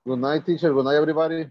Good night, teacher. Good night, everybody.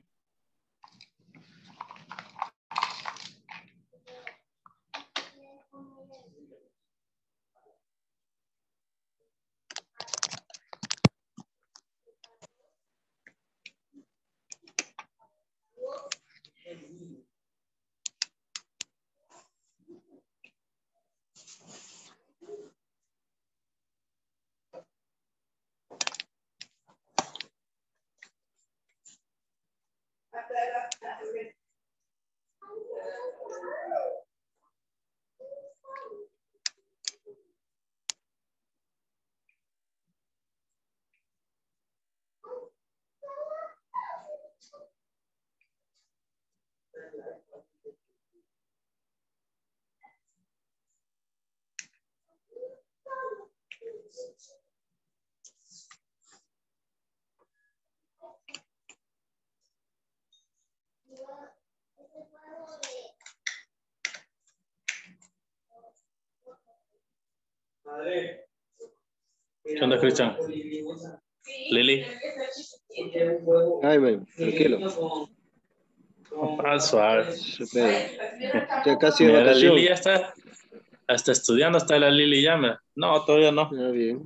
¿Qué onda, Cristian? Lili. Ay, man, tranquilo. Ah, suave. Supe. Ya casi de Mira, la Lili vacación. ya está, hasta estudiando está la Lili ya. No, todavía no. Ah, bien.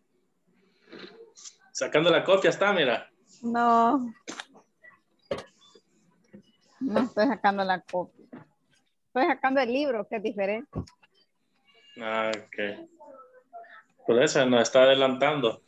Sacando la copia está, mira. No, no estoy sacando la copia. Estoy sacando el libro, que es diferente. Ah, ok. Por eso nos está adelantando.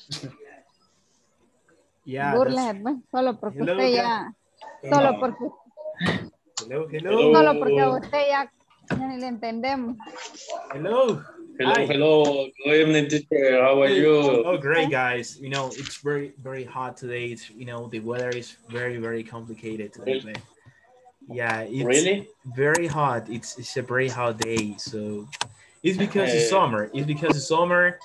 Yeah, Burles, pues, solo porque Hello, usted ya, solo porque, hello. solo porque a usted ya ni le entendemos. Hello. Hello, Hi. hello. Good evening, teacher. How are you? Oh, great, guys. You know, it's very, very hot today. It's, you know, the weather is very, very complicated today. But yeah, it's Really? very hot. It's a very hot day. So it's because it's summer. It's because it's summer.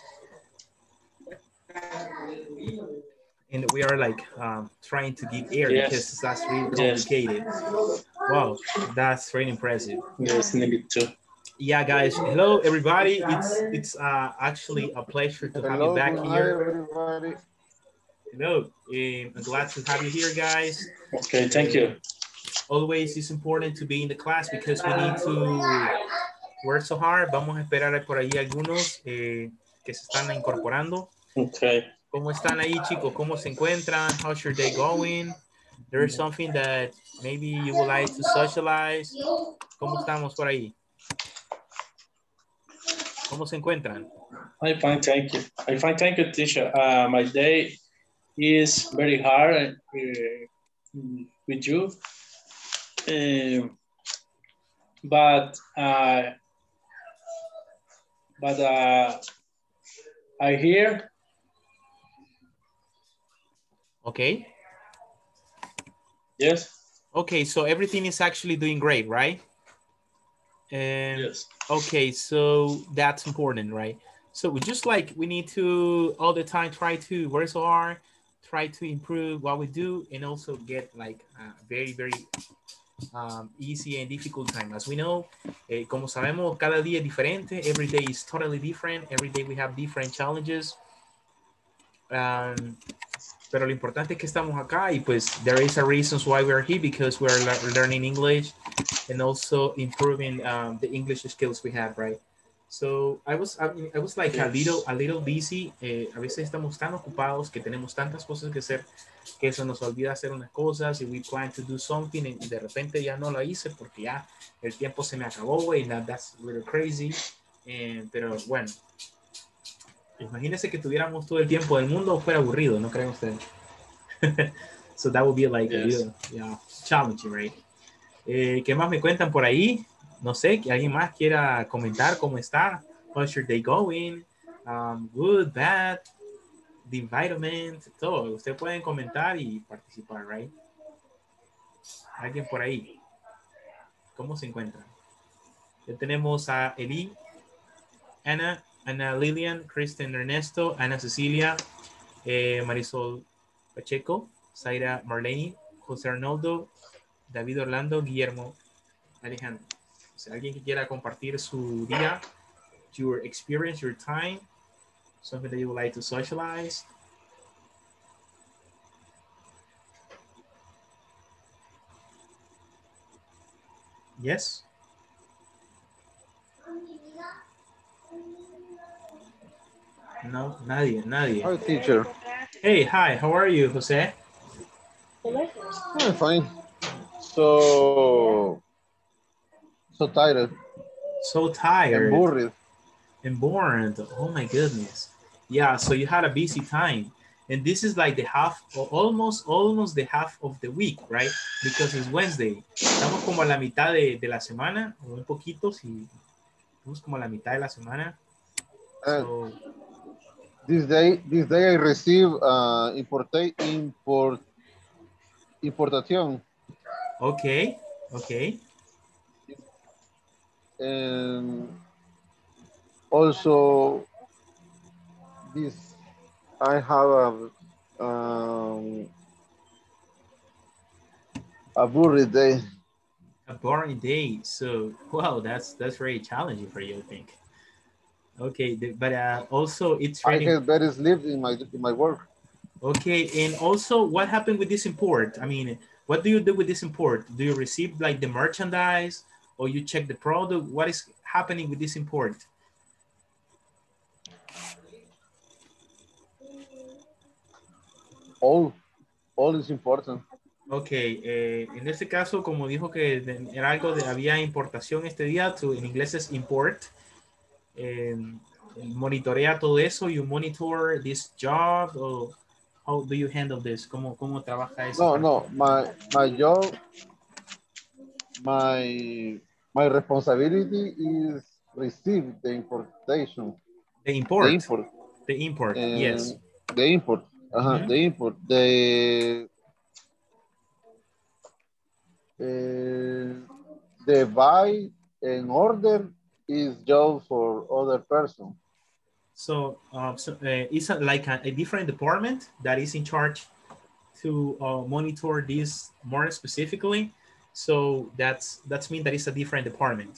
And we are like trying to get air because that's really complicated. Wow, that's very impressive. Yes, me too. Yeah, guys. Hello, everybody. It's actually a pleasure to have you back Good night, here. everybody. Hello, I'm glad to have you here, guys. Okay, thank you. Always it's important to be in the class because we need to work so hard. Vamos a esperar por ahí algunos que se están incorporando. Okay. ¿Cómo están ahí, chicos? ¿Cómo se encuentran? How's your day going? There is something that maybe you would like to socialize. ¿Cómo estamos por ahí? ¿Cómo se encuentran? I fine, thank you. I fine, thank you, teacher. My day is very hard with you, but I hear. Okay. Yes. Okay, so everything is actually doing great, right? Yes. Okay, so that's important, right? So we just like we need to all the time try to work so hard, try to improve what we do, and also get like very, very easy and difficult time. As we know, como sabemos, cada día es diferente. Every day is totally different. Every day we have different challenges. Pero lo importante es que estamos acá y pues there is a reason why we're here because we're learning English and also improving the English skills we have, right? So I was like a little busy. A veces estamos tan ocupados que tenemos tantas cosas que hacer que se nos olvida hacer unas cosas y we plan to do something y de repente ya no lo hice porque ya el tiempo se me acabó y that's a little crazy. Pero bueno, imagínense que tuviéramos todo el tiempo del mundo, fuera aburrido, ¿no creen ustedes? So that would be like a little challenging, right? ¿Qué más me cuentan por ahí? No sé, que alguien más quiera comentar cómo está. How's your day going? Good, bad, the environment, todo. Ustedes pueden comentar y participar, right? Alguien por ahí. ¿Cómo se encuentran? Ya tenemos a Eli, Ana Lilian, Kristen Ernesto, Ana Cecilia, Marisol Pacheco, Zaira Marlene, José Arnoldo, David Orlando, Guillermo Alejandro. O sea, alguien que quiera compartir su día, your experience, your time, something that you would like to socialize. Yes. No, nadie. Hi, teacher. Hey, hi, how are you, Jose? I'm fine. So tired So and tired bored. and bored. Oh my goodness. Yeah, so you had a busy time. And this is like the half, or almost the half of the week, right? Because it's Wednesday. Estamos como a la mitad de la semana, o un poquito, si estamos como a la mitad de la semana. So, This day I receive importación. okay. And also this I have a boring day. A boring day. So, wow, that's very challenging for you, I think. Okay, but also it's I raining. get better sleep in my work. Okay, and also what happened with this import? I mean, what do you do with this import? Do you receive like the merchandise or you check the product? What is happening with this import? All is important. Ok, en este caso, como dijo que era algo de, había importación este día, en inglés es import. Monitorea todo eso, you monitor this job, or how do you handle this? ¿Cómo trabaja eso? No, my job, my responsibility is receive the importation. The import. And Yes. The import. Mm-hmm. The import. The buy and order is job for other person. So, it's like a different department that is in charge to monitor this more specifically. So that's mean that it's a different department.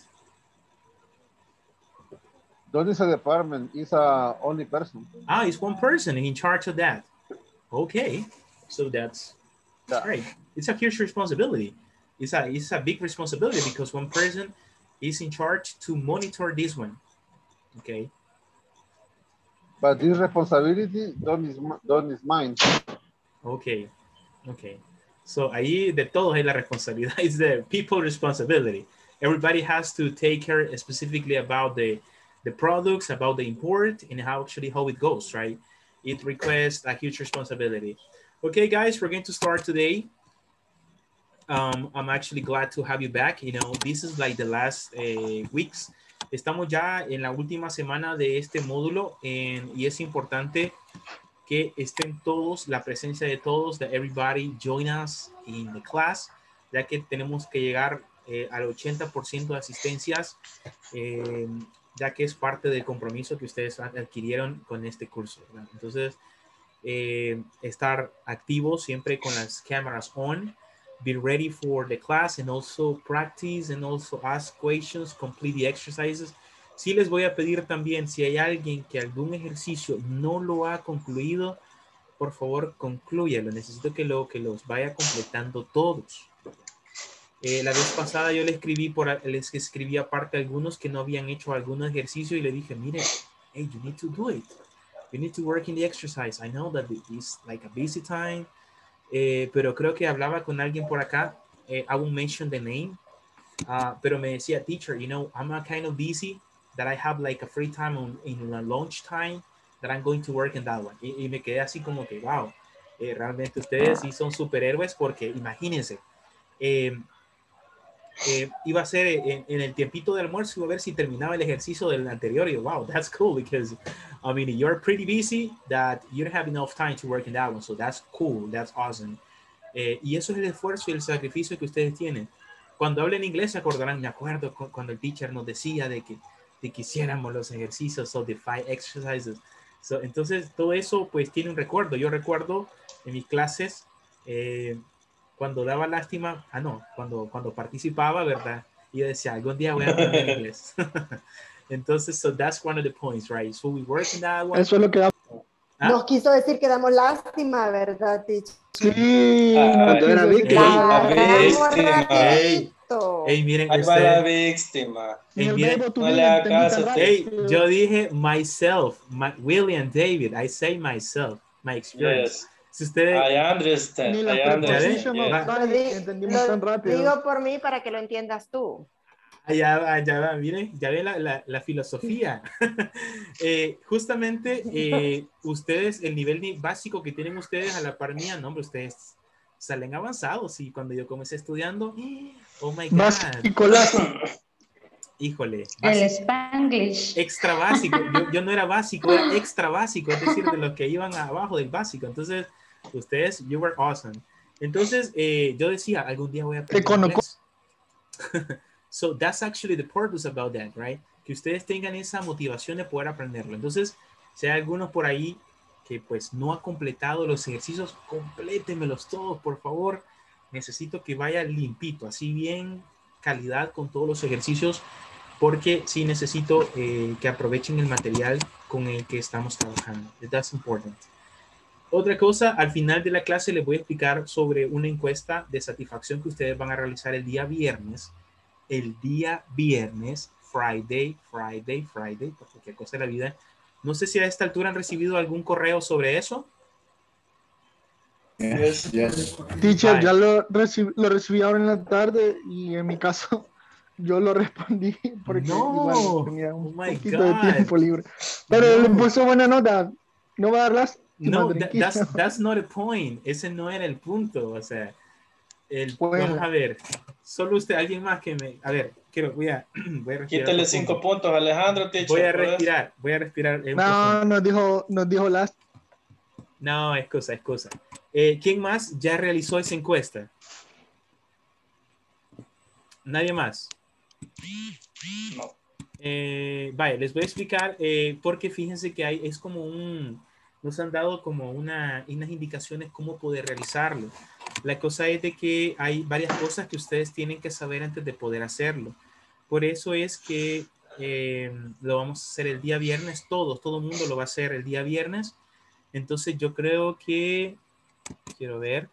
Don't is a department, it's a only person. Ah, it's one person in charge of that. Okay, so that's great. It's a huge responsibility. It's a big responsibility because one person is in charge to monitor this one. Okay. But this responsibility don't is mine. Okay. So ahí de todos es la responsabilidad. It's the people responsibility. Everybody has to take care specifically about the products, about the import, and how it goes, right? It requires a huge responsibility. Okay, guys, we're going to start today. I'm actually glad to have you back. You know, this is like the last weeks. Estamos ya en la última semana de este módulo y es importante que estén todos, la presencia de todos, that everybody join us in the class, ya que tenemos que llegar al 80% de asistencias, ya que es parte del compromiso que ustedes adquirieron con este curso, ¿verdad? Entonces, estar activos siempre con las cámaras on, be ready for the class and also practice and also ask questions, complete the exercises. Sí les voy a pedir también, si hay alguien que algún ejercicio no lo ha concluido, por favor, conclúyalo. Necesito que los vaya completando todos. La vez pasada yo les escribí aparte a algunos que no habían hecho algún ejercicio y le dije, mire, hey, you need to do it. You need to work in the exercise. I know that it's like a busy time, pero creo que hablaba con alguien por acá. I won't mention the name, pero me decía, teacher, you know, I'm kind of busy, that I have like a free time in a lunch time, that I'm going to work in that one. Y me quedé así como que, wow, realmente ustedes sí son superhéroes porque imagínense, iba a ser en el tiempito de almuerzo, iba a ver si terminaba el ejercicio del anterior. Y wow, that's cool because, I mean, you're pretty busy that you don't have enough time to work in that one. So that's cool, that's awesome. Y eso es el esfuerzo y el sacrificio que ustedes tienen. Cuando hablen inglés se acordarán, me acuerdo cuando el teacher nos decía de que hiciéramos los ejercicios, so the 5 exercises. So, entonces, todo eso pues tiene un recuerdo. Yo recuerdo en mis clases, cuando daba lástima, cuando participaba, ¿verdad? Y yo decía, algún día voy a aprender inglés. Entonces, so that's one of the points, right? So we work in that one. Eso es lo que Nos quiso decir que damos lástima, ¿verdad, teacher? Sí, cuando era víctima. Víctima. Exacto. Hey, miren, Ahí va la ustedes. víctima. Hey, En el miren, verbo to no be le lo haga entendí tan caso, hey, rápido. yo dije myself, William David. I say myself, my experience. Yes, Si ustedes, I understand. Ni la I ya ven, understand. preposition of Yes. va, Lo, I di- entendimos lo tan rápido. digo por mí para que lo entiendas tú. allá va, miren, ya ven la filosofía. Justamente ustedes, el nivel básico que tienen ustedes a la par mía, no, hombre, ustedes salen avanzados y cuando yo comencé estudiando, oh my God, Básico, láser. híjole, El básico, Spanglish. extra básico, yo no era básico, era extra básico, es decir, de los que iban abajo del básico. Entonces, ustedes, you were awesome. Entonces, yo decía, algún día voy a aprender inglés. So that's actually the purpose about that, right? Que ustedes tengan esa motivación de poder aprenderlo. Entonces, si hay algunos por ahí que pues no ha completado los ejercicios, complétemelos todos, por favor. Necesito que vaya limpito, así bien calidad con todos los ejercicios, porque sí necesito que aprovechen el material con el que estamos trabajando. That's important. Otra cosa, al final de la clase les voy a explicar sobre una encuesta de satisfacción que ustedes van a realizar el día viernes. El día viernes, Friday, por cualquier cosa de la vida. No sé si a esta altura han recibido algún correo sobre eso. Yes. Teacher, Vale. ya lo recibí ahora en la tarde y en mi caso yo lo respondí porque No. igual tenía un Oh my poquito de God. tiempo libre. Pero le No. puso buena nota. No va a dar lástima, No, tranquilo. that's not the point. Ese no era el punto. O sea, Bueno. vamos a ver. Solo usted, alguien más que me... A ver, voy a respirar. Quítale 5 puntos, Alejandro, teacher. Voy a por eso. respirar. No, nos dijo lástima. No, es cosa. ¿Quién más ya realizó esa encuesta? ¿Nadie más? No. Vaya, les voy a explicar porque fíjense que es como nos han dado como unas indicaciones cómo poder realizarlo. La cosa es de que hay varias cosas que ustedes tienen que saber antes de poder hacerlo. Por eso es que lo vamos a hacer el día viernes, todo el mundo lo va a hacer el día viernes. Entonces yo creo que, quiero ver,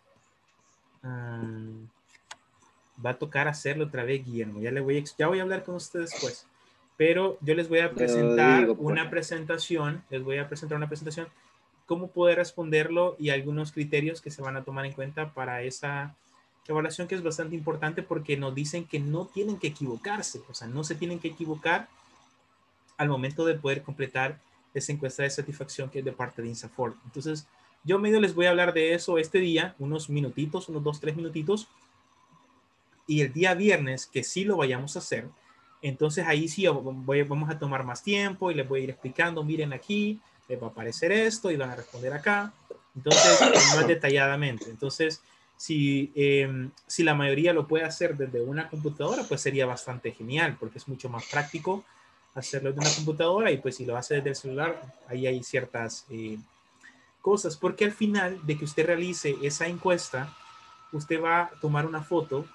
va a tocar hacerlo otra vez, Guillermo. Ya voy a hablar con ustedes después. Pero yo les voy a presentar una presentación, cómo poder responderlo y algunos criterios que se van a tomar en cuenta para esa evaluación, que es bastante importante porque nos dicen que no tienen que equivocarse, o sea, no se tienen que equivocar al momento de poder completar esa encuesta de satisfacción que es de parte de INSAFORP. Entonces, yo medio les voy a hablar de eso este día, unos 2-3 minutitos, y el día viernes, que sí lo vayamos a hacer, entonces ahí sí vamos a tomar más tiempo y les voy a ir explicando, miren aquí, les va a aparecer esto y van a responder acá. Entonces, más detalladamente. Entonces, si la mayoría lo puede hacer desde una computadora, pues sería bastante genial, porque es mucho más práctico hacerlo de una computadora, y pues si lo hace desde el celular, ahí hay ciertas cosas, porque al final de que usted realice esa encuesta, usted va a tomar una foto,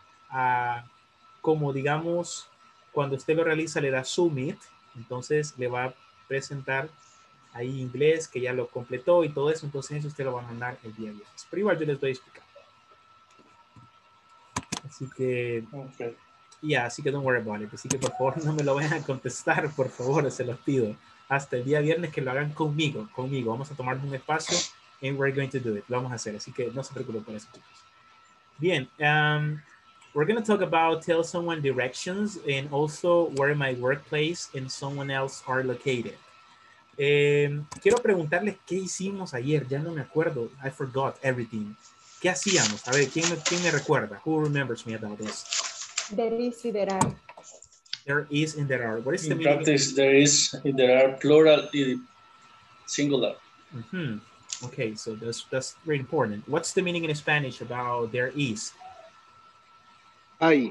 como digamos, cuando usted lo realiza le da submit, entonces le va a presentar ahí inglés que ya lo completó y todo eso, entonces eso usted lo va a mandar el día viernes. Pero igual yo les voy a explicar. Así que, así que don't worry about it. Así que por favor no me lo vayan a contestar, por favor, se los pido. Hasta el día viernes que lo hagan conmigo. Vamos a tomar un espacio and we're going to do it. Lo vamos a hacer, así que no se preocupen por eso, chicos. Bien, we're going to talk about tell someone directions and also where my workplace and someone else are located. Quiero preguntarles qué hicimos ayer, ya no me acuerdo. I forgot everything. ¿Qué hacíamos? A ver, ¿quién me recuerda? Who remembers me about this? There is y there are. There is and there are. What is the In meaning? practice, there are plural y singular. Mm-hmm. Okay, so that's very important. What's the meaning in Spanish about there is? Hay.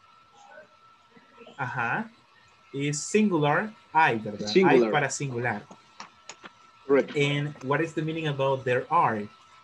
Ajá. Is singular, hay, ¿verdad? Singular. Hay para singular. Correct. And what is the meaning about there are?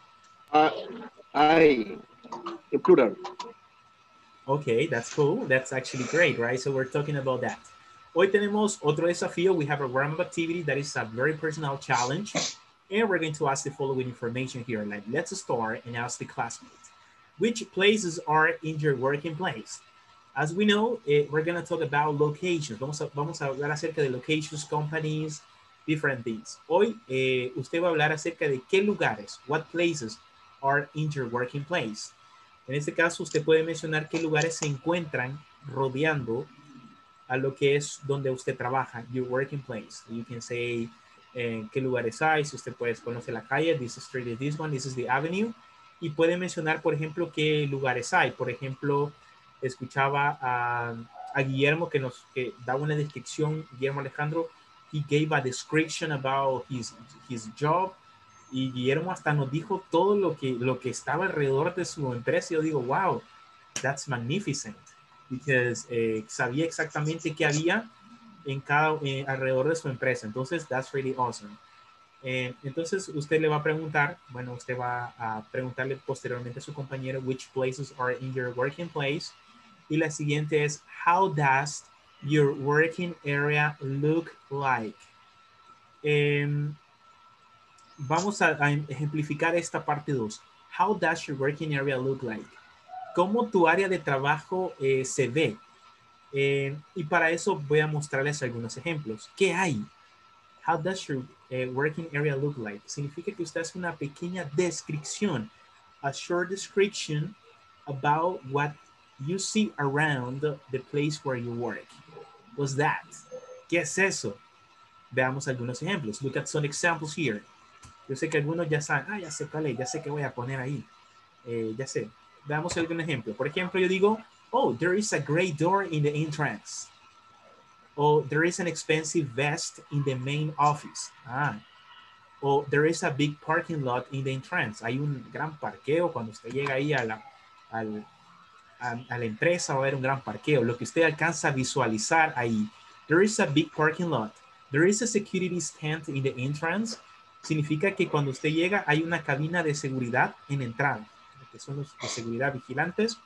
Hay. In plural. Okay, that's cool. That's actually great, right? So we're talking about that. Hoy tenemos otro desafío. We have a round of activity that is a very personal challenge. And we're going to ask the following information here. Like, let's start and ask the classmates. Which places are in your working place? As we know, we're going to talk about locations. Vamos a hablar acerca de locations, companies, different things. Hoy usted va a hablar acerca de qué lugares, what places are in your working place. En este caso, usted puede mencionar qué lugares se encuentran rodeando a lo que es donde usted trabaja, your working place. You can say qué lugares hay, si usted puede conocer la calle, this street is this one, this is the avenue. Y puede mencionar, por ejemplo, qué lugares hay. Por ejemplo, escuchaba a Guillermo que daba una descripción, Guillermo Alejandro, he gave a description about his job, y Guillermo hasta nos dijo todo lo que estaba alrededor de su empresa. Yo digo, wow, that's magnificent, because sabía exactamente qué había alrededor de su empresa. Entonces, that's really awesome. Entonces, usted le va a preguntar, bueno, usted va a preguntarle posteriormente a su compañero, which places are in your working place. Y la siguiente es, how does your working area look like? Vamos a ejemplificar esta parte 2. How does your working area look like? ¿Cómo tu área de trabajo se ve? Y para eso voy a mostrarles algunos ejemplos. ¿Qué hay? How does your working area look like? Significa que usted hace una pequeña descripción, a short description about what you see around the place where you work. What's that? ¿Qué es eso? Veamos algunos ejemplos. Look at some examples here. Yo sé que algunos ya saben, ya sé cuál es, ya sé qué voy a poner ahí. Ya sé. Veamos algún ejemplo. Por ejemplo, yo digo, oh, there is a great door in the entrance. Or there is an expensive vest in the main office. Or there is a big parking lot in the entrance. Hay un gran parqueo. Cuando usted llega ahí a la empresa va a haber un gran parqueo. Lo que usted alcanza a visualizar ahí. There is a big parking lot. There is a security stand in the entrance. Significa que cuando usted llega hay una cabina de seguridad en entrada, que son los de seguridad vigilantes.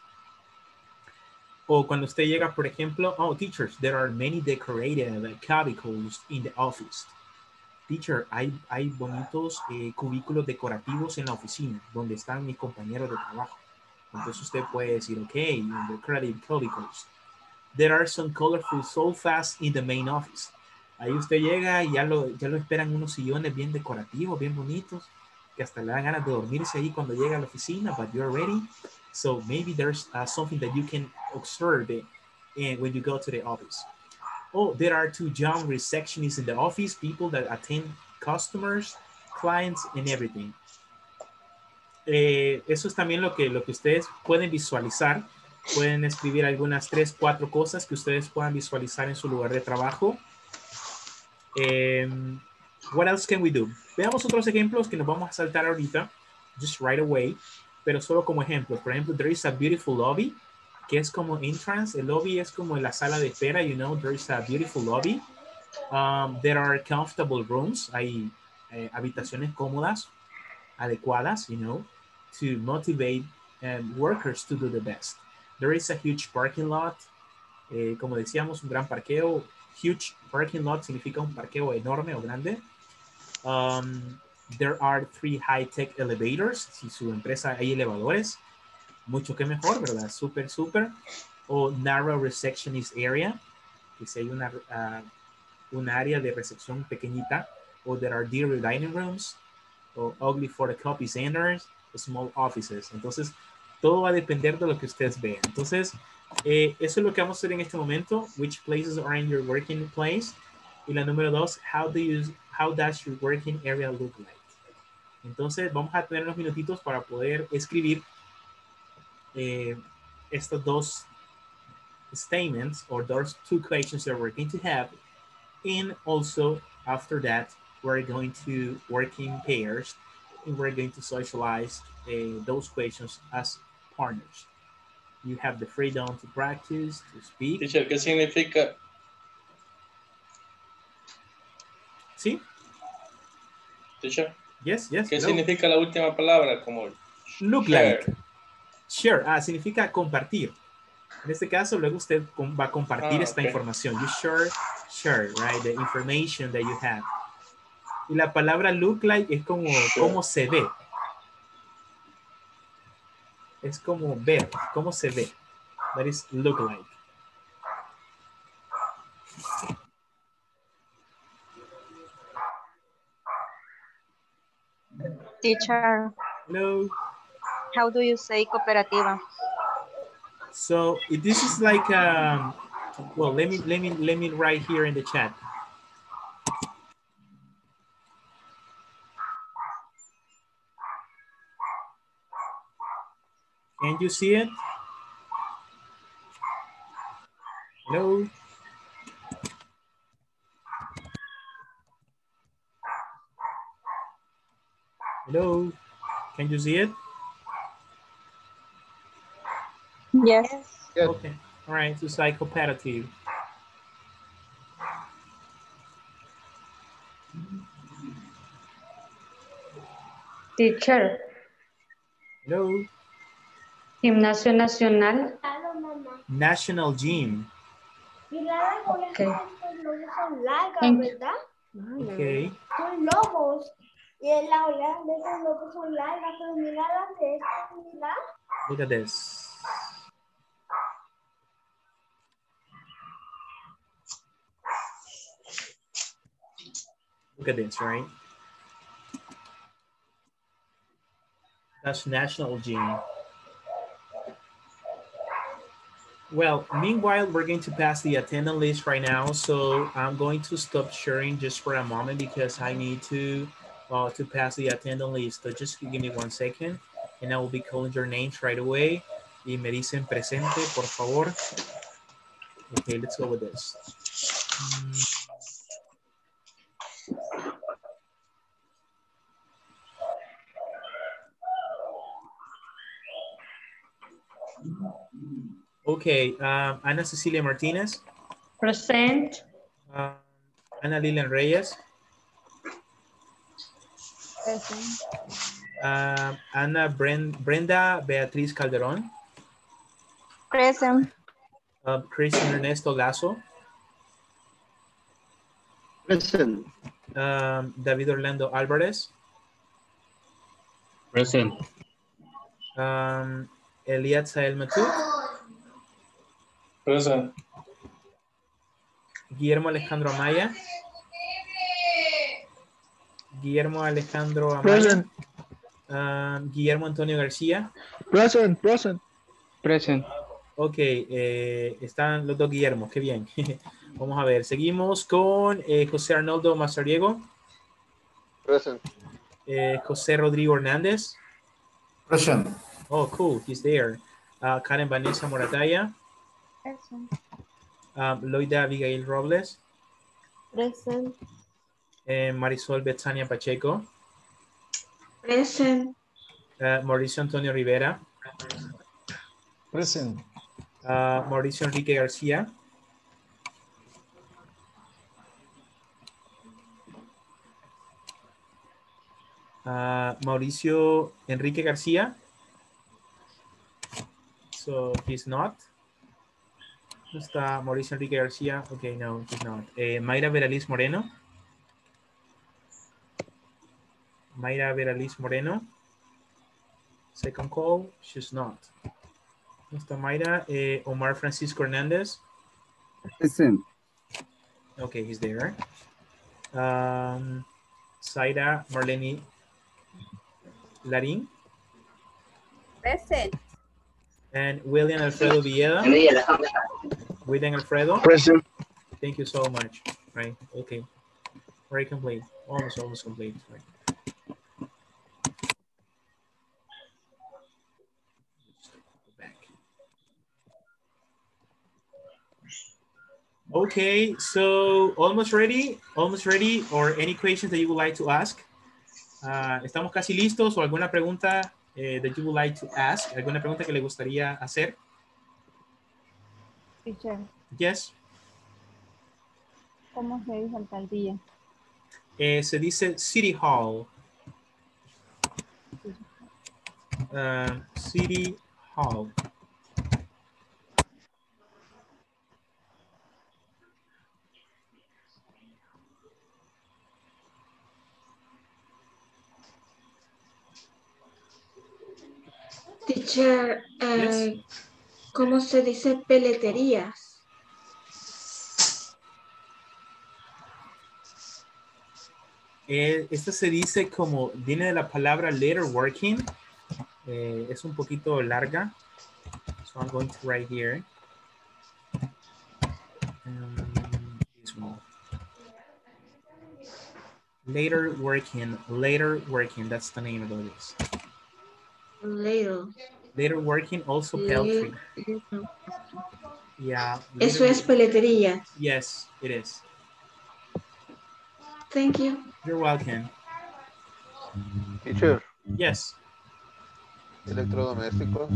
O cuando usted llega, por ejemplo, oh, teachers, there are many decorated cubicles in the office. Teacher, hay bonitos cubículos decorativos en la oficina, donde están mis compañeros de trabajo. Entonces usted puede decir, okay, in the decorative cubicles. There are some colorful sofas in the main office. Ahí usted llega y ya lo esperan unos sillones bien decorativos, bien bonitos, que hasta le dan ganas de dormirse ahí cuando llega a la oficina, but you're ready. So maybe there's something that you can observe when you go to the office. Oh, there are 2 young receptionists in the office, people that attend customers, clients, and everything. Eso es también lo que ustedes pueden visualizar. Pueden escribir algunas 3, 4 cosas que ustedes puedan visualizar en su lugar de trabajo. What else can we do? Veamos otros ejemplos que nos vamos a saltar ahorita, just right away, pero solo como ejemplos. Por ejemplo, there is a beautiful lobby, que es como entrance. El lobby es como la sala de espera, you know, there is a beautiful lobby. There are comfortable rooms. Hay habitaciones cómodas, adecuadas, you know, to motivate workers to do the best. There is a huge parking lot. Como decíamos, un gran parqueo. Huge parking lot significa un parqueo enorme o grande. There are 3 high-tech elevators. Si su empresa hay elevadores, mucho que mejor, ¿verdad? Súper, súper. O narrow receptionist area, que si hay una área de recepción pequeñita. O there are dirty dining rooms. O ugly photocopy centers. Small offices. Entonces, todo va a depender de lo que ustedes vean. Entonces, eso es lo que vamos a hacer en este momento. Which places are in your working place? Y la número 2, how does your working area look like? Entonces, vamos a tener unos minutitos para poder escribir estos 2 statements or those 2 questions that we're going to have. And also, after that, we're going to work in pairs and we're going to socialize those questions as partners. You have the freedom to practice, to speak. Teacher, ¿qué significa? ¿Sí? Teacher. Yes, yes. ¿Qué significa la última palabra? Como look share. Like. Share. Significa compartir. En este caso, luego usted va a compartir esta información. You share, right? The information that you have. Y la palabra look like es como cómo se ve. Es como ver, cómo se ve. That is look like. Teacher, Hello. how do you say cooperativa? So this is like well, let me write here in the chat. Can you see it? Hello. Hello. Can you see it? Yes. Yes. Okay. All right. So it's like cooperative. Teacher, Hello. Gimnasio Nacional. National Gym. Okay. Son largas, Thank you. ¿verdad? Okay. Son lobos. Y las orejas de estos lobos son largas, pero mira las de estas, mira. Look at this. Look at this, right? That's National Gym. Well, meanwhile, we're going to pass the attendance list right now. So I'm going to stop sharing just for a moment because I need to pass the attendance list. So just give me 1 second and I will be calling your names right away. Y me dicen presente, por favor. Okay, let's go with this. Okay, Ana Cecilia Martinez. Present. Ana Lilian Reyes. Present. Ana Brenda Beatriz Calderón. Present. Christian Ernesto Lazo. Present. David Orlando Alvarez. Present. Eliad Sael Matut. Present. Guillermo Alejandro Amaya. Guillermo Alejandro Amaya. Present. Guillermo Antonio García. Present, present. Present. Ok, están los dos Guillermos, qué bien. Vamos a ver, seguimos con José Arnoldo Mazariego. Present. José Rodrigo Hernández. Present. Oh, cool, he's there. Karen Vanessa Morataya. Present. Loida Abigail Robles. Present. Marisol Betania Pacheco. Present. Mauricio Antonio Rivera. Present. Mauricio Enrique García. Mauricio Enrique García. So he's not. ¿Dónde está Mauricio Enrique García? Okay, no, he's not. Mayra Veraliz Moreno. Mayra Veraliz Moreno. Second call, she's not. ¿Dónde está Mayra? Omar Francisco Hernández. Present. Okay, he's there. Zaira Marlene Larín. Present. And William Alfredo Villeda. William Alfredo. Present. Thank you so much. Right, okay. Very complete. Almost complete. Right. Okay, so almost ready, or any questions that you would like to ask? ¿Estamos casi listos o alguna pregunta that you would like to ask? ¿Alguna pregunta que le gustaría hacer? Teacher, Yes. ¿cómo se dice alcaldía? Se dice City Hall. City Hall. Teacher, Yes. ¿cómo se dice peleterías? Esto se dice como, viene de la palabra later working. Es un poquito larga. So I'm going to write here. This one. Later working, that's the name of this. Later working, also peltry. Yeah. Eso es peletería. Yes, it is. Thank you. You're welcome. Teacher. Yes. Electrodomésticos.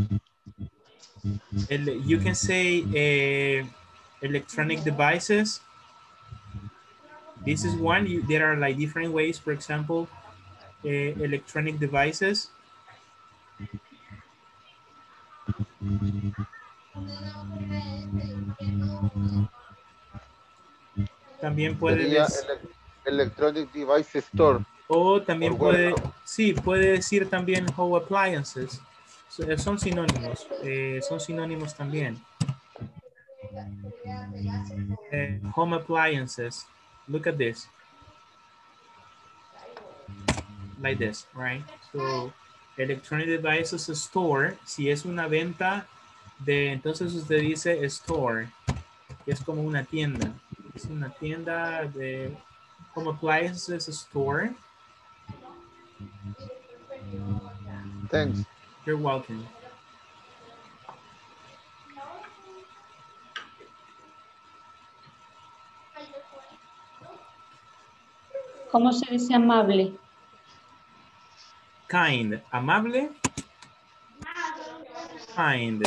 You can say electronic devices. This is one. There are like different ways. For example, electronic devices. También puede decir Electronic Device Store. o también puede, sí, puede decir también home appliances. Son sinónimos. Son sinónimos también. Home appliances. Look at this. Like this, right? So, electronic devices store. Si es una venta de, entonces usted dice store. Es como una tienda. Es una tienda de home appliances store. Thanks. You're welcome. ¿Cómo se dice amable? Kind. Amable. Kind.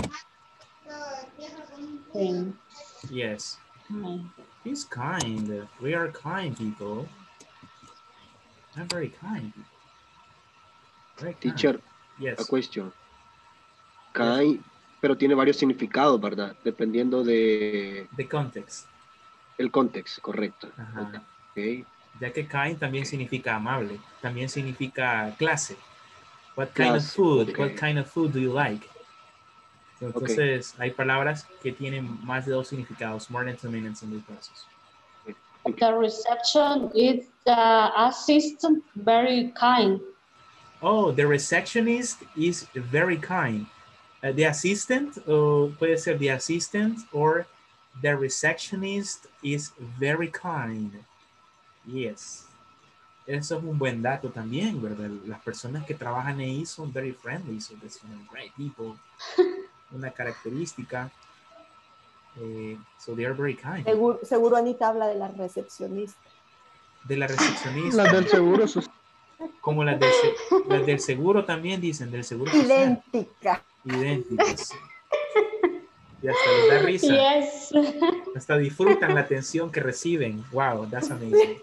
Sí. Yes. Kind. He's kind. We are kind people. I'm very kind. Very kind. Teacher, yes. a question. Kind, pero tiene varios significados, ¿verdad? Dependiendo de... The context. El contexto, correcto. Ajá. Okay. Ya que kind también significa amable. También significa clase. What kind Clase, of food? okay. What kind of food do you like? Entonces, hay palabras que tienen más de dos significados. More than 2 minutes in this process. The reception is the assistant very kind. Oh, the receptionist is very kind. The assistant, puede ser the assistant or the receptionist is very kind. Yes. Eso es un buen dato también, ¿verdad? Las personas que trabajan ahí son very friendly, so they son great people. Una característica. So they are very kind. Seguro Anita habla de la recepcionista. De la recepcionista. Las del seguro. Como las del seguro también dicen, del seguro social. Idénticas. Y hasta les da risa. Yes. Hasta disfrutan la atención que reciben. Wow, that's amazing.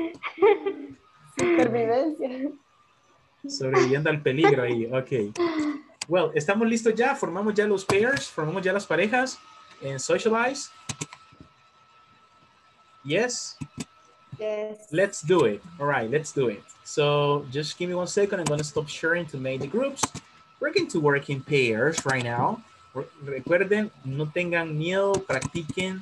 Supervivencia. Sobreviviendo al peligro ahí. Ok. Well, ¿estamos listos ya? ¿Formamos ya los pairs? ¿Formamos ya las parejas? ¿En socialize? Yes? Yes. Let's do it. All right, let's do it. So just give me 1 second. I'm going to stop sharing to make the groups. We're going to work in pairs right now. Recuerden, no tengan miedo, practiquen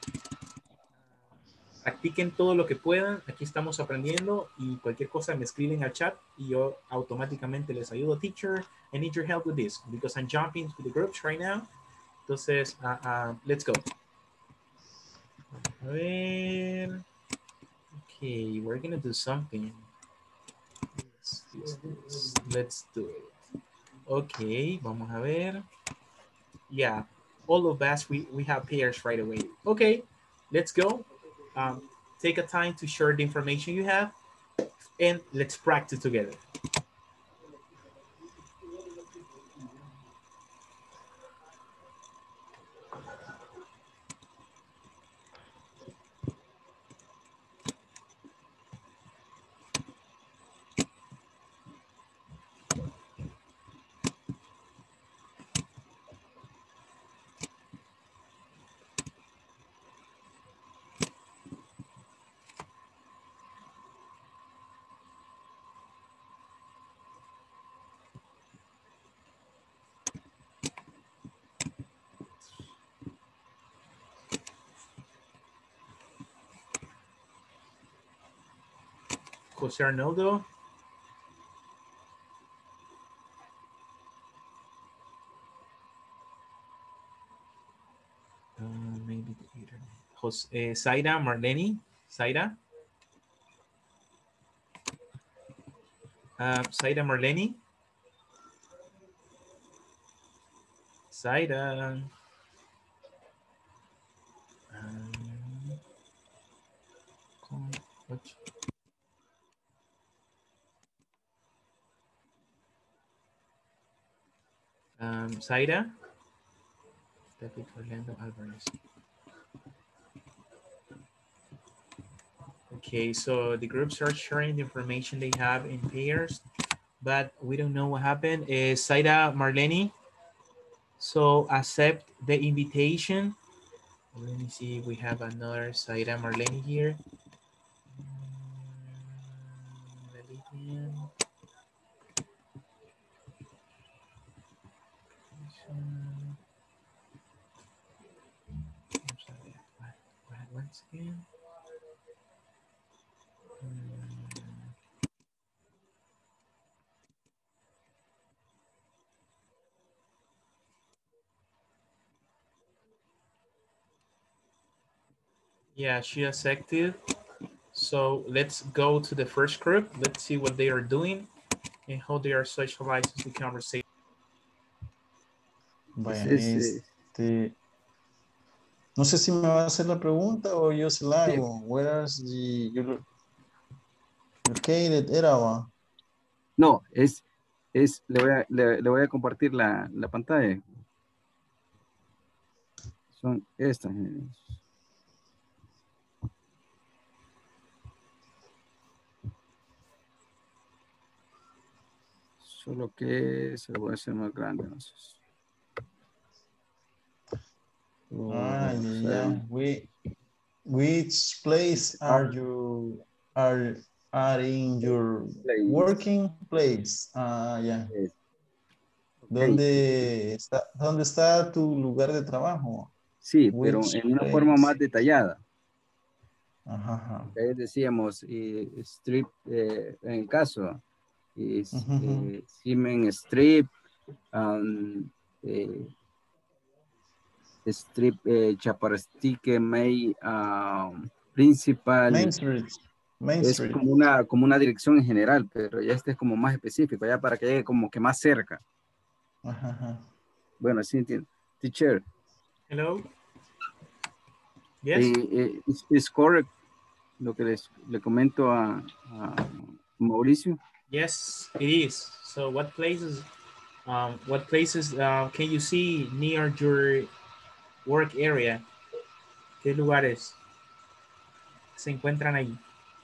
todo lo que puedan. Aquí estamos aprendiendo y cualquier cosa me escriben al chat y yo automáticamente les ayudo. Teacher, I need your help with this because I'm jumping to the groups right now. Entonces, let's go. A ver. Okay, we're gonna do something. Let's do it. Okay, vamos a ver. Yeah, all of us, we have pairs right away. Okay, let's go. Take a time to share the information you have and let's practice together. Jose Arnoldo. Maybe the internet. Jose, Zaira Marlene. Zaira. Zaira Marlene. Zaira. Zaira. David Orlando Alvarez. Okay, so the groups are sharing the information they have in pairs, but we don't know what happened. Zaira Marlene, so accept the invitation. Let me see if we have another Zaira Marlene here. Once again. Yeah, she accepted. So let's go to the first group. Let's see what they are doing and how they are socializing the conversation. Vaya, no sé si me va a hacer la pregunta o yo se la hago. Where is the located era? No, le voy a compartir la pantalla. Son estas. Solo que se lo voy a hacer más grande. Entonces. Yeah. Which place are you are in your working place? Yeah. Okay. ¿Dónde está tu lugar de trabajo? Sí, pero en una forma más detallada. Ajá. Decíamos strip, en el caso, Siemens strip, strip Chaparrastique May Principal. Main Street. Es como una dirección en general, pero ya este es como más específico, ya para que llegue como que más cerca. Ajá. Bueno, sí entiendo. Teacher. Hello. Yes. Is correct lo que le comento a Mauricio? Yes, it is. So what places can you see near your work area? ¿Qué lugares se encuentran ahí?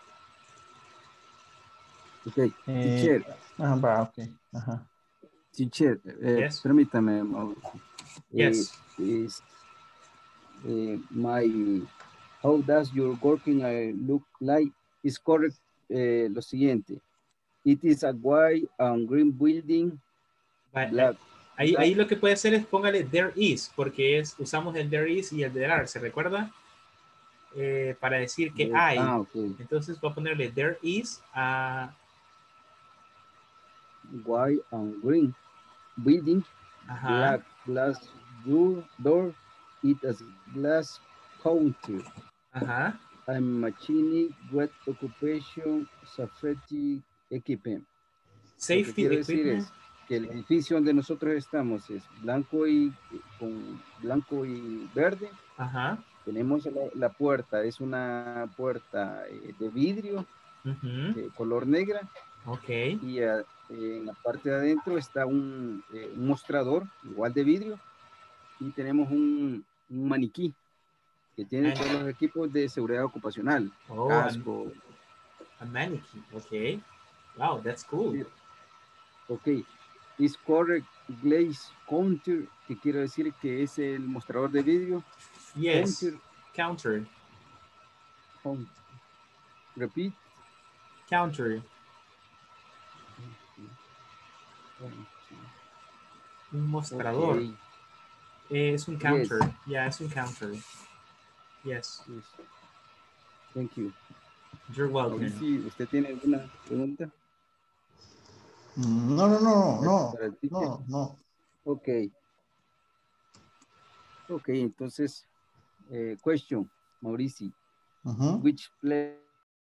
Okay. Teacher. Okay. Teacher, yes. Permítame, Mauricio. Yes. How does your working look like? Is correct lo siguiente. It is a white and green building. Black. Ahí lo que puede hacer es póngale there is, porque usamos el there is y el there are, ¿se recuerda? Para decir que hay. Okay. Entonces voy a ponerle there is a white and green building. Black glass door. It has glass counter. I'm machine, wet occupation, safety equipment. Safety Lo que quiero equipment. decir es que el edificio donde nosotros estamos es blanco y verde. Tenemos la puerta, es una puerta de vidrio de color negra. Okay. Y en la parte de adentro está un mostrador igual de vidrio y tenemos un maniquí que tiene todos los equipos de seguridad ocupacional, casco. A maniquí, okay. Wow, that's cool. Okay. Is correct glaze counter, que quiero decir que es el mostrador de vidrio. Yes, counter. Repeat. Counter. Un mostrador. Okay. Es un counter. Yes. Yeah, es un counter. Yes. Thank you. You're welcome. Mauricio, ¿usted tiene alguna pregunta? No. Ok. Ok, entonces, question, Mauricio. Which place?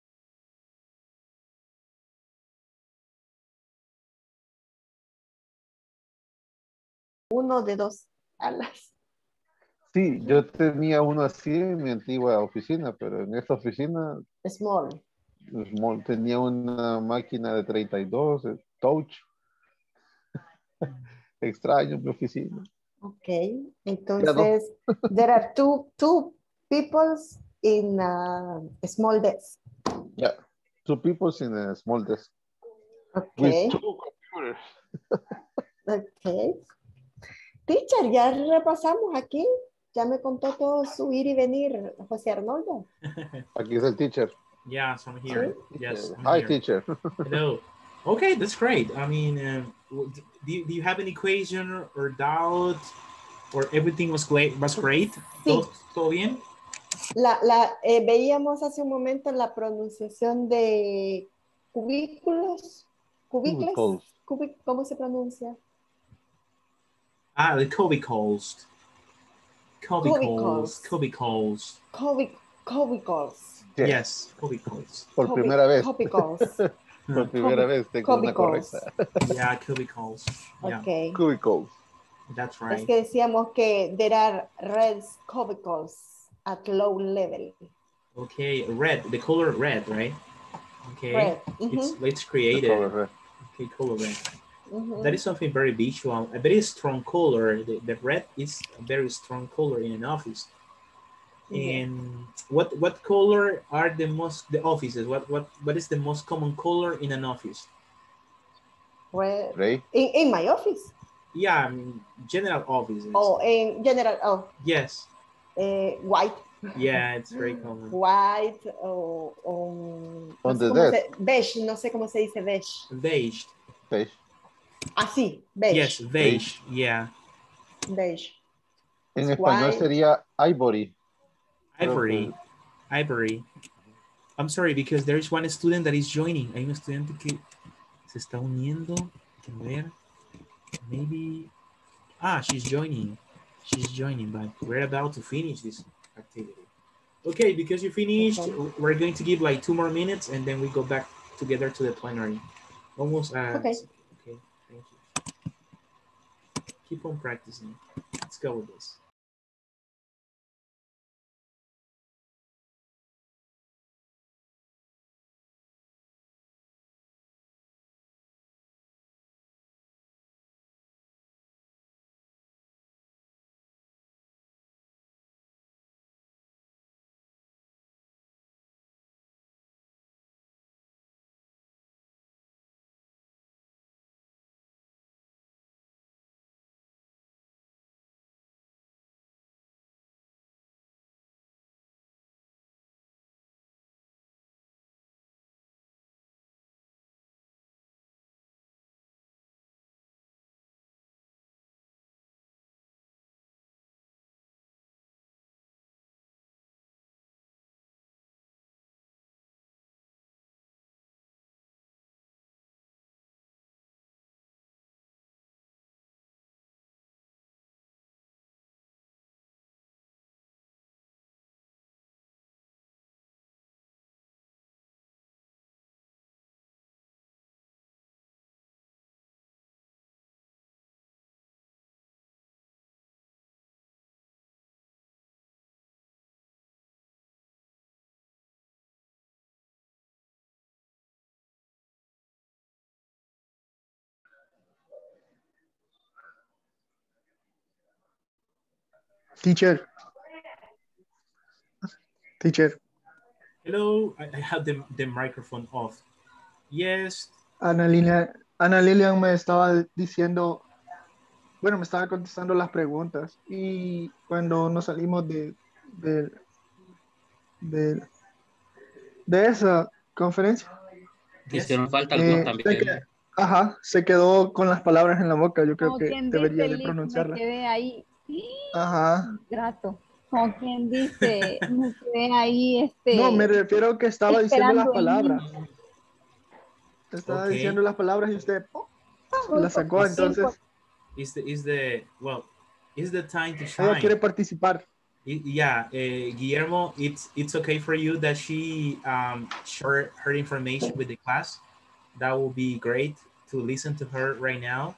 Uno de 2 alas. Sí, yo tenía uno así en mi antigua oficina, pero en esta oficina Small. tenía una máquina de 32, touch. Extraño mi oficina. Ok, entonces, there are two peoples in a small desk. Yeah, 2 people in a small desk. Okay. With 2 computers. Ok. Teacher, ya repasamos aquí. Ya me contó todo su ir y venir, José Arnoldo. Aquí es el teacher. Yes, I'm here. Yes, I'm Hi, here. teacher. Hello. Okay, that's great. I mean, do you have any question or doubt? Or everything was great? Sí. ¿Todo bien? Veíamos hace un momento la pronunciación de cubículos. ¿Cubículos? ¿Cómo se pronuncia? The cubicles. Cubicles. Yes, cubicles. Por primera vez. Cubicles. Por primera vez tengo una correcta. Yeah, cubicles. Yeah. Okay. Cubicles. That's right. Es que decíamos que there are red cubicles at low level. Okay, red, the color red, right? Okay, red. Let's create it. Okay, color red. That is something very visual, a very strong color. The red is a very strong color in an office. And what color are the offices? What is the most common color in an office? Red. Gray. In my office? Yeah, I mean, general offices. Oh, in general, oh. Yes. White. Yeah, it's very common. White on the desk. Beige, no sé cómo se dice beige. Beige. Beige. Así, beige. Yes, beige, yeah. Beige. En español sería ivory. Ivory. I'm sorry, because there is one student that is joining. Hay un estudiante que se está uniendo. A ver. Maybe. She's joining. But we're about to finish this activity. Okay, because you finished, we're going to give like 2 more minutes and then we go back together to the plenary. Almost. Okay, thank you. Keep on practicing. Let's go with this. Teacher. Hello, I have the microphone off. Yes. Ana Lilian me estaba diciendo, bueno, me estaba contestando las preguntas y cuando nos salimos de esa conferencia. Hicieron falta algunos también. Se quedó con las palabras en la boca. Yo creo Como que quien debería dice, de pronunciarlas. me quedé ahí. Ajá. Grato. Como quien dice, me quedé ahí, No, me refiero que estaba diciendo las esperando en palabras. línea. Estaba Okay. diciendo las palabras y usted las sacó, entonces Is the time to ella shine. quiere participar. Yeah, Guillermo, it's okay for you that she share her information with the class. That will be great to listen to her right now.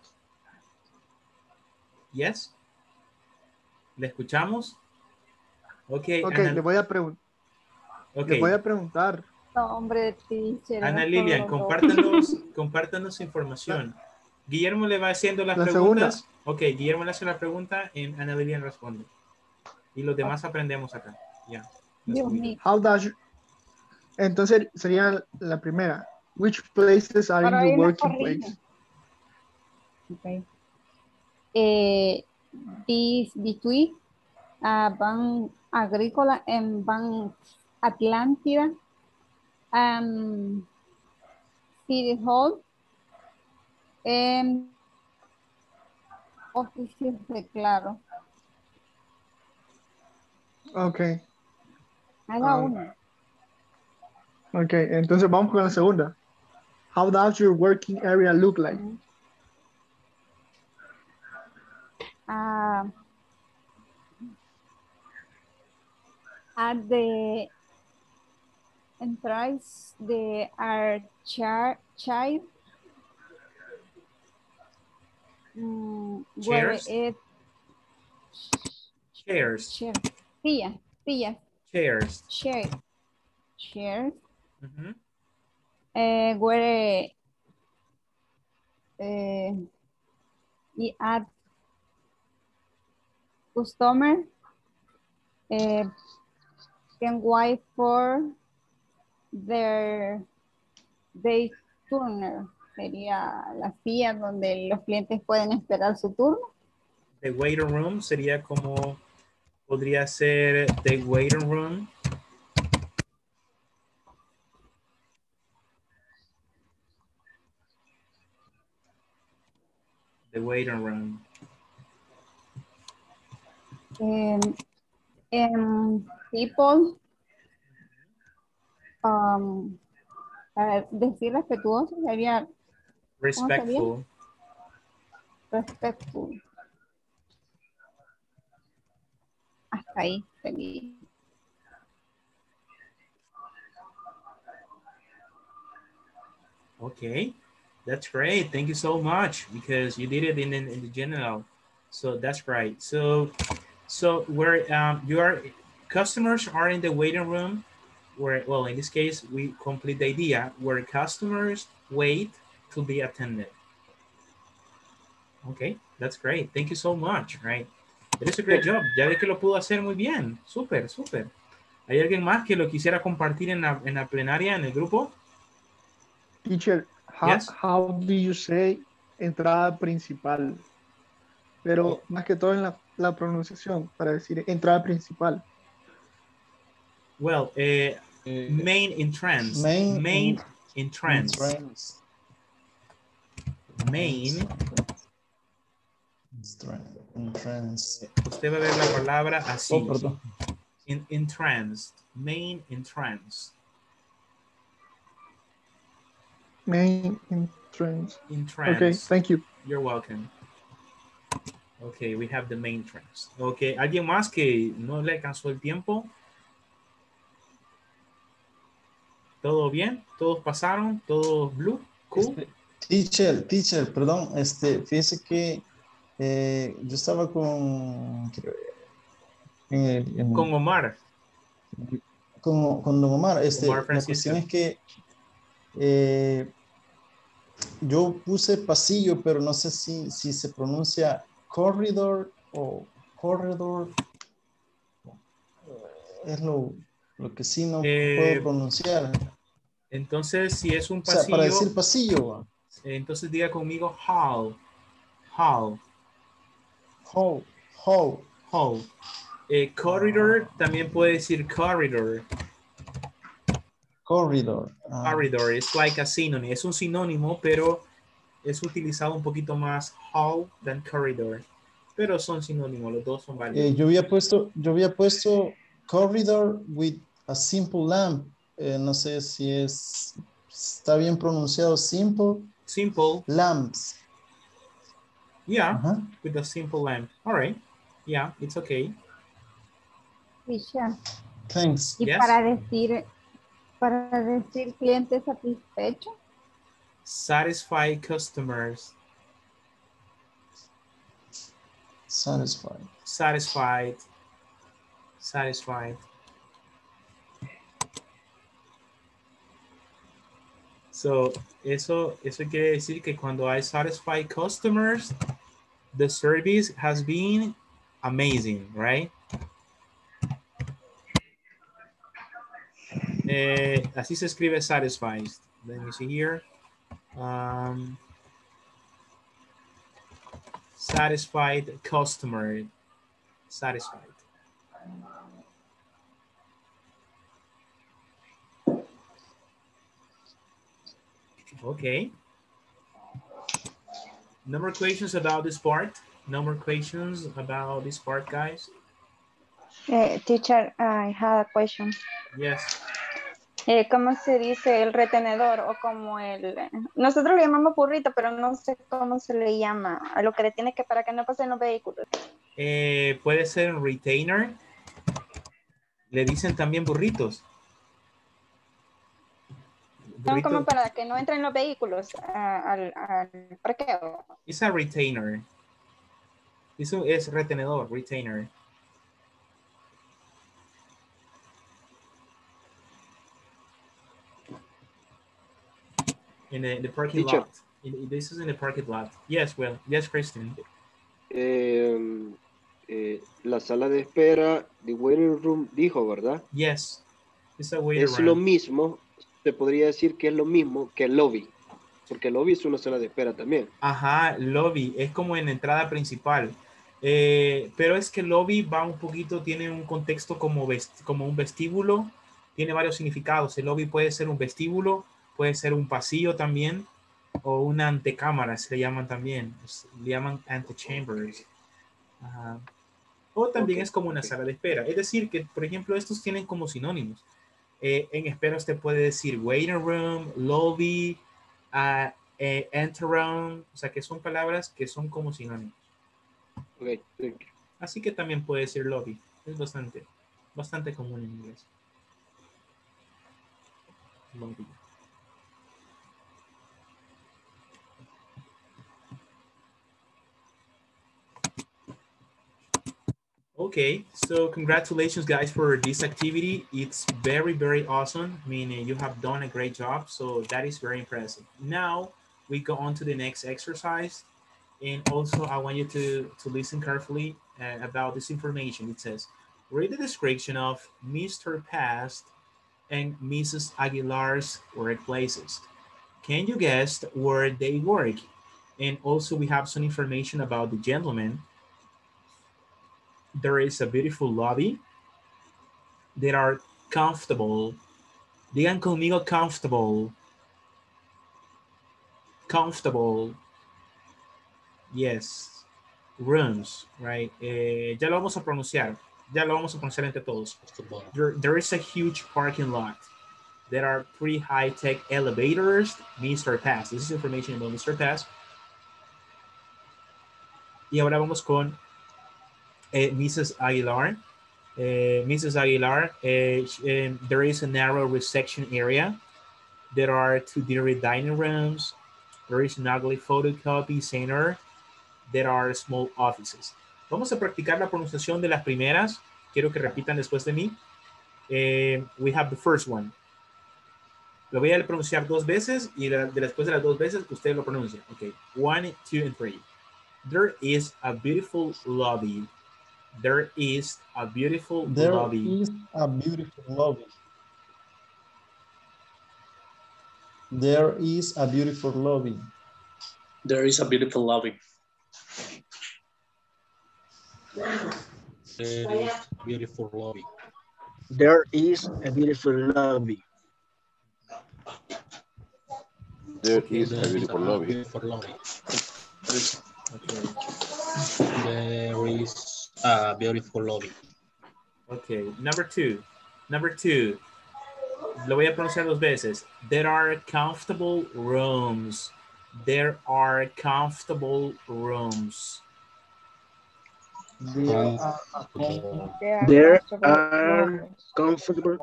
Yes. ¿Le escuchamos? Okay. Ok, Ana, le voy a preguntar. okay. Le voy a preguntar. No, hombre, teacher. Ana era Lilian, todo. compártanos información. Guillermo le va haciendo las La preguntas. segunda. Ok, Guillermo le hace la pregunta y Ana Lilian responde. Y los demás aprendemos acá. Ya. Dios mío. How does you... Entonces sería la primera. Which places are Pero in ahí your me working corrige. place? Okay. Between Ban Agrícola en Ban Atlántida, City Hall, Oficios de Claro. Ok. Haga una. Ok, entonces vamos con la segunda. How does your working area look like? At the entrance, the archive, where Chairs? it Chairs. sillas. Chairs. Chairs. Mhm. Where we add customer can wait for their turner. Sería la silla donde los clientes pueden esperar su turno. The waiting room sería como, podría ser the waiting room. The waiting room. People, a ver, decir respetuoso sería Respectful. respectful. Hasta ahí sería. Okay, that's great. Thank you so much because you did it in the general. So that's great. So where your customers are in the waiting room, where, well, in this case, we complete the idea where customers wait to be attended. Okay, that's great. Thank you so much, right? It is a great job. Ya ve que lo pudo hacer muy bien. Súper, súper. ¿Hay alguien más que lo quisiera compartir en la plenaria, en el grupo? Teacher, how do you say entrada principal? Pero más que todo en la pronunciación, para decir entrada principal. Well, main entrance. Main entrance. Main entrance. Usted va a ver la palabra así. Oh, perdón. Entrance. Main entrance. Main entrance. Entrance. Okay, thank you. You're welcome. Okay, we have the main entrance. Okay, ¿alguien más que no le alcanzó el tiempo? ¿Todo bien? ¿Todos pasaron? ¿Todos blue? Cool. Teacher, perdón, fíjese que yo estaba con Omar. Con don Omar. Omar la cuestión es que yo puse pasillo, pero no sé si se pronuncia corridor o corredor. Es lo que sí no puedo pronunciar. Entonces, si es un pasillo. O sea, para decir pasillo. Entonces diga conmigo hall. Hall. Hall. Hall. Corridor también puede decir corridor. Corridor. Corridor, es like a synonym. Es un sinónimo, pero es utilizado un poquito más hall than corridor. pero son sinónimos, los dos son válidos. Yo había puesto corridor with a simple lamp. No sé si está bien pronunciado, simple. Simple. Lamps. Yeah, with a simple lamp. All right. Yeah, it's okay. Teacher. Thanks. Y Yes. para decir cliente satisfecho. Satisfy customers. Satisfied. Satisfied. Satisfied. So, eso quiere decir que cuando hay satisfied customers, the service has been amazing, right? Así se escribe satisfied. Let me see here. Satisfied customer. Satisfied. Okay. No more questions about this part? No more questions about this part, guys? Teacher, I have a question. Yes. ¿Cómo se dice el retenedor o como el... Nosotros le llamamos burrito, pero no sé cómo se le llama a lo que le tiene que para que no pasen los vehículos. Puede ser un retainer. Le dicen también burritos. Son como para que no entren los vehículos al parqueo. Es a retainer. Eso es retenedor, retainer. In the parking Teacher. lot. This is in the parking lot. Yes, well, yes, Kristen. La sala de espera, the waiting room, dijo, ¿verdad? Yes. It's a waiting Es room. lo mismo, se podría decir que es lo mismo que el lobby, porque el lobby es una sala de espera también. Ajá, lobby, es como en la entrada principal. Pero es que el lobby va un poquito, tiene un contexto como un vestíbulo, tiene varios significados. El lobby puede ser un vestíbulo, puede ser un pasillo también, o una antecámara, se le llaman también, le llaman antechambers. Ajá. O también es como una sala de espera. Es decir, que por ejemplo estos tienen como sinónimos. En espera usted puede decir waiting room, lobby, enter room, o sea que son palabras que son como sinónimos. Okay, thank you. Así que también puede decir lobby. Es bastante común en inglés. Lobby. Okay, so congratulations guys for this activity. It's very, very awesome. I mean, you have done a great job, so that is very impressive. Now we go on to the next exercise. And also I want you to listen carefully about this information. It says, read the description of Mr. Past and Mrs. Aguilar's workplaces. Can you guess where they work? And also we have some information about the gentleman. There is a beautiful lobby. They are comfortable. Digan conmigo comfortable. Comfortable. Yes. Rooms, right? Ya lo vamos a pronunciar. Ya lo vamos a pronunciar entre todos. There is a huge parking lot. There are pretty high-tech elevators. Mr. Pass. This is information about Mr. Pass. Y ahora vamos con Mrs. Aguilar. Mrs. Aguilar, there is a narrow reception area. There are 2 dirty dining rooms. There is an ugly photocopy center. There are small offices. Vamos a practicar la pronunciación de las primeras. Quiero que repitan después de mí. We have the first one. Lo voy a pronunciar 2 veces y después de las 2 veces usted lo pronuncia. Okay, 1, 2, and 3. There is a beautiful lobby. There is a beautiful lobby. There is a beautiful lobby. There is a beautiful lobby. There is a beautiful lobby. There is a beautiful lobby. There is a beautiful lobby. There is a beautiful lobby. Beautiful lobby. Okay. There is a beautiful lobby. Okay, number two. Number two. Lo voy a pronunciar dos veces. There are comfortable rooms. There are comfortable rooms. There are comfortable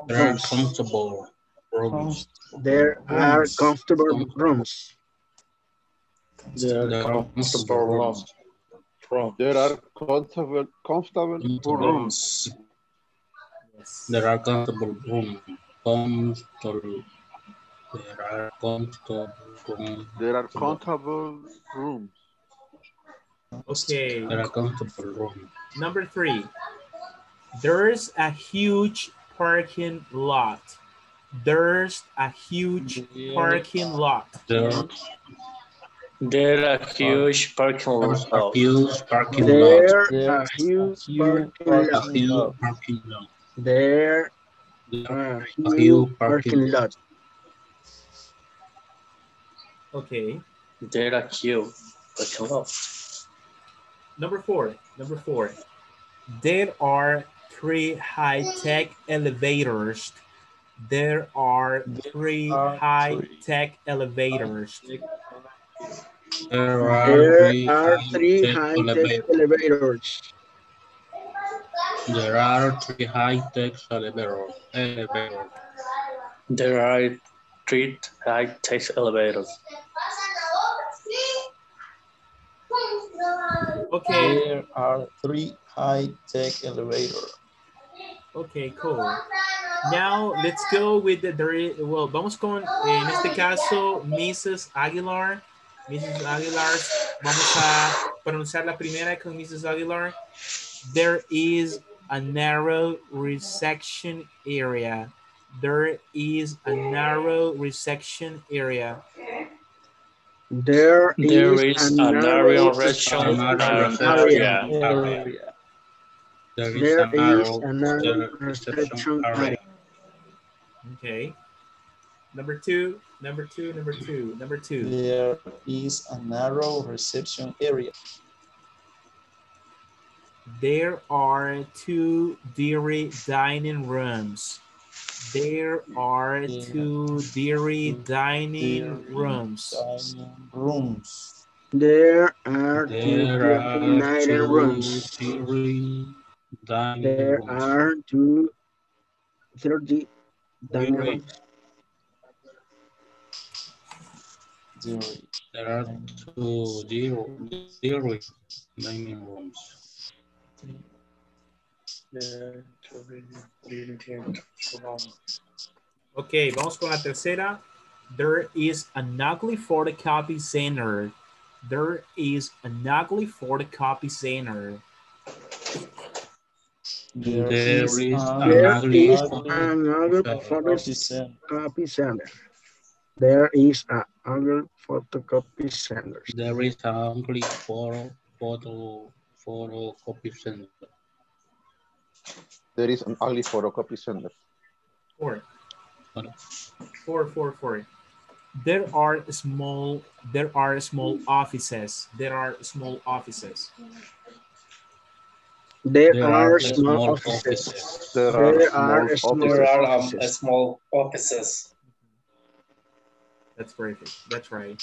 rooms. There are comfortable rooms. There are comfortable rooms. There are comfortable rooms. There are comfortable rooms. There are comfortable rooms. Okay. There are comfortable rooms. Number three. There's a huge parking lot. There's a huge parking lot. There are huge parking lots. There are huge parking lots. There are huge parking lots. Okay. There are huge parking lots. Number four. Number four. There are 3 high-tech elevators. There are 3 high-tech elevators. There are 3 high-tech elevators. There are 3 high-tech elevators. There are 3 high-tech elevators. Okay. There are 3 high-tech elevators. Okay, cool. Now let's go with the well, vamos con en este caso Mrs. Aguilar. Mrs. Aguilar, vamos a pronunciar la primera con Mrs. Aguilar. There is a narrow reception area. There is a narrow reception area. There is a narrow reception area. There is a narrow reception area. Okay. Number two. There is a narrow reception area. There are 2 dairy dining rooms. There are 2 dairy dining rooms. There are 2 dining rooms. There are 2 30 dining rooms. There are 2 dairy dining rooms. Ok, vamos con la tercera. There is an ugly photocopy center. There is an ugly photocopy center. There is an ugly photocopy center. There is an ugly photocopy center. There is an ugly photocopy center. There is an ugly photocopy center. 4. There are small offices. There are small offices. There are small offices. There are small offices. That's perfect. That's right.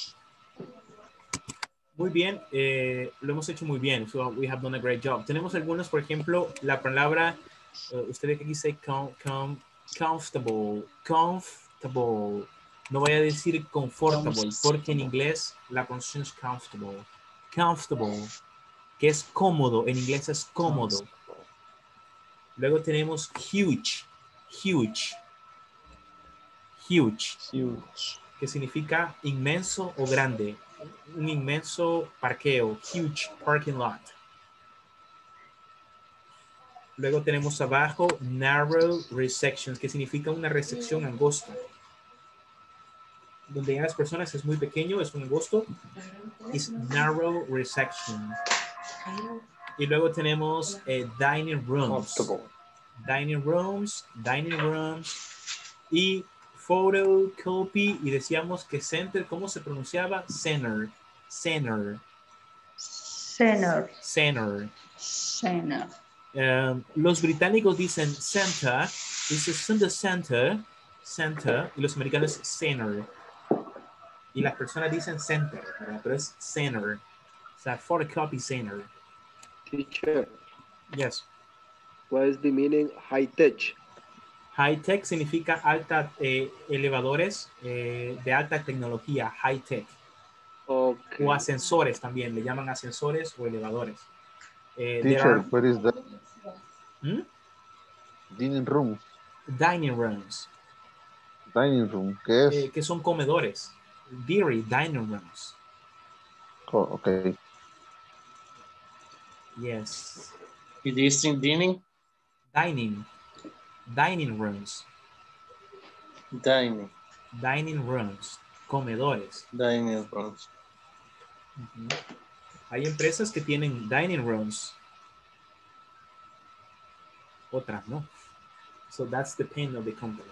Muy bien, lo hemos hecho muy bien. So we have done a great job. Tenemos algunos, por ejemplo, la palabra, usted ve que dice comfortable. No voy a decir comfortable, porque en inglés la pronunciación es comfortable. Comfortable, que es cómodo. En inglés es cómodo. Luego tenemos huge. Que significa inmenso o grande. Un inmenso parqueo, huge parking lot. Luego tenemos abajo narrow receptions, que significa una recepción angosta. Donde ya las personas es muy pequeño, es un angosto. Es narrow reception. Y luego tenemos dining rooms. Dining rooms. Y photocopy, y decíamos que center, ¿cómo se pronunciaba? Center. Center. Center. Center. Los británicos dicen center, dice in the center, center, y los americanos center. Y las personas dicen center, ¿verdad? Pero es center. O sea, photocopy center. Teacher. Yes. What is the meaning high tech? High tech significa alta, elevadores de alta tecnología, high tech. Okay. O ascensores también, le llaman ascensores o elevadores. Teacher, what is that? Dining room. Dining rooms. Dining room, ¿qué es? Que son comedores. Dining rooms. Oh, okay. Yes. Is this in dining? Dining rooms. Dining. Dining rooms. Comedores. Dining rooms. Hay empresas que tienen dining rooms. Otras no. So that's the depend of the company.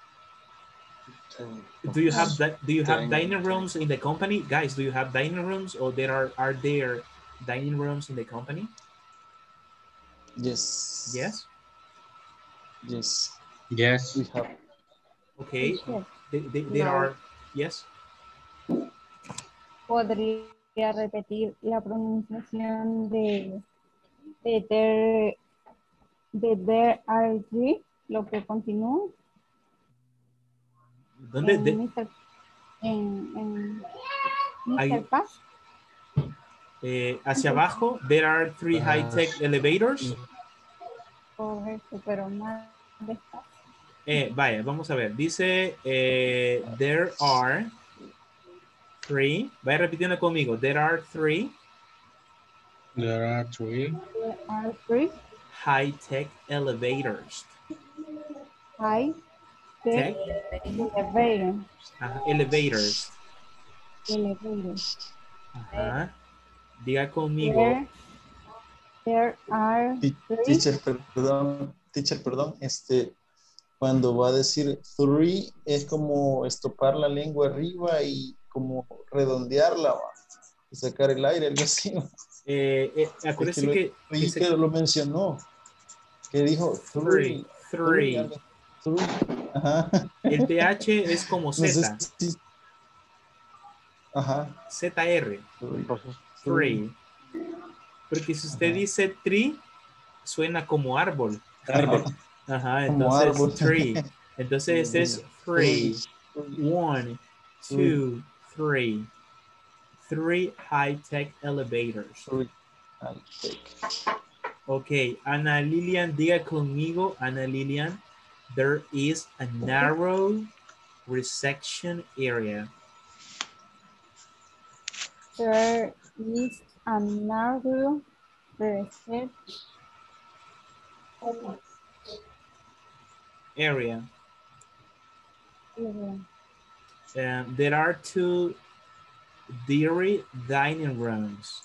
Do you have dining rooms in the company? Guys, do you have dining rooms or are there dining rooms in the company? Yes. Yes? Yes. Yes. We have. Okay. There are, yes? ¿Podría repetir la pronunciación de there are three, lo que continúa? ¿Dónde? En Mr. Paz. Hacia abajo, there are 3 high-tech elevators. Correcto, pero más despacio. Vaya, vamos a ver. Dice, there are 3. Vaya repitiendo conmigo. There are 3. There are 3. There are 3. High-tech elevators. High-tech elevators. Elevators. Elevators. Ajá. Diga conmigo. There are 3. Teacher, perdón. Cuando va a decir 3 es como estopar la lengua arriba y como redondearla y sacar el aire, algo así. Acuérdese que lo mencionó, que dijo 3. Ajá. El TH es como Z. No sé si... Ajá. ZR. 3. Porque si usted dice tree, suena como árbol. Ajá, entonces tree. Entonces es 3. 1, 2, 3. 3 high-tech elevators. Ok, Ana Lilian, diga conmigo, Ana Lilian, there is a narrow reception area. There is a narrow reception area. There are 2 dairy dining rooms.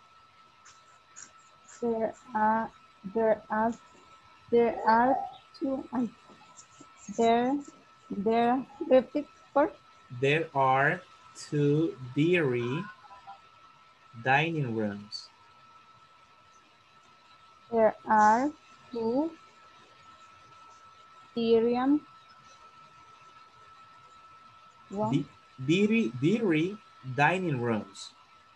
There are 2 There are 2 dairy dining rooms. There are 2 Syrian dairy dining rooms.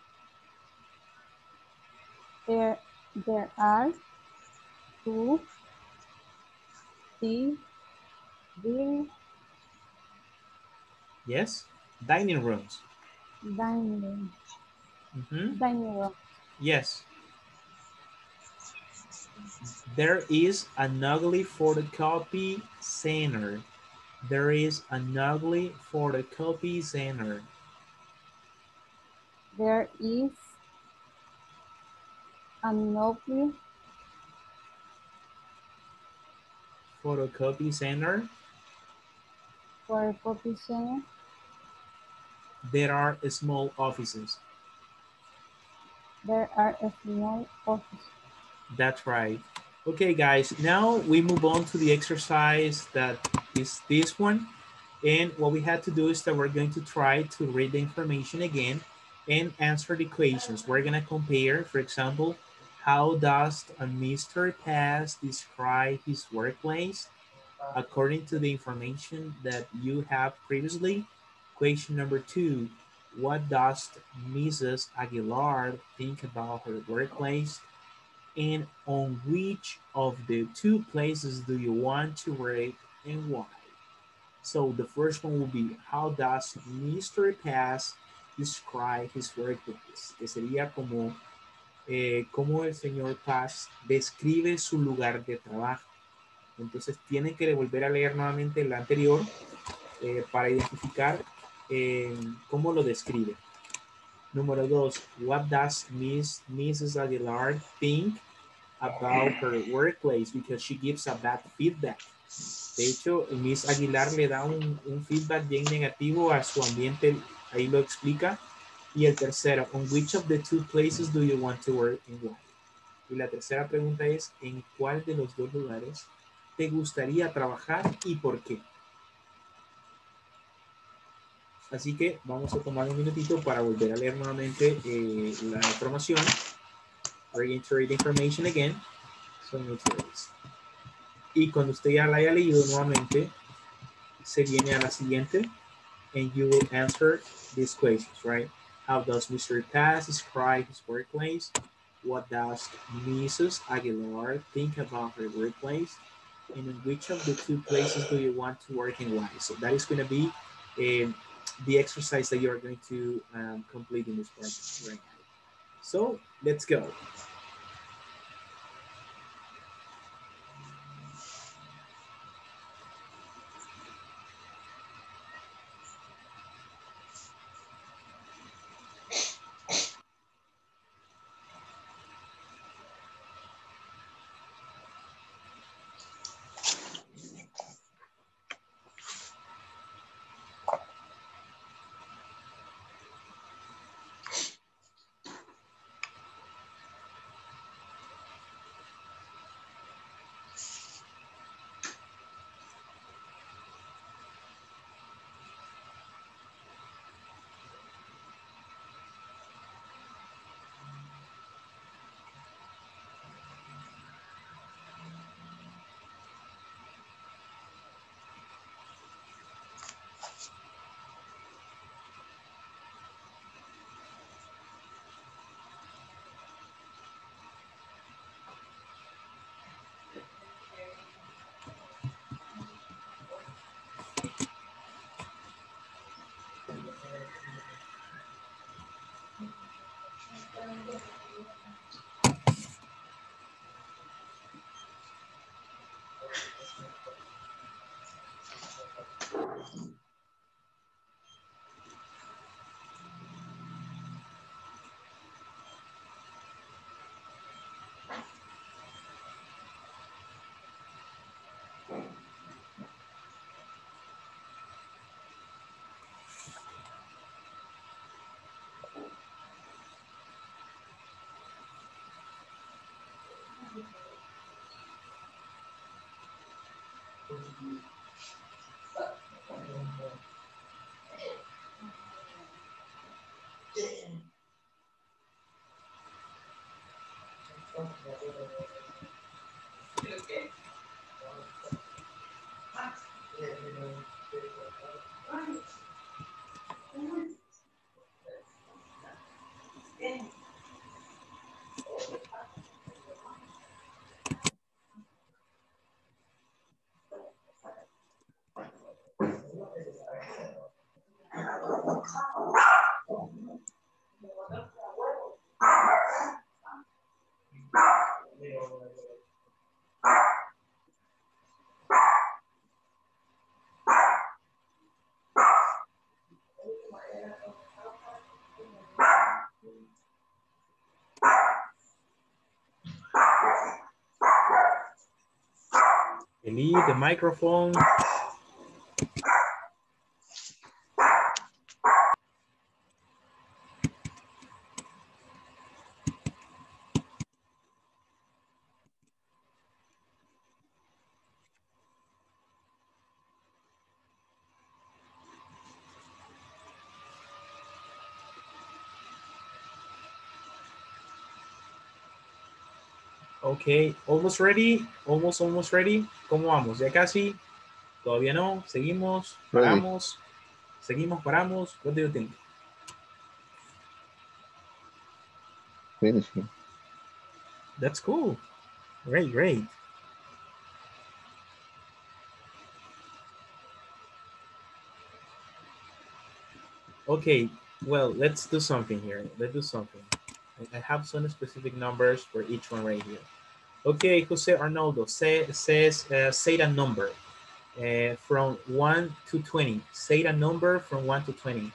There are 2 Yes, dining rooms. Dining room. Yes. There is an ugly photocopy center. There is an ugly photocopy center. There is an ugly photocopy center. Photocopy center. There are small offices. There are small offices. That's right. Okay, guys, now we move on to the exercise that is this one. And what we had to do is that we're going to try to read the information again and answer the questions. We're gonna compare, for example, how does Mr. Pass describe his workplace according to the information that you have previously? Question number 2, what does Mrs. Aguilar think about her workplace? And on which of the 2 places do you want to work and why? So the first one will be, how does Mr. Pass describe his workplace? Que sería como, cómo el señor Paz describe su lugar de trabajo. Entonces tienen que volver a leer nuevamente la anterior para identificar cómo lo describe. Número 2, what does Mrs. Aguilar think about her workplace? Because she gives a bad feedback. De hecho, Miss Aguilar le da un feedback bien negativo a su ambiente, ahí lo explica. Y el tercero, on which of the 2 places do you want to work and why? Y la tercera pregunta es, ¿en cuál de los 2 lugares te gustaría trabajar y por qué? Así que vamos a tomar un minutito para volver a leer nuevamente la información. We're going to read the information again. So y cuando usted ya la haya leído nuevamente, se viene a la siguiente, and you will answer these questions, right? How does Mr. Paz describe his workplace? What does Mrs. Aguilar think about her workplace? And in which of the 2 places do you want to work and why? So that is going to be the exercise that you are going to complete in this part right now. So let's go. Eli, the microphone. Okay, almost ready, almost ready. ¿Cómo vamos? ¿Ya casi? ¿Todavía no? ¿Seguimos? Ready. ¿Paramos? ¿Seguimos? ¿Paramos? What do you think? Finishing. That's cool. Great, great. Okay, well, let's do something here. Let's do something. I have some specific numbers for each one right here. Okay, Jose Arnoldo, say a number from 1 to 20. Say a number from 1 to 20.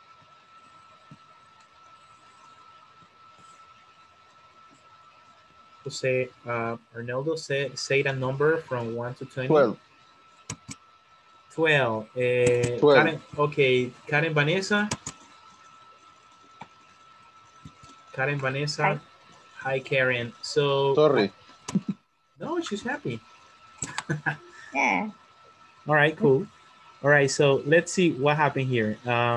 Jose Arnoldo, say a number from 1 to 20. 12. 12. 12. Karen, okay, Karen Vanessa. Karen Vanessa. Hi, Karen. So. Sorry. No, she's happy. Yeah. All right, cool. All right, so let's see what happened here.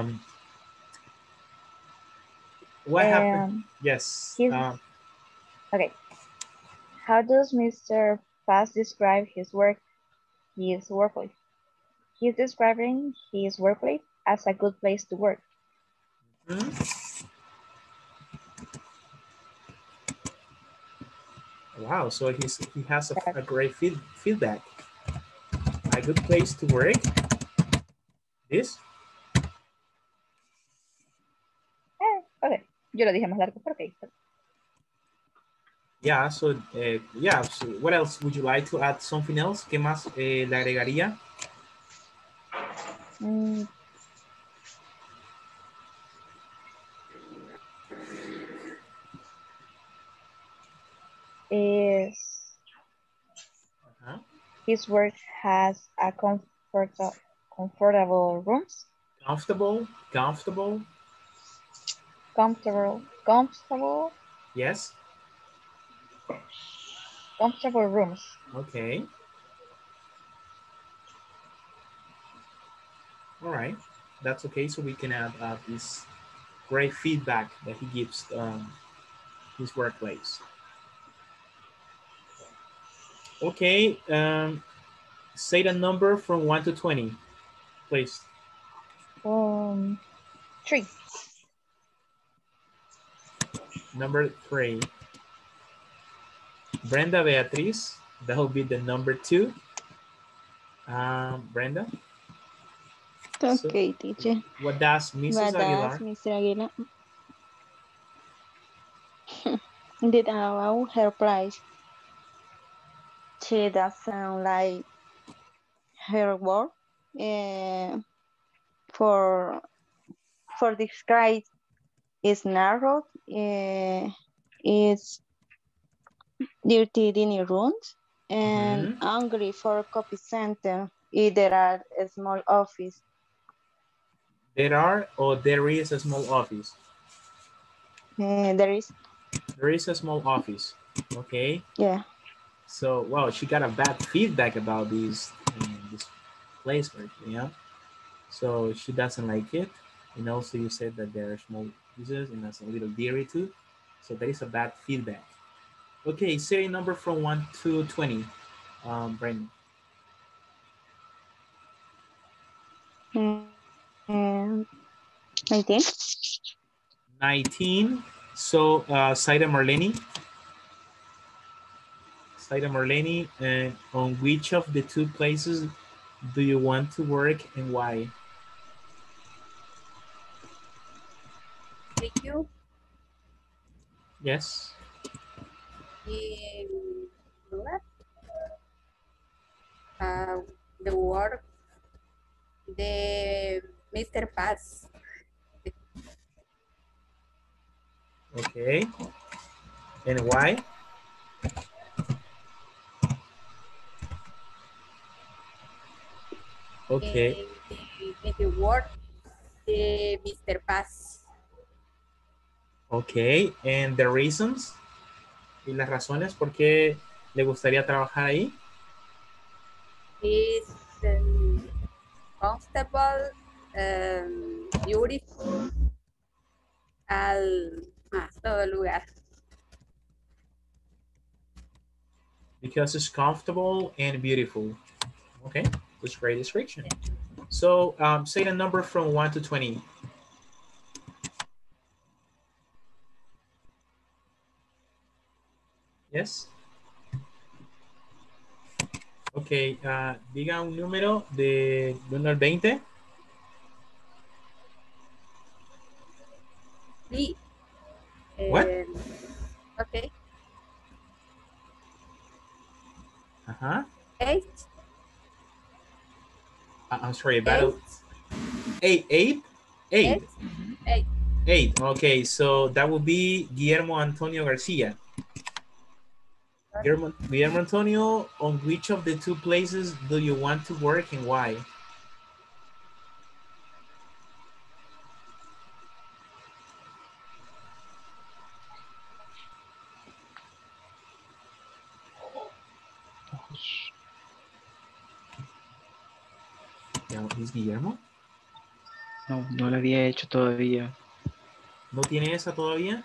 What happened? Yes. Okay. How does Mr. Fast describe his work? His workplace. He's describing his workplace as a good place to work. Wow, so he has a great feedback. A good place to work. This? Okay, yo lo dije más largo, pero okay. Yeah, so, yeah, so what else? Would you like to add something else? ¿Qué más le agregaría? His work has a comfortable rooms. Comfortable. Yes. Comfortable rooms. Okay. All right, that's okay. So we can add this great feedback that he gives his workplace. Okay, say the number from 1 to 20, please. 3. Number 3. Brenda Beatriz, that will be the number 2. Brenda? Okay, so, teacher. What does Mrs. Aguilar? Mr. Aguilar did about her price. She doesn't like her work. For describe is narrow. Is dirty dining rooms and angry for copy center. There are a small office. There are or there is a small office? There is. There is a small office. Okay. Yeah. So, wow, she got a bad feedback about this placement, yeah. So she doesn't like it. And also you said that there are small pieces and that's a little dirty too. So that is a bad feedback. Okay, say a number from 1 to 20, Brandon. 19. 19. So Saida Marlene. Saida Marlene, on which of the 2 places do you want to work and why? Thank you. Yes. The work, the Mr. Paz. Okay. And why? Okay. The work, the Mr. Paz. Okay. And the reasons? ¿Y las razones por qué le gustaría trabajar ahí? Is comfortable, beautiful, todo lugar. Because it's comfortable and beautiful. Okay, that's great description. So say a number from 1 to 20. Yes. Ok, diga un número de 1 al 20. Sí. What? Okay. Uh-huh. 8. I'm sorry, battle. 8. 8? 8. 8. 8. Okay, so that would be Guillermo Antonio Garcia. Guillermo Antonio, on which of the 2 places do you want to work and why? ¿Es Guillermo? No, no lo había hecho todavía. ¿No tiene esa todavía?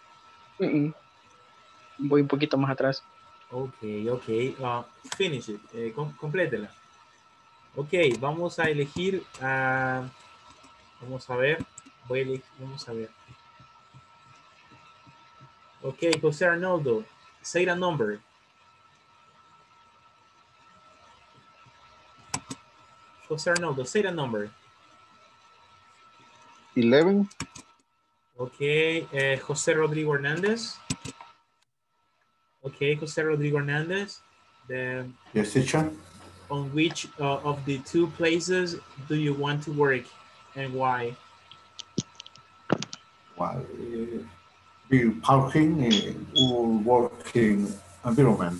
Voy un poquito más atrás. Ok. Finish it. Complétela. Ok, vamos a elegir. Vamos a ver. Vamos a ver. Ok, José Arnoldo. Say a number. José Arnoldo, say a number. 11. Okay, José Rodrigo Hernández. Okay, José Rodrigo Hernández. Yes, teacher. On which of the 2 places do you want to work and why? Why? Be parking or working environment.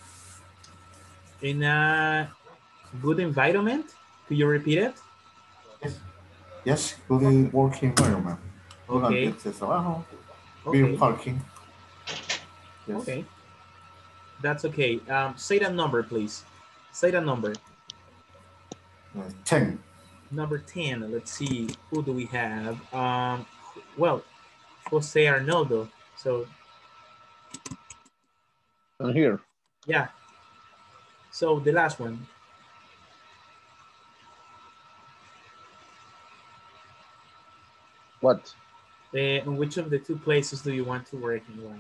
In a good environment? Could you repeat it? Yes, good working environment. Okay. Be parking. Yes. Okay. That's okay. Say that number, please. Say that number. 10. Number 10. Let's see. Who do we have? Well, Jose Arnoldo. So. I'm here. Yeah. So the last one. What? In which of the 2 places do you want to work and why?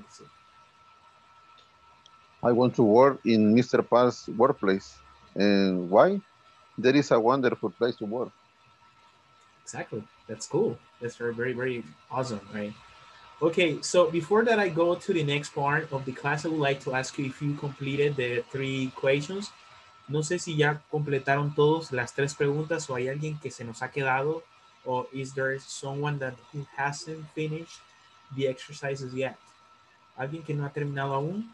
I want to work in Mr. Paz's workplace. And why? There is a wonderful place to work. Exactly. That's cool. That's very, very, very awesome, right? Okay, so before that I go to the next part of the class, I would like to ask you if you completed the 3 equations. No sé si ya completaron todos las 3 preguntas o hay alguien que se nos ha quedado, or is there someone that who hasn't finished the exercises yet? ¿Alguien que no ha terminado aún?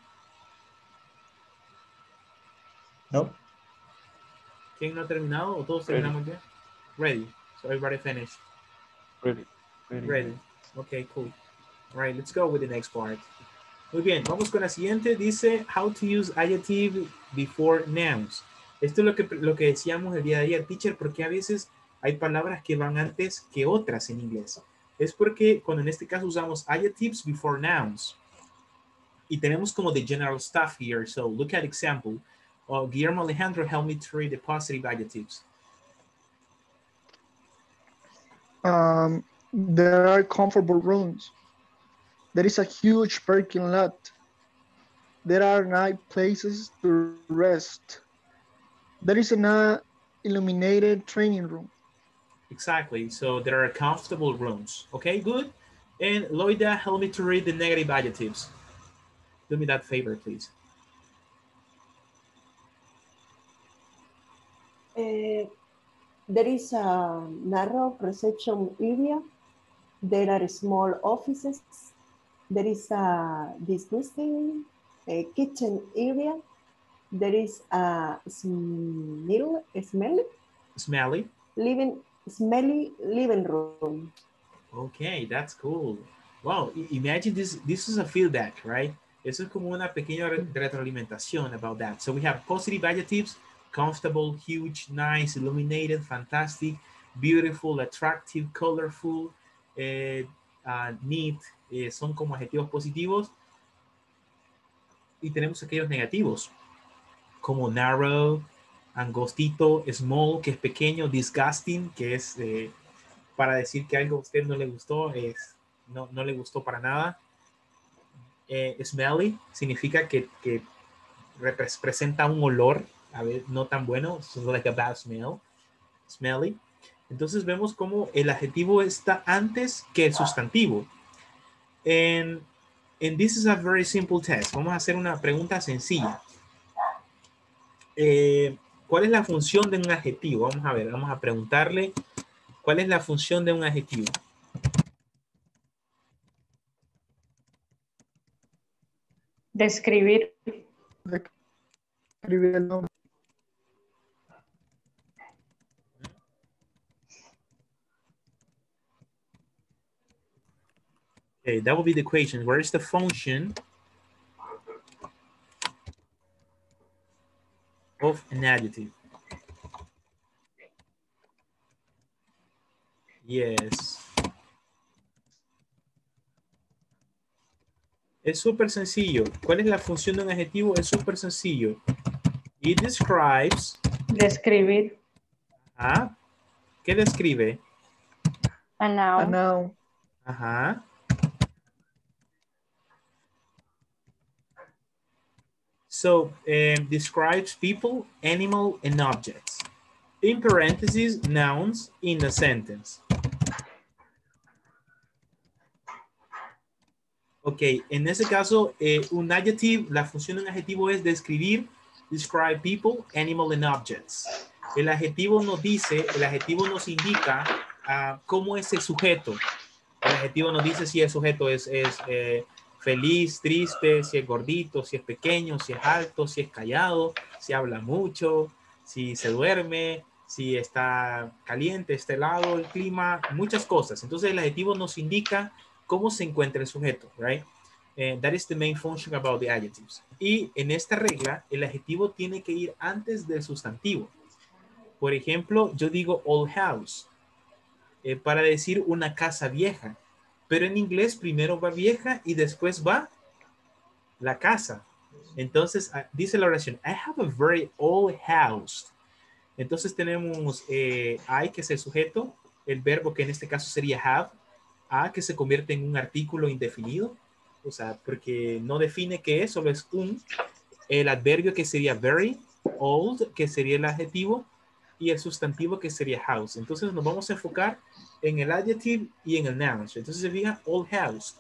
No. ¿Quién no ha terminado o todos terminamos ya? Ready. So everybody finished. Ready. Okay, cool. All right, let's go with the next part. Muy bien, vamos con la siguiente. Dice, how to use adjective before nouns. Esto es lo que decíamos el día de ayer, teacher, porque a veces hay palabras que van antes que otras en inglés. Es porque cuando en este caso usamos adjectives before nouns. Y tenemos como the general stuff here. So look at example. Guillermo Alejandro, help me to read the positive adjectives. There are comfortable rooms. There is a huge parking lot. There are nice places to rest. There is an illuminated training room. Exactly. So there are comfortable rooms. Okay, good. And Loida, help me to read the negative adjectives. Do me that favor, please. There is a narrow reception area. There are small offices. There is a disgusting kitchen area. There is a smelly living room. Okay, that's cool. Wow, imagine this is a feedback, right? Eso es como una pequeña retroalimentación about that. So we have positive adjectives, comfortable, huge, nice, illuminated, fantastic, beautiful, attractive, colorful, neat, son como adjetivos positivos. Y tenemos aquellos negativos. como narrow, angostito, small, que es pequeño, disgusting, que es para decir que algo a usted no le gustó, no le gustó para nada. Smelly significa que representa un olor, a ver, no tan bueno, so like a bad smell. Smelly. Entonces vemos cómo el adjetivo está antes que el sustantivo. And this is a very simple test. Vamos a hacer una pregunta sencilla. ¿Cuál es la función de un adjetivo? Vamos a ver, vamos a preguntarle cuál es la función de un adjetivo. Describir. Describir el nombre. Okay, that will be the equation. Where is the function of an adjective? Yes. Es súper sencillo. ¿Cuál es la función de un adjetivo? Es súper sencillo. It describes. Describir. Ah, ¿qué describe? A noun. A noun. Ajá. So, describes people, animal, and objects. In parentheses, nouns in a sentence. Ok, en ese caso, un adjetivo, la función de un adjetivo es describir, describe people, animal, and objects. El adjetivo nos dice, el adjetivo nos indica cómo es el sujeto. El adjetivo nos dice si el sujeto es feliz, triste, si es gordito, si es pequeño, si es alto, si es callado, si habla mucho, si se duerme, si está caliente, está helado, el clima, muchas cosas. Entonces el adjetivo nos indica cómo se encuentra el sujeto, right? That is the main function about the adjectives. Y en esta regla, el adjetivo tiene que ir antes del sustantivo. Por ejemplo, yo digo old house para decir una casa vieja. Pero en inglés primero va vieja y después va la casa. Entonces dice la oración, I have a very old house. Entonces tenemos I, que es el sujeto, el verbo que en este caso sería have, a, que se convierte en un artículo indefinido, o sea, porque no define qué es, solo es el adverbio que sería very, old, que sería el adjetivo, y el sustantivo que sería house. Entonces nos vamos a enfocar en el adjective y en el noun. Entonces se fija old house,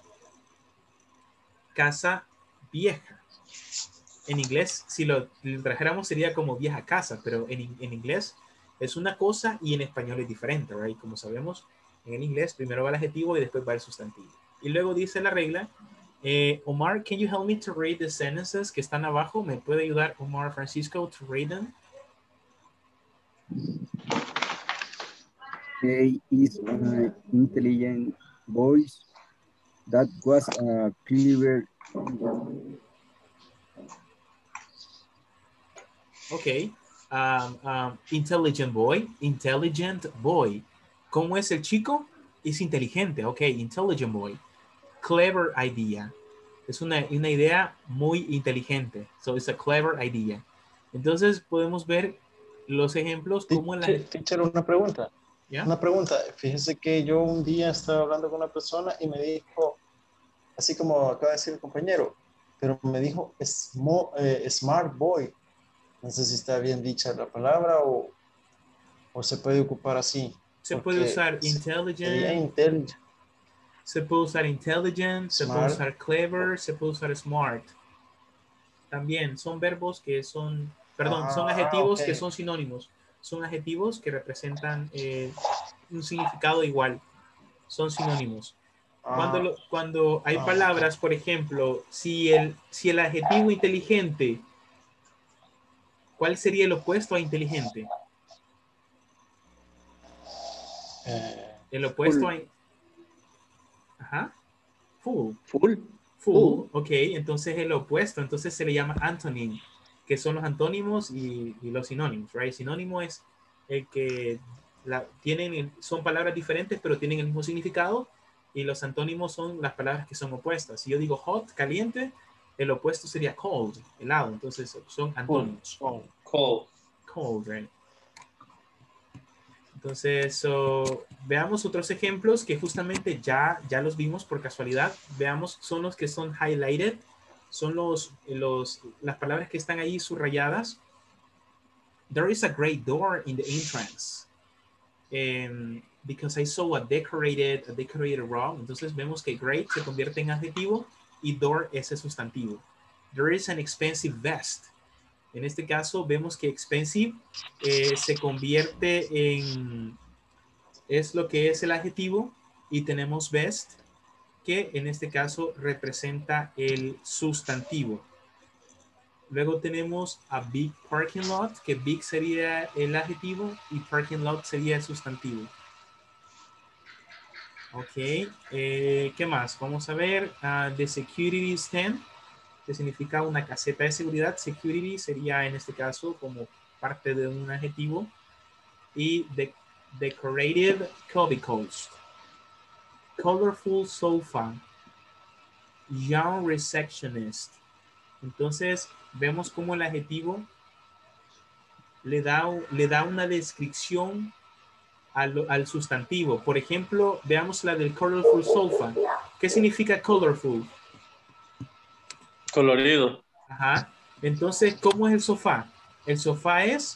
casa vieja. En inglés, si lo trajéramos sería como vieja casa, pero en inglés es una cosa y en español es diferente, right? Como sabemos, en el inglés primero va el adjetivo y después va el sustantivo. Y luego dice la regla, Omar, can you help me to read the sentences que están abajo? ¿Me puede ayudar Omar Francisco to read them? He is an intelligent boy. That was a clever. Okay. Intelligent boy. ¿Cómo es el chico? Es inteligente. Ok, intelligent boy. Clever idea. Es una idea muy inteligente. So it's a clever idea. Entonces podemos ver los ejemplos como en la... Teacher, una pregunta. ¿Yeah? Una pregunta. Fíjese que yo un día estaba hablando con una persona y me dijo, así como acaba de decir el compañero, pero me dijo smart boy. No sé si está bien dicha la palabra o se puede ocupar así. Se puede usar intelligent. Se puede usar intelligent, se puede usar clever, se puede usar smart. También son verbos que son, son adjetivos que son sinónimos. Son adjetivos que representan un significado igual. Son sinónimos. Cuando hay palabras, por ejemplo, si el adjetivo inteligente, ¿cuál sería el opuesto a inteligente? El opuesto a... Ajá. Full. Ok, entonces el opuesto, entonces se le llama antonym, que son los antónimos y los sinónimos, right? Sinónimo es el que son palabras diferentes, pero tienen el mismo significado, y los antónimos son las palabras que son opuestas. Si yo digo hot, caliente, el opuesto sería cold, helado. Entonces son antónimos. Cold. Cold, right? Entonces, veamos otros ejemplos que justamente ya los vimos por casualidad. Veamos, son los que son highlighted. Son las palabras que están ahí subrayadas. There is a great door in the entrance. Because I saw a decorated room. Entonces vemos que great se convierte en adjetivo y door es el sustantivo. There is an expensive vest. En este caso vemos que expensive se convierte en, es lo que es el adjetivo, y tenemos vest, que en este caso representa el sustantivo. Luego tenemos a big parking lot, que big sería el adjetivo y parking lot sería el sustantivo. Ok, ¿qué más? Vamos a ver, the security stand, que significa una caseta de seguridad. Security sería en este caso como parte de un adjetivo. Y decorative cubicles, colorful sofa, young receptionist. Entonces vemos cómo el adjetivo le da una descripción al sustantivo. Por ejemplo, veamos la del colorful sofa. ¿Qué significa colorful? Colorido. Ajá. Entonces, ¿cómo es el sofá? El sofá es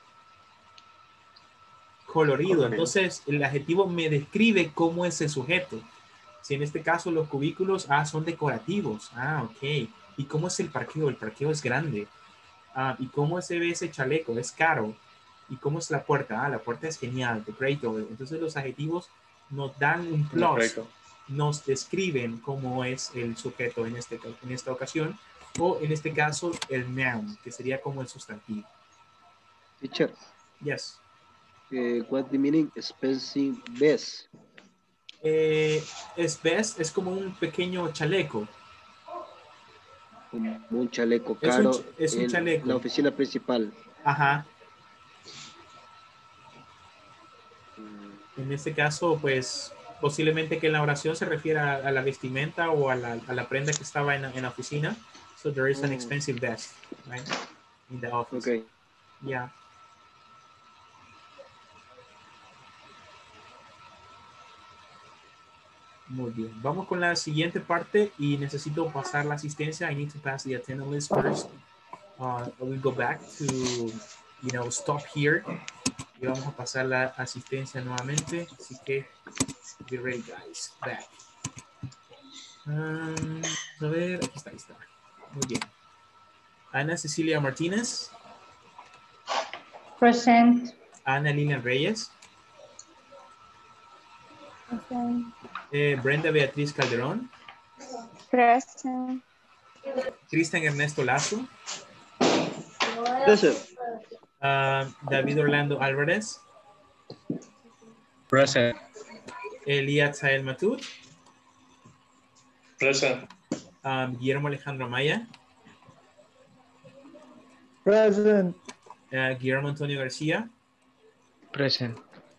colorido. Entonces, el adjetivo me describe cómo es el sujeto. Si en este caso los cubículos son decorativos. Ok. ¿Y cómo es el parqueo? El parqueo es grande. ¿Y cómo se ve ese chaleco? Es caro. ¿Y cómo es la puerta? La puerta es genial. The great door. Entonces, los adjetivos nos dan un plus. Nos describen cómo es el sujeto en esta ocasión, o en este caso el noun, que sería como el sustantivo. Teacher. Yes. What the meaning expensive vest? Vest es como un pequeño chaleco. Como un chaleco caro. Es un chaleco. La oficina principal. Ajá. En este caso, pues, posiblemente que en la oración se refiera a la vestimenta o a la prenda que estaba en la oficina. So there is an expensive vest, right? In the office. Okay. Yeah. Muy bien. Vamos con la siguiente parte y necesito pasar la asistencia. I need to pass the attendance list first. We'll go back to, stop here. Y vamos a pasar la asistencia nuevamente. Así que, be ready, guys. Back. A ver, aquí está. Muy bien. Ana Cecilia Martínez. Present. Ana Lina Reyes. Brenda Beatriz Calderón. Present. Cristian Ernesto Lazo. Present. David Orlando Álvarez. Present. Elías Sael Matut. Present. Guillermo Alejandro Maya. Present. Guillermo Antonio García. Present.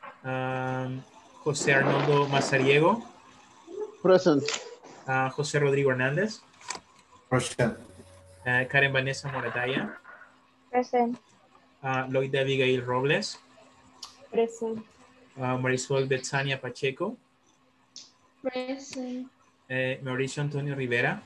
José Arnoldo Mazariego. Present. José Rodrigo Hernández. Present. Karen Vanessa Morataya. Present. Loida Abigail Robles. Present. Marisol Betsania Pacheco. Present. Mauricio Antonio Rivera.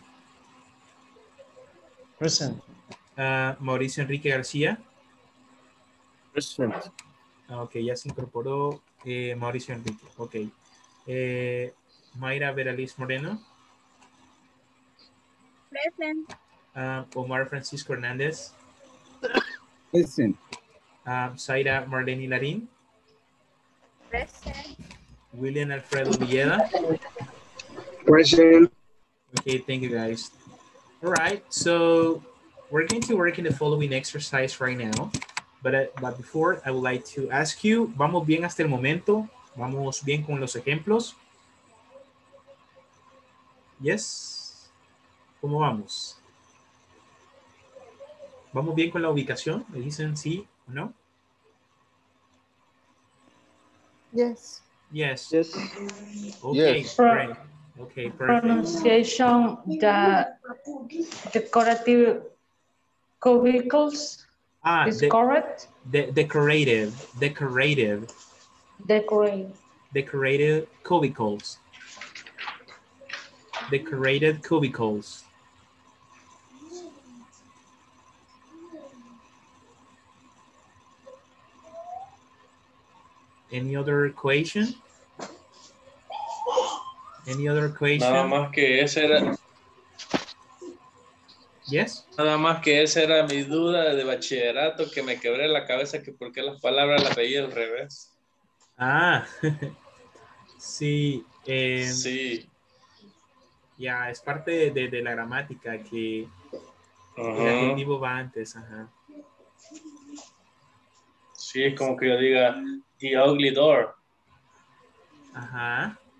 Present. Mauricio Enrique García. Present. Ok, ya se incorporó Mauricio Enrique. Ok. Mayra Veraliz Moreno. Present. Omar Francisco Hernández. Present. Zaira Marlene Larín. Present. William Alfredo Villeda. Present. Okay, thank you guys. All right, so we're going to work in the following exercise right now. But before, I would like to ask you, ¿vamos bien hasta el momento? ¿Vamos bien con los ejemplos? Yes. ¿Cómo vamos? ¿Vamos bien con la ubicación? ¿Me dicen sí o no? Yes. Yes. Yes. Okay, Yes. great. Okay, perfect. Pronunciation, the decorative cubicles is correct? Decorative cubicles. Decorated cubicles. Any other equation? Any other equation? Nada más que esa era. Yes. Nada más que esa era mi duda de bachillerato, que me quebré la cabeza que por qué las palabras las veía al revés. Ah, sí. Sí. Ya, es parte de la gramática que el adjetivo va antes. Ajá. Sí, es como que yo diga, the ugly door. Ajá.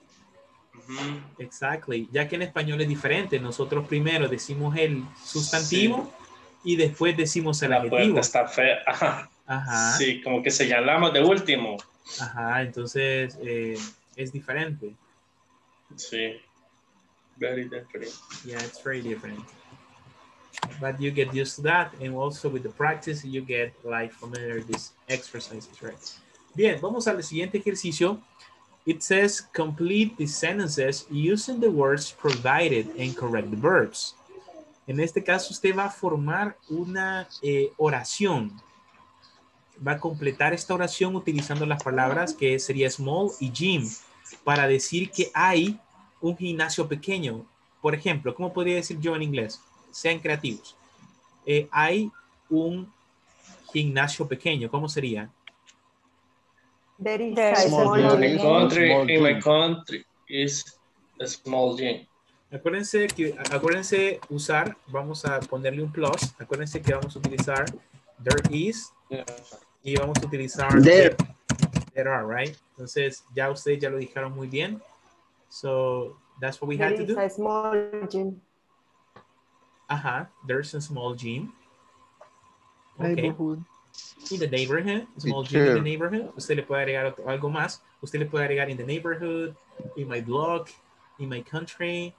Exactly. Ya que en español es diferente. Nosotros primero decimos el sustantivo y después decimos el adjetivo. La puerta está fea. Ajá. Sí, como que señalamos de último. Ajá, entonces es diferente. Sí. Very different. Yeah, it's very different. But you get used to that, and also with the practice you get like familiar with these exercises, right? Bien, vamos al siguiente ejercicio. It says complete the sentences using the words provided and correct the verbs. En este caso usted va a formar una oración. Va a completar esta oración utilizando las palabras que sería small y gym para decir que hay un gimnasio pequeño. Por ejemplo, ¿cómo podría decir yo en inglés? Sean creativos. Hay un gimnasio pequeño. ¿Cómo sería? There is a small gym. In my country is a small gym. Acuérdense usar, vamos a ponerle un plus. Acuérdense que vamos a utilizar there is y vamos a utilizar there are, right? Entonces, ya ustedes ya lo dijeron muy bien. So, that's what we had to do. There is a small gym. Ajá, there's a small gym. Okay. Neighborhood. In the neighborhood, small gym in the neighborhood. Usted le puede agregar algo más. Usted le puede agregar in the neighborhood, in my block, in my country.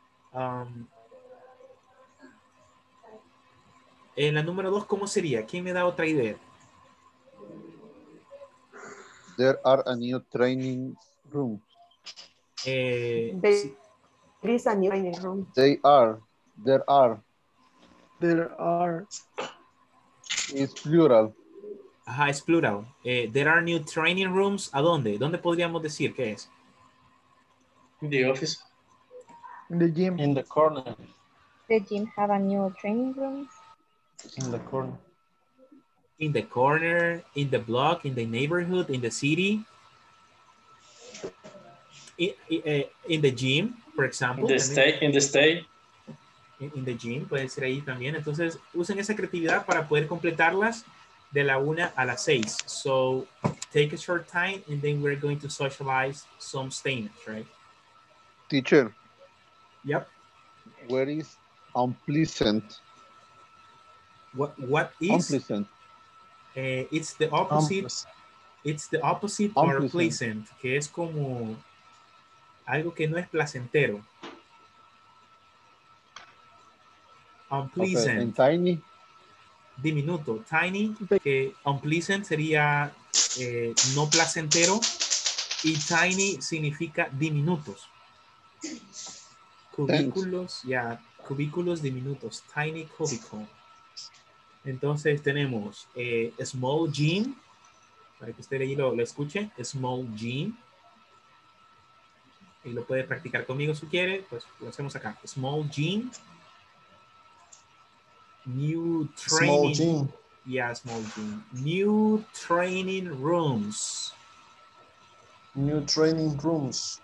En la número 2, ¿cómo sería? ¿Quién me da otra idea? There are a new training room. There is a new training room. There are. Is plural. Ajá, es plural. There are new training rooms. ¿A dónde? ¿Dónde podríamos decir que es? In the office. In the gym. In the corner. The gym have a new training room. In the corner. In the corner, in the block, in the neighborhood, in the city. In the gym, for example. In the state. In the gym, puede ser ahí también. Entonces, usen esa creatividad para poder completarlas de la 1 a las 6. So, take a short time and then we're going to socialize some statements, right? Teacher. Yep. Where is unpleasant? What is? Unpleasant. It's the opposite. It's the opposite or pleasant, que es como algo que no es placentero. Unpleasant. Okay. And tiny? Diminuto. Tiny, que unpleasant sería no placentero y tiny significa diminutos. Cubículos, ya, cubículos diminutos. Tiny cubicle. Entonces tenemos small gym, para que usted ahí lo escuche, small gym. Y lo puede practicar conmigo si quiere, pues lo hacemos acá. Small gym. New training. Small gym. Yeah, small gym. New training rooms. New training rooms.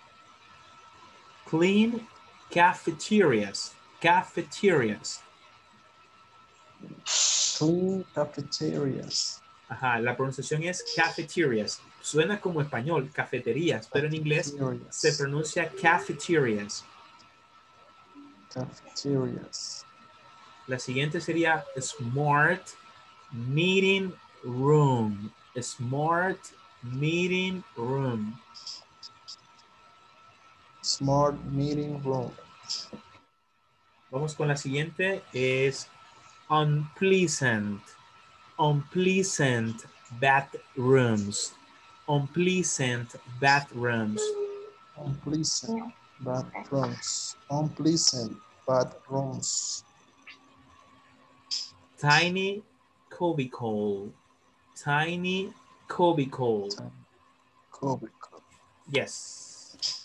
Clean cafeterias. Cafeterias. Clean cafeterias. Ajá, la pronunciación es cafeterias. Suena como español, cafeterías, pero en inglés se pronuncia cafeterias. Cafeterias. La siguiente sería smart meeting room. Smart meeting room. Smart meeting room. Vamos con la siguiente. Es unpleasant. Unpleasant bathrooms. Unpleasant bathrooms. Unpleasant bathrooms. Unpleasant bathrooms. Tiny cubicle. Tiny cubicle. Cubicle. Yes.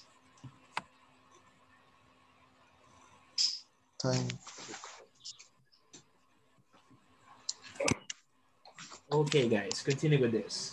Tiny. Okay, guys, continue with this.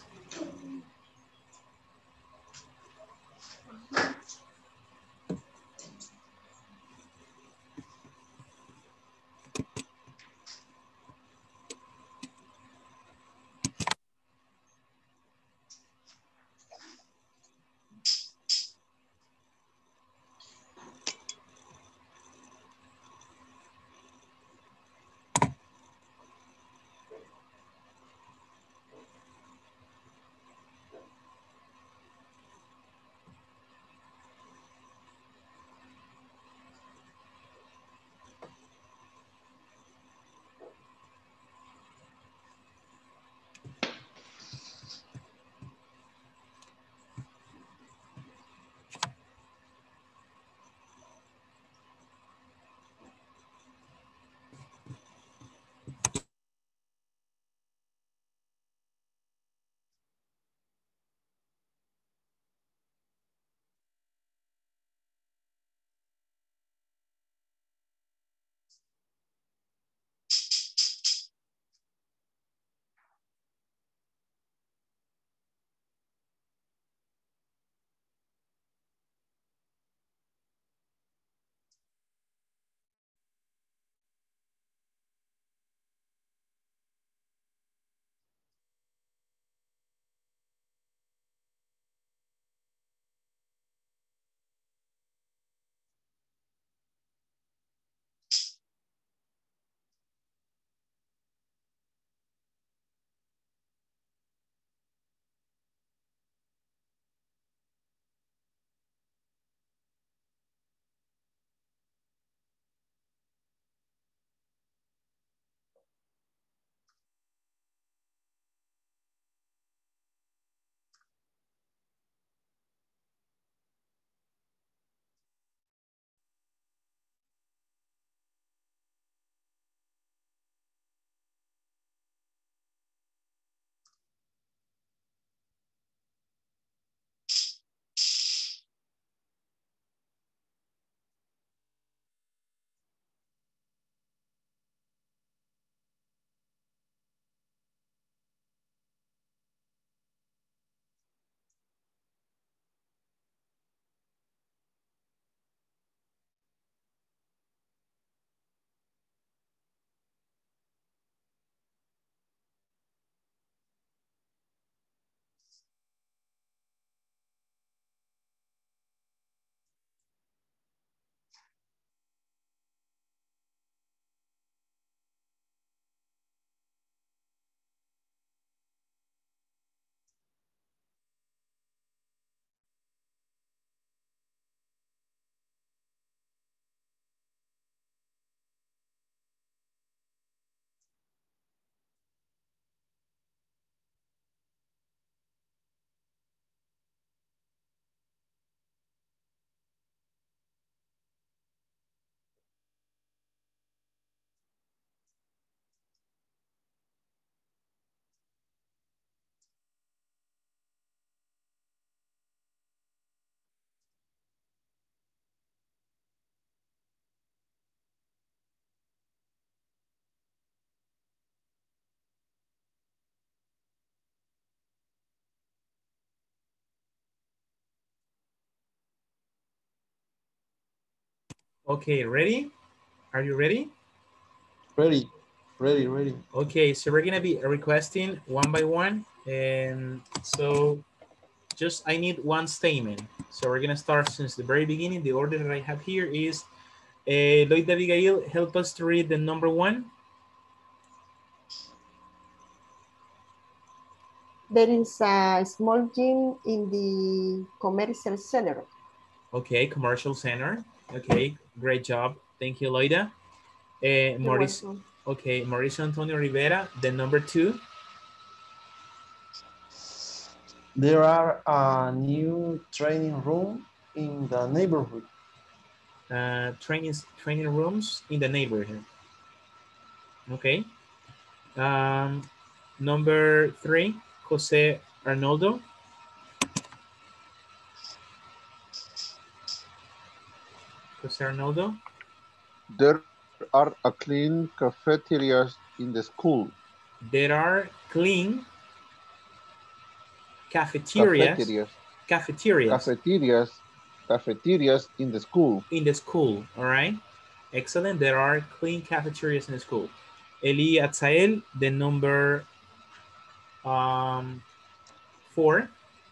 Okay, ready? Are you ready? Ready, ready, ready. Okay, so we're gonna be requesting one by one. And so just, I need one statement. So we're gonna start since the very beginning. The order that I have here is, Lloyd Abigail, help us to read the number one. There is a small gym in the commercial center. Okay, commercial center. Okay, great job. Thank you, Loida. Mauricio, okay, Mauricio Antonio Rivera, the number 2. There are a new training room in the neighborhood. Training rooms in the neighborhood. Okay. Number 3, Jose Arnoldo. Jose Arnoldo. There are a clean cafeterias in the school. There are clean cafeterias in the school. In the school, all right. Excellent. There are clean cafeterias in the school. Eli Atzael, the number 4.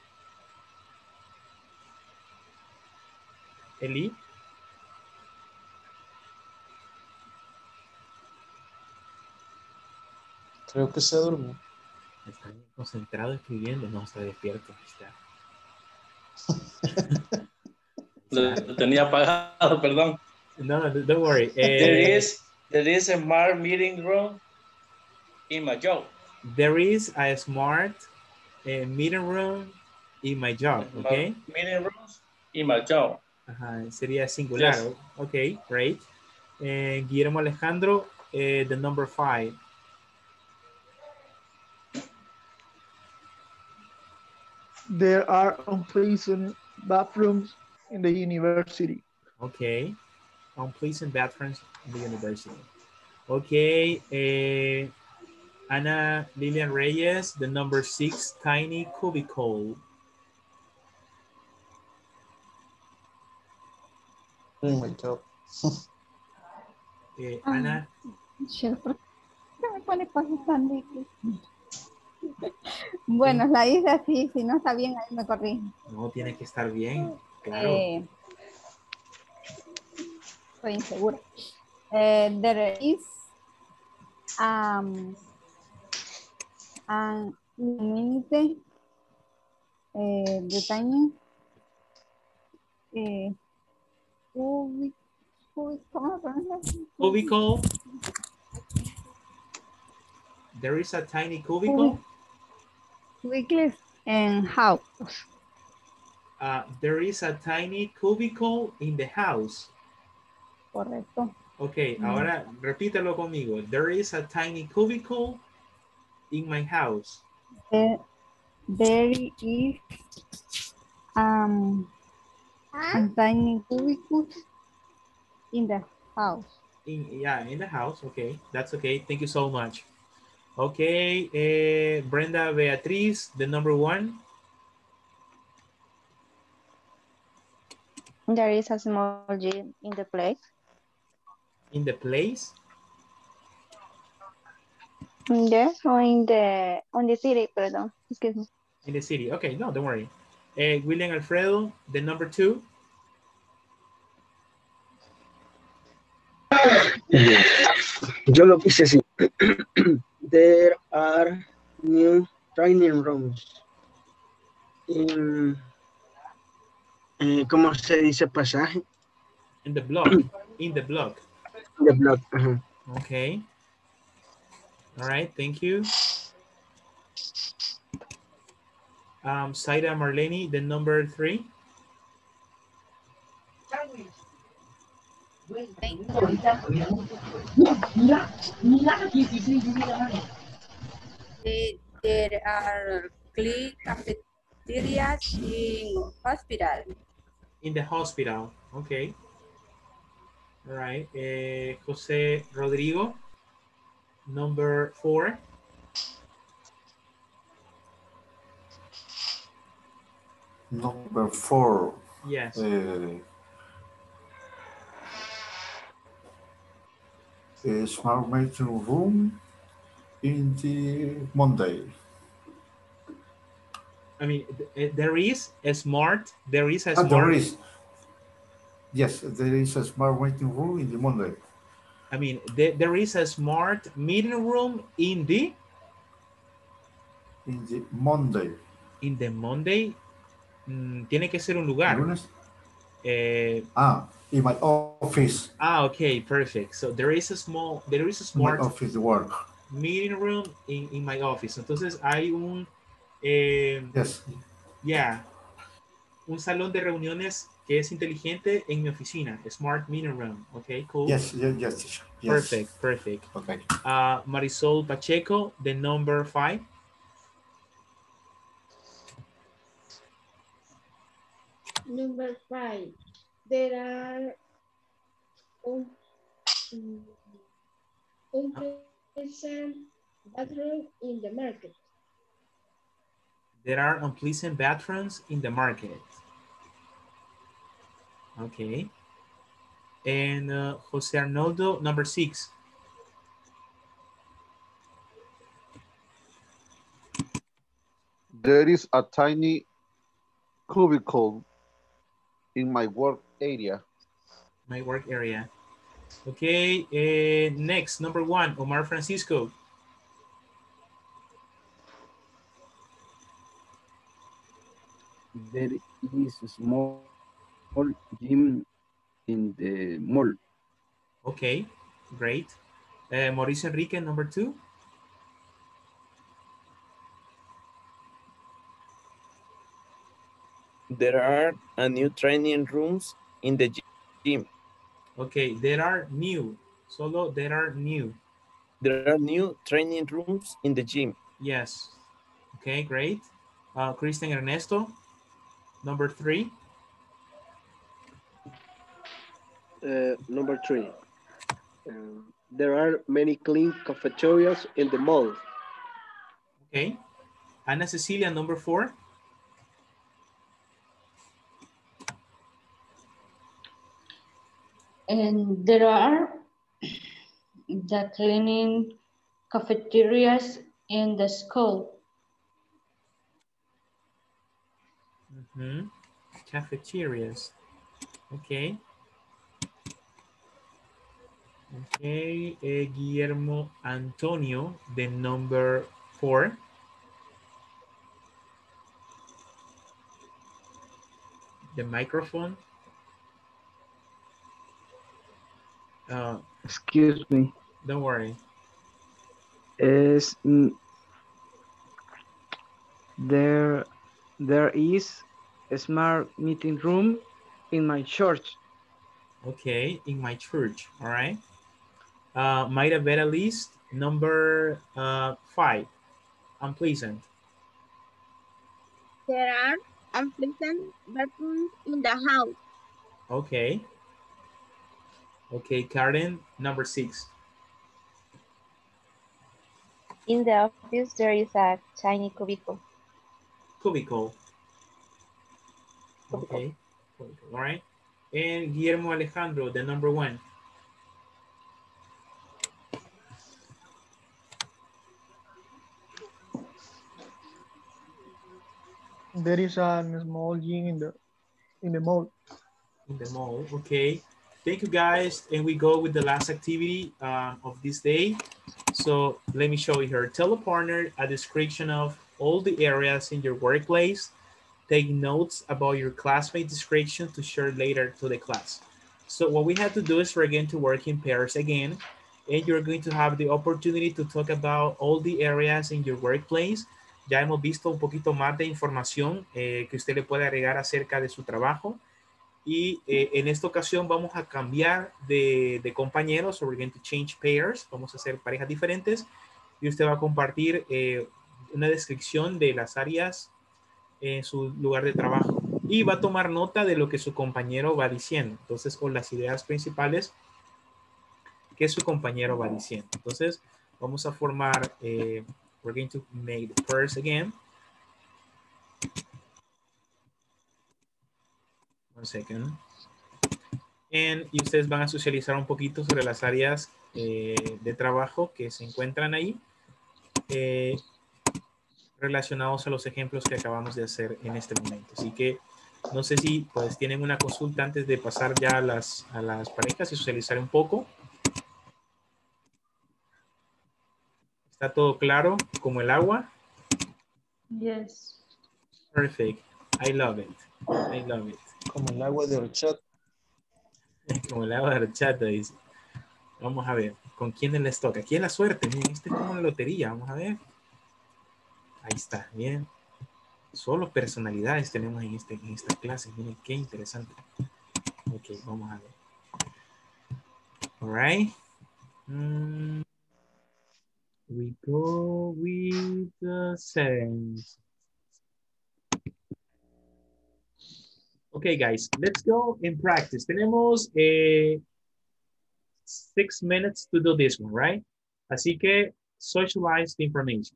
Eli. Creo que se durmió. Está bien concentrado escribiendo, no está despierto. Lo tenía apagado, perdón. No, don't worry. There is a smart meeting room in my job. There is a smart meeting room in my job, okay? Meeting rooms in my job. Sería singular. Yes. Okay, great. Guillermo Alejandro, the number 5. There are unpleasant bathrooms in the university. Okay, unpleasant bathrooms in the university. Okay, Ana Lilian Reyes, the number 6, tiny cubicle. Oh my God. Ana. Bueno, la hice así, si no está bien, ahí me corrijo. No, tiene que estar bien, claro. Estoy insegura. There is an unlimited the timing cubicle. There is a tiny cubicle. Cubicle and house. There is a tiny cubicle in the house. Correcto. Okay, ahora repítelo conmigo. There is a tiny cubicle in my house. There is a tiny cubicle in the house. In the house. Okay, that's okay. Thank you so much. Okay, Brenda Beatriz, the number 1. There is a small gym in the place. In the place? Yes, or on the city, pardon. Excuse me. In the city. Okay, no, don't worry. William Alfredo, the number 2. Yo lo puse así. There are new training rooms in, ¿cómo se dice pasaje? In the block. In the block. In the block. Okay. All right, thank you. Saida Marlene, the number 3. There are clean cafeterias in hospital. In the hospital, okay. All right, Jose Rodrigo, number 4. Number 4. Yes. Smart meeting room in the Monday. I mean, there is a smart. There is. Yes, there is a smart meeting room in the Monday. I mean, there is a smart meeting room in the Monday. In the Monday. Tiene que ser un lugar. ¿Lunes? In my office. Okay, perfect. So there is a smart office work. meeting room in my office. Entonces hay un Yes. Yeah, un salón de reuniones que es inteligente en mi oficina. Smart meeting room. Okay, cool. Yes, yes. Perfect, perfect. Okay. Marisol Pacheco, the number 5. Number 5. There are unpleasant bathrooms in the market. There are unpleasant bathrooms in the market. Okay. And Jose Arnoldo, number 6. There is a tiny cubicle in my work area. My work area. Okay, next, number 1, Omar Francisco. There is a small gym in the mall. Okay, great. Mauricio Enrique, number 2. There are new training rooms in the gym. Okay, there are new. Solo there are new. There are new training rooms in the gym. Yes. Okay, great. Christian Ernesto, number 3. Number 3. There are many clean cafeterias in the mall. Okay. Ana Cecilia, number 4. And there are the cleaning cafeterias in the school. Cafeterias. Okay. Okay. Guillermo Antonio, the number 4. The microphone. Excuse me. Don't worry. There is a smart meeting room in my church. Okay, in my church. All right. Mayra Vera List, number 5. Unpleasant. There are unpleasant bathrooms in the house. Okay. Okay, Karen, number 6. In the office, there is a tiny cubicle. Cubicle. Okay. Cubicle. All right. And Guillermo Alejandro, the number 1. There is a small gym in the mall. In the mall. Okay. Thank you, guys. And we go with the last activity of this day. So let me show you here. Tell a partner a description of all the areas in your workplace. Take notes about your classmate description to share later to the class. So what we have to do is we're going to work in pairs again. And you're going to have the opportunity to talk about all the areas in your workplace. Ya hemos visto un poquito más de información que usted le puede agregar acerca de su trabajo. Y en esta ocasión vamos a cambiar de compañeros. So we're going to change pairs. Vamos a hacer parejas diferentes. Y usted va a compartir una descripción de las áreas en su lugar de trabajo. Y va a tomar nota de lo que su compañero va diciendo. Entonces, con las ideas principales que su compañero va diciendo. Entonces, vamos a formar, we're going to make the pairs again. One second. Y ustedes van a socializar un poquito sobre las áreas de trabajo que se encuentran ahí relacionados a los ejemplos que acabamos de hacer en este momento. Así que no sé si pues tienen una consulta antes de pasar ya a las parejas y socializar un poco. ¿Está todo claro como el agua? Yes. Perfect. I love it. I love it. Como el agua de horchata. Como el agua de horchata, dice. Vamos a ver, ¿con quiénes les toca? Aquí es la suerte, miren, esto es como la lotería, vamos a ver. Ahí está, bien. Solo personalidades tenemos en esta clase, miren qué interesante. Ok, vamos a ver. All right. We go with the sevens. Okay, guys, let's go and practice. Tenemos 6 minutes to do this one, right? Así que socialize the information.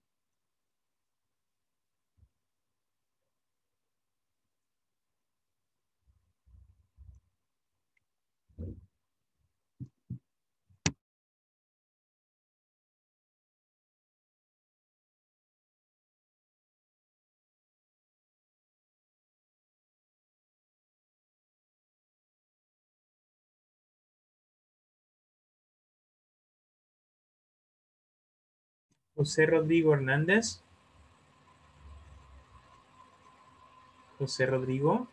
José Rodrigo Hernández. José Rodrigo.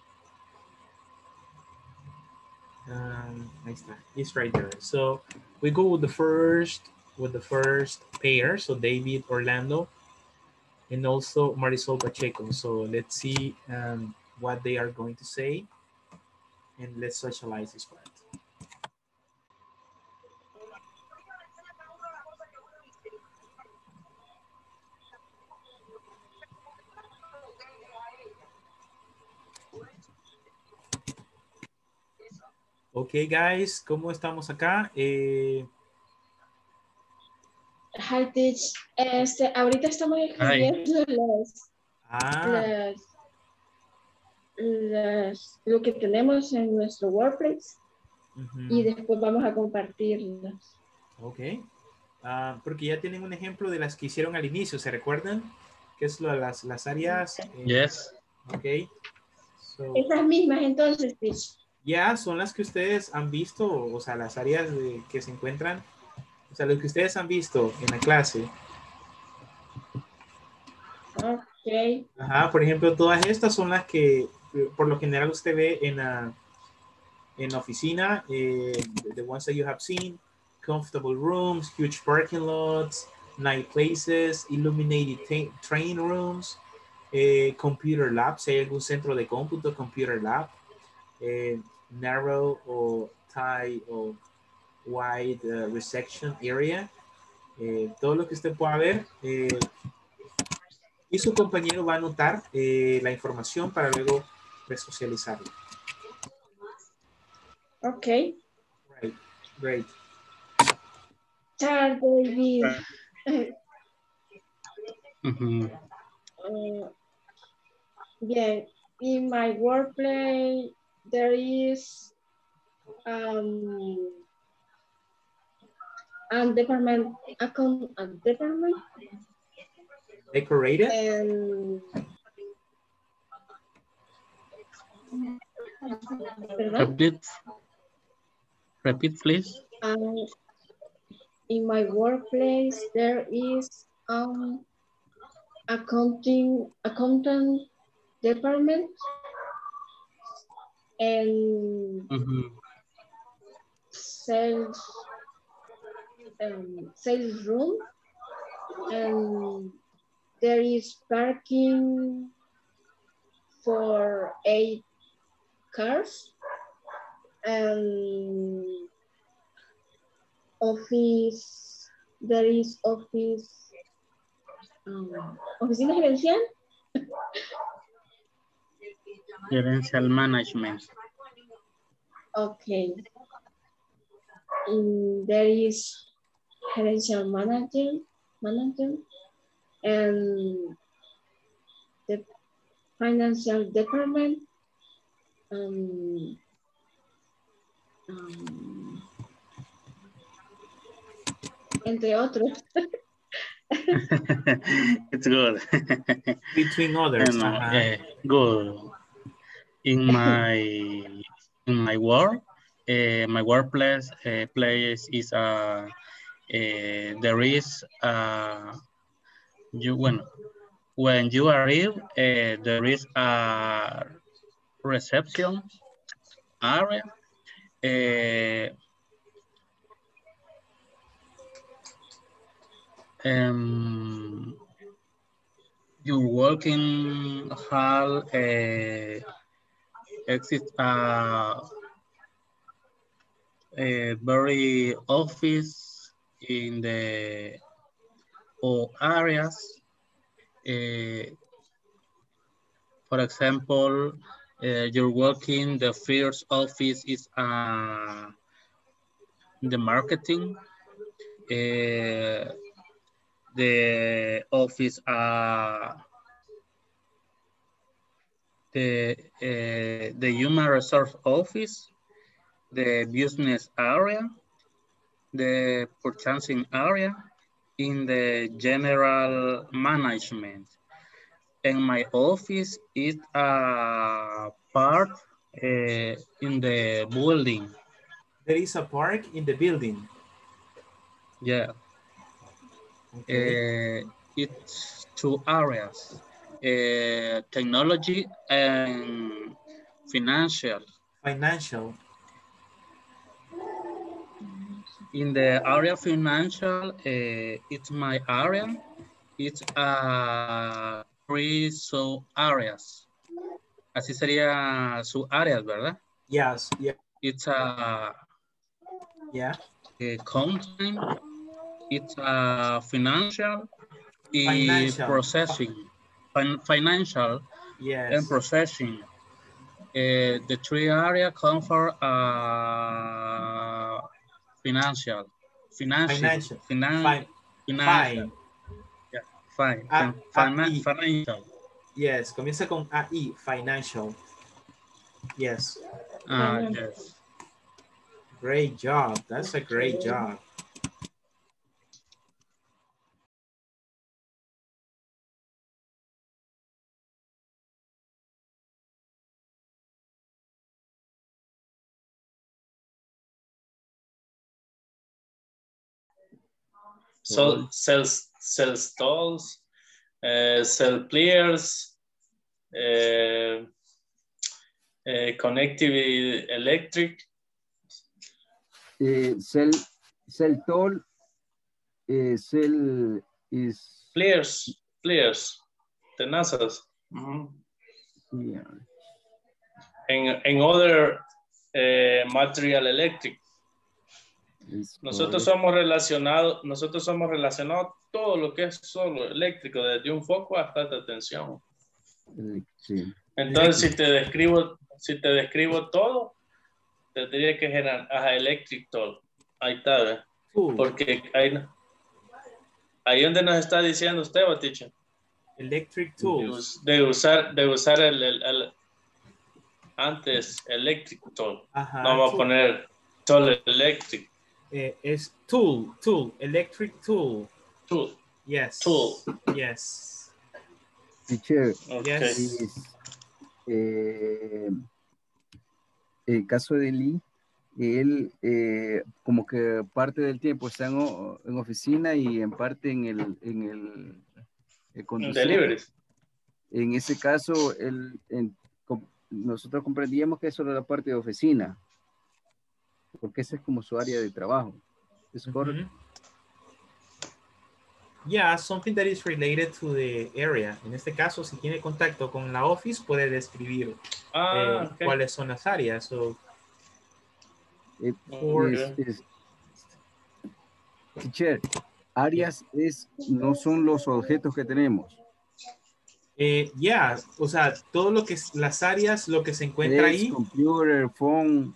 Ahí está. It's right there. So we go with the first pair. So David Orlando and also Marisol Pacheco. So let's see what they are going to say, and let's socialize this part. Ok, guys, ¿cómo estamos acá? Hi, Teach. Ahorita estamos escribiendo lo que tenemos en nuestro workplace y después vamos a compartirlos. Ok. Porque ya tienen un ejemplo de las que hicieron al inicio, ¿se recuerdan? ¿Qué es las áreas? Yes. Ok. So, esas mismas entonces, Teach. Ya son las que ustedes han visto, o sea, las áreas que se encuentran, o sea, lo que ustedes han visto en la clase. Ok. Ajá, por ejemplo, todas estas son las que por lo general usted ve en la oficina, the ones that you have seen, comfortable rooms, huge parking lots, night places, illuminated training rooms, computer labs, si hay algún centro de cómputo, computer lab, narrow or tight or wide resection area, todo lo que usted pueda ver, y su compañero va a anotar la información para luego resocializarla. Ok. Right, great. Start, David. Bien, in my workplace there is a department. Decorated. And Repeat, please. In my workplace there is accountant department and sales room, and there is parking for 8 cars, and office, there is office, oficina gerencial. Gerencial management. Okay. There is gerencial manager, and the financial department, entre otros. It's good. Between others. Good. In my work, my workplace place is there is when you arrive, there is a reception area. Your working hall exists a very office in the all areas. For example, you're working, the first office is the marketing, the office, the human resource office, the business area, the purchasing area, in the general management. And my office is a part in the building. There is a park in the building. Yeah. Okay. It's two areas, technology and financial. Financial. In the area financial, it's my area. It's three sub-areas. Así sería sub-áreas, ¿verdad? Yes, yeah. It's a content, it's a financial, processing, financial, yes, and processing. The three areas come for financial. Financial. Yes, comienza con AI, financial. Yes. Yes. Great job. That's a great job. So sell stalls, sell players, connectivity electric. Sell toll, sell is players, tenazas. Yeah. En other material electric. Nosotros somos relacionados todo lo que es solo eléctrico, desde un foco hasta alta tensión. Sí. Entonces, si te describo todo, te diría que generar electric toll. Ahí está, ¿ves? Porque ahí donde nos está diciendo usted, Baticha. Electric tools. De usar el antes electric toll. Ajá, no vamos a poner toll electric. Es tool, electric tool. Tool. Yes. Tool. Yes. Teacher, yes. El caso de Lee, él como que parte del tiempo está en oficina y en parte en el deliveries. En ese caso, nosotros comprendíamos que eso era la parte de oficina, porque esa es como su área de trabajo. ¿Es correcto? Yeah, something that is related to the area. En este caso, si tiene contacto con la office, puede describir okay. cuáles son las áreas. So, teacher, áreas no son los objetos que tenemos. Yeah, o sea, todo lo que es las áreas, lo que se encuentra ahí. Computer, phone.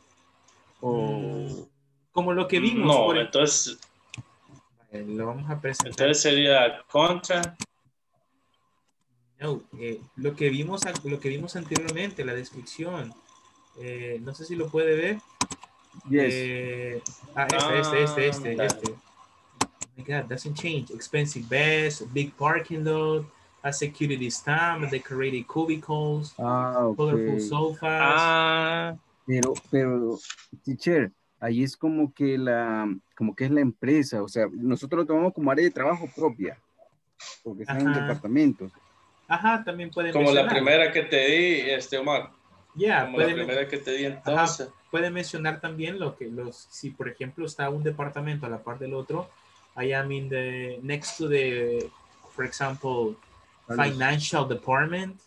Como lo que vimos. No, entonces. Lo vamos a presentar. Entonces sería contra. No, lo que vimos anteriormente, la descripción. No sé si lo puede ver. Yes. Este. Oh my God, doesn't change. Expensive beds, big parking lot, a security stamp, decorated cubicles, colorful sofas. Pero, teacher, ahí es como que es la empresa, o sea, nosotros lo tomamos como área de trabajo propia, porque están en departamentos. Ajá, también pueden como mencionar. la primera que te di, Omar. Yeah, Como la primera que te di entonces. Puede mencionar también si por ejemplo está un departamento a la par del otro, I am in the, next to the, for example, financial department.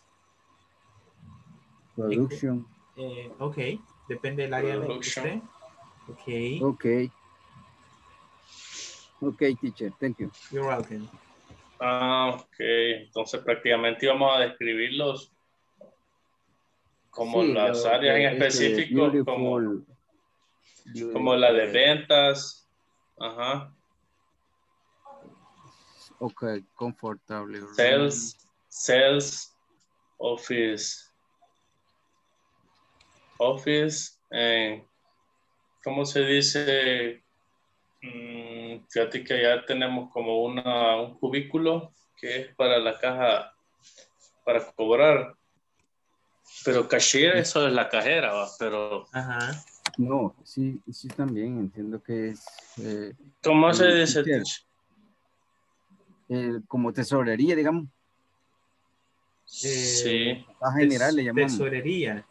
Production. Ok, depende del área en el que esté. Okay. Okay, teacher, thank you. You're welcome. Ok, entonces prácticamente íbamos a describirlos como Sí, las áreas en específico, como la de ventas. Ajá. Okay, comfortable. Sales, office, ¿cómo se dice? Fíjate que ya tenemos como un cubículo que es para la caja, para cobrar. Pero cashier, eso es la cajera, ¿va? Pero... Ajá. No, sí también entiendo que es... ¿Cómo se dice? Como tesorería, digamos. Sí. La general le llamamos. Tesorería.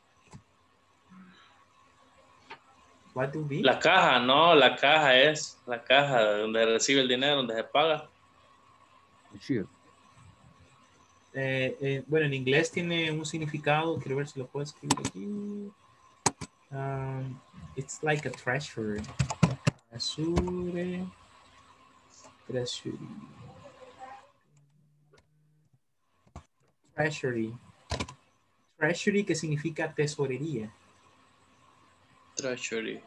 What do we? La caja, no, la caja es la caja donde recibe el dinero, donde se paga. Sure. Bueno, en inglés tiene un significado, quiero ver si lo puedo escribir aquí. It's like a treasury. Treasury, que significa tesorería. Treasury.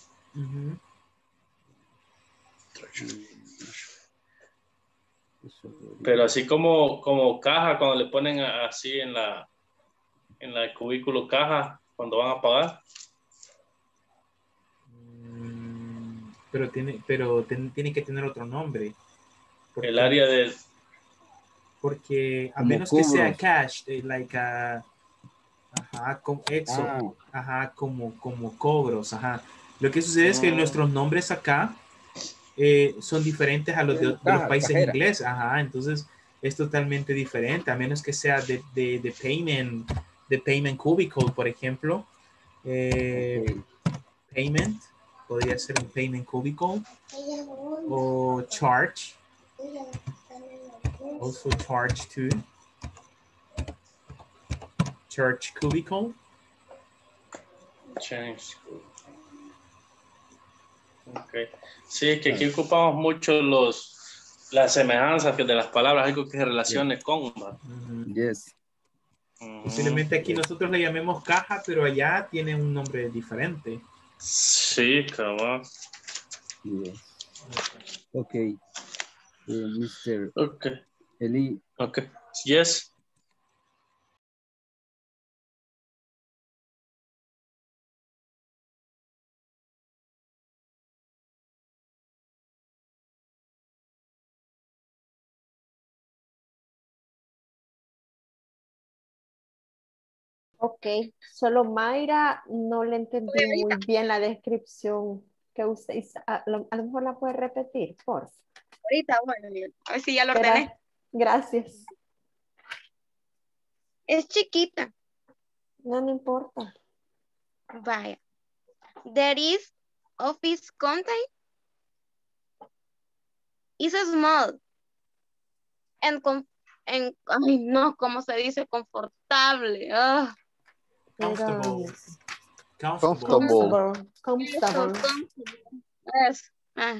Pero así como caja, cuando le ponen así en el cubículo caja, cuando van a pagar. Pero tiene que tener otro nombre. El área de... Porque a como menos cobros. que sea cash, like como eso, como cobros, Lo que sucede es que nuestros nombres acá son diferentes a los de los países cajera. ingleses, entonces es totalmente diferente, a menos que sea de payment cubicle, por ejemplo. Payment, podría ser un payment cubicle, o charge, also charge too. Church cubicle. Change. Okay. Sí, que aquí ocupamos mucho las semejanzas de las palabras, algo que se relacione con. Yes. Posiblemente aquí nosotros le llamemos caja, pero allá tiene un nombre diferente. Sí, cabrón. Yes. Okay. Mr. Okay. Eli. Okay. Yes. Ok, solo Mayra no le entendí muy bien la descripción que usted hizo. A lo mejor la puede repetir, por favor. Ahorita, bueno, a ver si ya lo ordené. Gracias. Es chiquita. No importa. Vaya. There is office content. Is small. Ay, no, ¿cómo se dice? Confortable. Comfortable. Yes.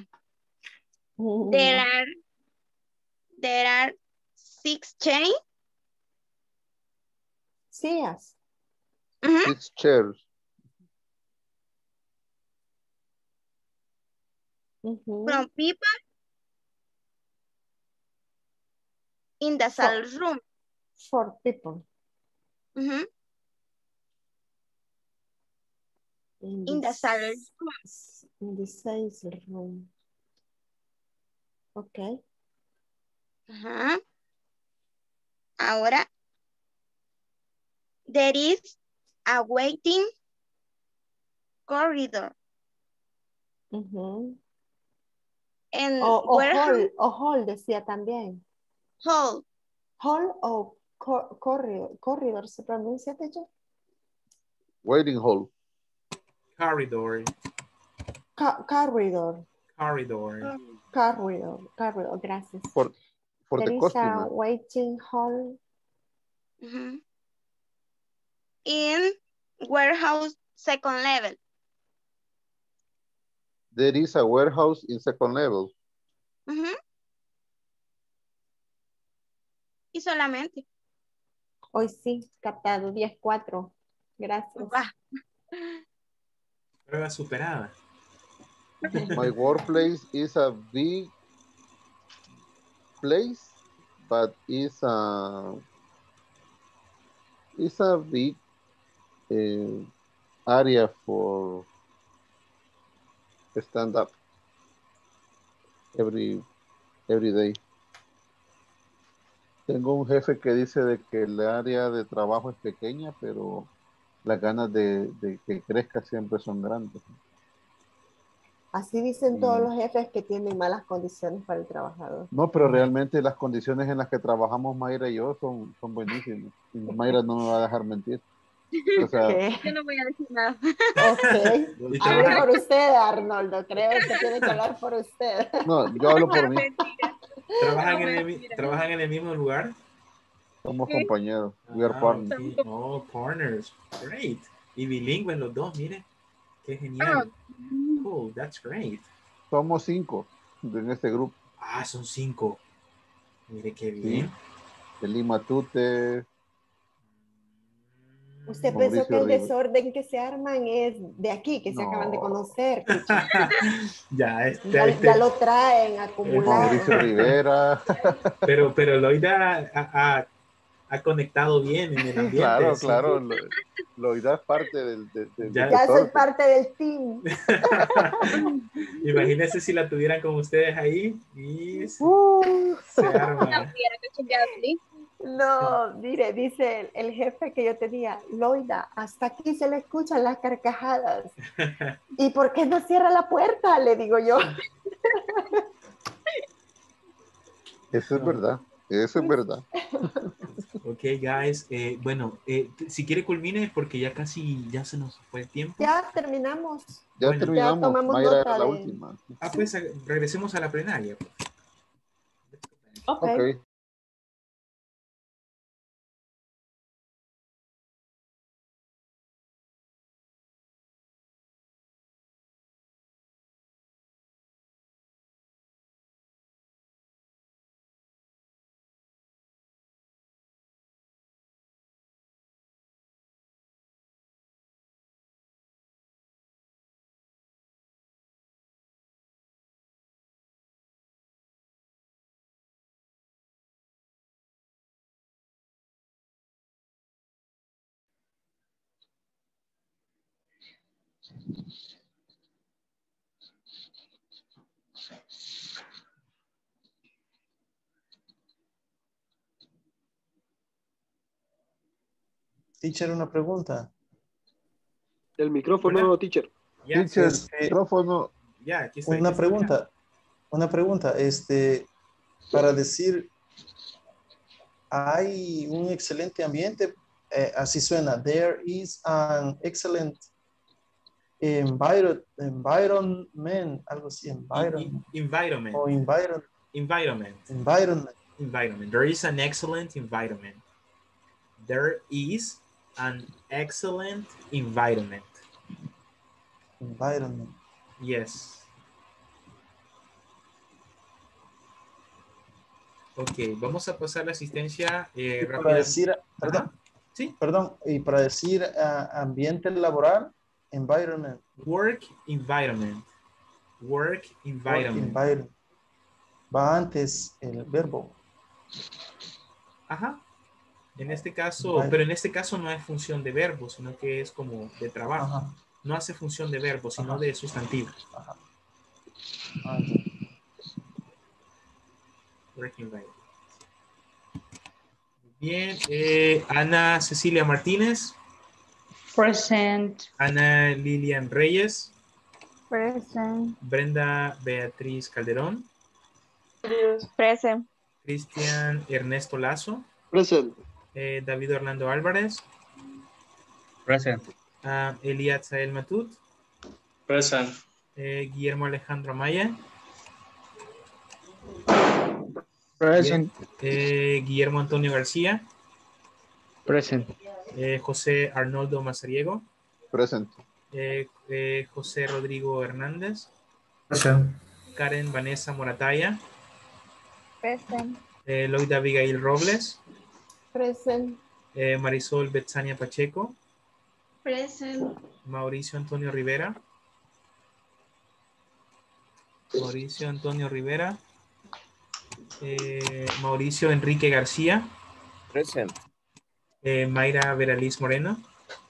There are 6 chains. Sillas. 6 chairs. From people in the sales room. 4 people. In the sales room. In the sales room. Okay. Ahora, there is a waiting corridor. And hall decía también. Hall. Hall o corridor, ¿se pronuncia, teacher? Waiting hall. Corridor. Corridor. Corridor. Corridor, gracias. For There the is customer. a waiting hall. In warehouse second level. There is a warehouse in second level. Y solamente. Hoy sí, captado, 10-4. Gracias. Prueba superada. My workplace is a big place, but it's a big area for stand up every day. Tengo un jefe que dice de que el área de trabajo es pequeña, pero las ganas de que crezca siempre son grandes. Así dicen todos los jefes que tienen malas condiciones para el trabajador. No, pero realmente las condiciones en las que trabajamos Mayra y yo son buenísimas. Y Mayra no me va a dejar mentir. O sea, Yo no voy a decir nada. Ok. Hable por usted, Arnoldo. Creo que tiene que hablar por usted. no, yo hablo por mí. ¿Trabajan en el mismo lugar? Somos compañeros. We are partners. Okay. Oh, partners. Great. Y bilingües los dos, mire. Qué genial. Cool, that's great. Somos 5 en este grupo. Ah, son 5. Mire qué bien. Sí. De Lima Tute. Usted Mauricio pensó que el Rivera. desorden que se arman es de aquí, que se acaban de conocer. ya lo traen acumulado. Mauricio Rivera. Pero Loida ha conectado bien en el ambiente. Claro. Loida es parte del ya soy parte del team. Imagínense si la tuvieran con ustedes ahí y se arma. No, mire, dice el jefe que yo tenía, Loida, hasta aquí se le escuchan las carcajadas. ¿Y por qué no cierra la puerta? Le digo yo. Eso es verdad. Eso es verdad. Ok, guys. Bueno, si quiere culmine porque ya casi ya se nos fue el tiempo. Ya terminamos. Ya terminamos. Ya tomamos Mayra nota era la de... última. Pues regresemos a la plenaria. Ok. Teacher, una pregunta. El micrófono, teacher. Teacher, micrófono. Aquí está. Una pregunta. Para decir, hay un excelente ambiente, así suena. There is an excellent environment, algo así, environment. O Environment. There is an excellent environment. There is an excellent environment. Environment. Yes. Ok, vamos a pasar la asistencia rápida. Para decir, perdón, ¿sí? Perdón, y para decir ambiente laboral, environment. Work environment. Work environment. Va antes el verbo. Ajá. En este caso, pero en este caso no es función de verbo, sino que es como de trabajo. Ajá. No hace función de verbo, sino de sustantivo. Ajá. Work environment. Bien, Ana Cecilia Martínez. Present. Ana Lilian Reyes. Present. Brenda Beatriz Calderón. Present. Cristian Ernesto Lazo. Present. David Orlando Álvarez. Present. Eliad Sael Matut. Present. Guillermo Alejandro Maya. Present. Guillermo Antonio García. Present. José Arnoldo Mazariego. Present. José Rodrigo Hernández. Present. Karen Vanessa Morataya. Present. Loida Abigail Robles. Present. Marisol Betsania Pacheco. Present. Mauricio Antonio Rivera. Mauricio Antonio Rivera. Mauricio Enrique García. Present. Mayra Veraliz Moreno.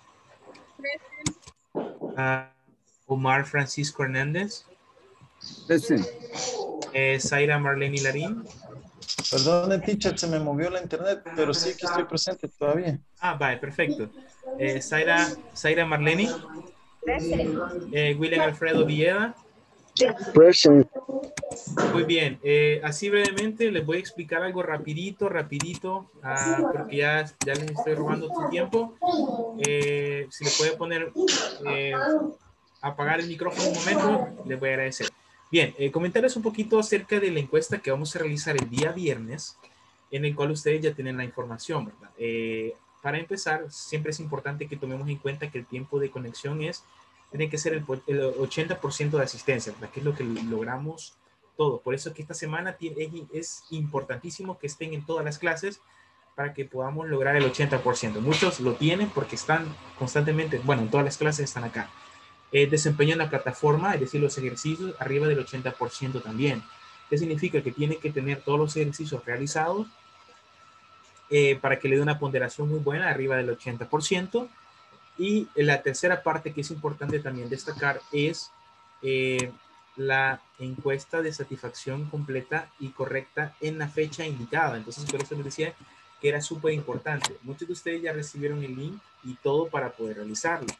Omar Francisco Hernández. Present. Zaira Marlene Larín. Perdón, teacher, se me movió la internet, pero sí que estoy presente todavía. Vale, perfecto. Zaira Marlene. William Alfredo Villeda. Present. Muy bien, así brevemente les voy a explicar algo rapidito, porque ya les estoy robando tu tiempo. Si le puede poner, apagar el micrófono un momento, les voy a agradecer. Bien, comentarles un poquito acerca de la encuesta que vamos a realizar el día viernes, en el cual ustedes ya tienen la información, ¿verdad? Para empezar, siempre es importante que tomemos en cuenta que el tiempo de conexión tiene que ser el 80% de asistencia, ¿verdad? Que es lo que logramos todo. Por eso es que esta semana es importantísimo que estén en todas las clases para que podamos lograr el 80%. Muchos lo tienen porque están constantemente, bueno, en todas las clases están acá. Desempeño en la plataforma, es decir, los ejercicios arriba del 80% también. ¿Qué significa? Que tiene que tener todos los ejercicios realizados para que le dé una ponderación muy buena, arriba del 80%. Y la tercera parte que es importante también destacar es la encuesta de satisfacción completa y correcta en la fecha indicada. Entonces, por eso les decía que era súper importante. Muchos de ustedes ya recibieron el link y todo para poder realizarlo.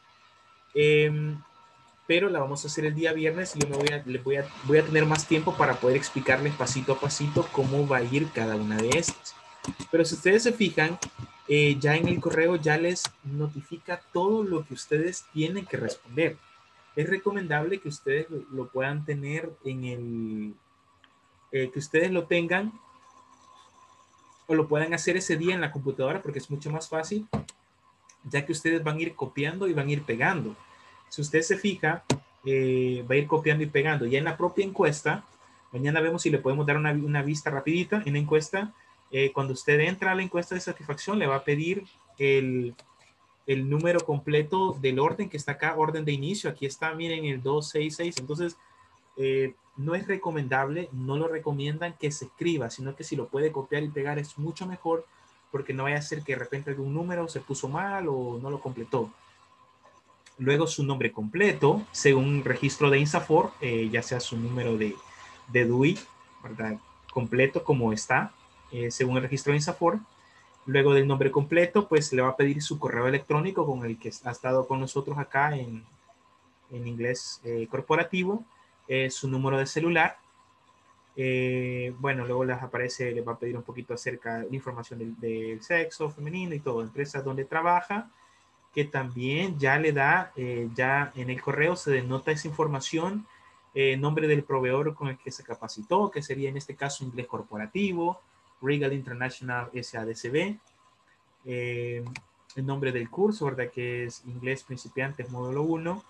Pero la vamos a hacer el día viernes y yo voy a tener más tiempo para poder explicarles pasito a pasito cómo va a ir cada una de estas. Pero si ustedes se fijan, ya en el correo ya les notifica todo lo que ustedes tienen que responder. Es recomendable que ustedes lo puedan tener que ustedes lo tengan o lo puedan hacer ese día en la computadora porque es mucho más fácil, ya que ustedes van a ir copiando y van a ir pegando. Si usted se fija, va a ir copiando y pegando. Ya en la propia encuesta, mañana vemos si le podemos dar una vista rapidita en la encuesta. Cuando usted entra a la encuesta de satisfacción, le va a pedir el número completo del orden que está acá, orden de inicio. Aquí está, miren, el 266. Entonces, no es recomendable, no lo recomiendan que se escriba, sino que si lo puede copiar y pegar es mucho mejor, porque no vaya a ser que de repente algún número se puso mal o no lo completó. Luego su nombre completo, según registro de INSAFORP, ya sea su número de DUI, ¿verdad? Completo como está, según el registro de INSAFORP. Luego del nombre completo, pues le va a pedir su correo electrónico con el que ha estado con nosotros acá en inglés corporativo, su número de celular. Bueno, luego les aparece, les va a pedir un poquito acerca de la información del sexo femenino y todo, empresa donde trabaja, que también ya le da, ya en el correo se denota esa información, nombre del proveedor con el que se capacitó, que sería en este caso inglés corporativo, Regal International SADCB, el nombre del curso, ¿verdad? Que es Inglés Principiantes Módulo 1.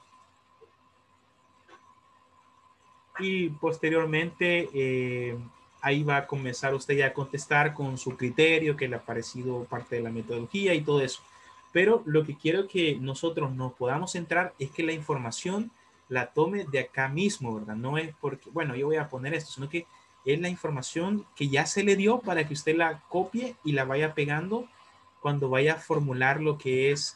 Y posteriormente ahí va a comenzar usted ya a contestar con su criterio, que le ha parecido parte de la metodología y todo eso. Pero lo que quiero que nosotros nos podamos centrar es que la información la tome de acá mismo, ¿verdad? No es porque, bueno, yo voy a poner esto, sino que es la información que ya se le dio para que usted la copie y la vaya pegando cuando vaya a formular lo que es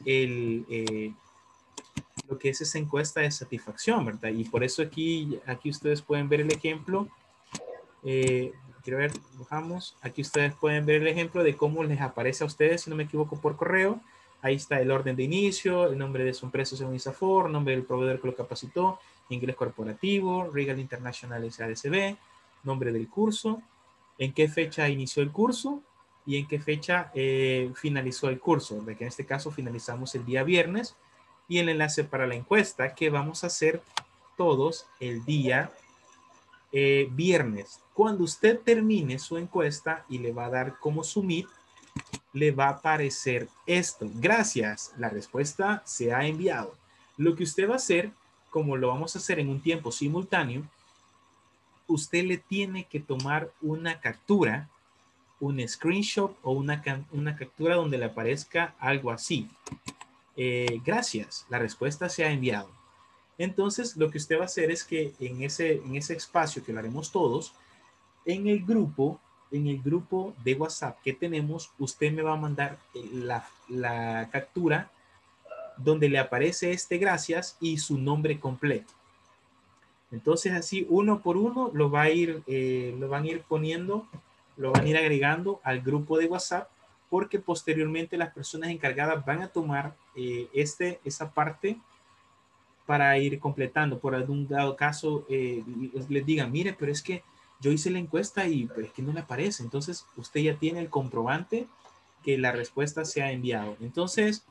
esa encuesta de satisfacción, ¿verdad? Y por eso aquí ustedes pueden ver el ejemplo. Quiero ver, bajamos. Aquí ustedes pueden ver el ejemplo de cómo les aparece a ustedes, si no me equivoco, por correo. Ahí está el orden de inicio, el nombre de su empresa según INSAFORP, nombre del proveedor que lo capacitó, inglés corporativo, Regal International SADCB, nombre del curso, en qué fecha inició el curso y en qué fecha finalizó el curso, de que en este caso finalizamos el día viernes y el enlace para la encuesta que vamos a hacer todos el día viernes. Cuando usted termine su encuesta y le va a dar como submit, le va a aparecer esto. Gracias, la respuesta se ha enviado. Lo que usted va a hacer, como lo vamos a hacer en un tiempo simultáneo, usted le tiene que tomar una captura, un screenshot o una captura donde le aparezca algo así. Gracias, la respuesta se ha enviado. Entonces, lo que usted va a hacer es que en ese espacio que lo haremos todos, en el grupo de WhatsApp que tenemos, usted me va a mandar la captura donde le aparece este gracias y su nombre completo. Entonces, así uno por uno lo van a ir poniendo, lo van a ir agregando al grupo de WhatsApp, porque posteriormente las personas encargadas van a tomar esa parte para ir completando. Por algún dado caso, les digan, mire, pero es que yo hice la encuesta y pues, que no le aparece. Entonces, usted ya tiene el comprobante que la respuesta se ha enviado. Entonces,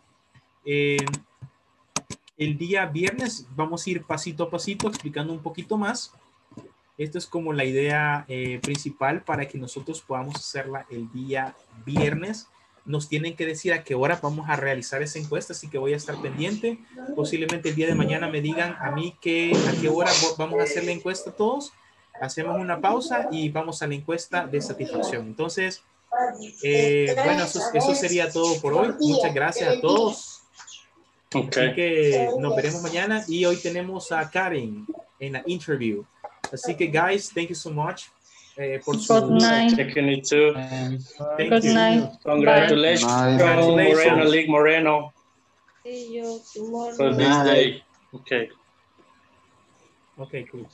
el día viernes vamos a ir pasito a pasito explicando un poquito más. Esto es como la idea principal para que nosotros podamos hacerla el día viernes. Nos tienen que decir a qué hora vamos a realizar esa encuesta, así que voy a estar pendiente. Posiblemente el día de mañana me digan a mí a qué hora vamos a hacer la encuesta todos. Hacemos una pausa y vamos a la encuesta de satisfacción. Entonces, bueno, eso sería todo por hoy. Muchas gracias a todos. Okay. Así que nos veremos mañana y hoy tenemos a Karen en la interview. Así que, guys, thank you so much por su... Good night. Checking it too. Thank Good you. night. Congratulations, Moreno, League Moreno, See you tomorrow. for this day. Okay. Okay, cool.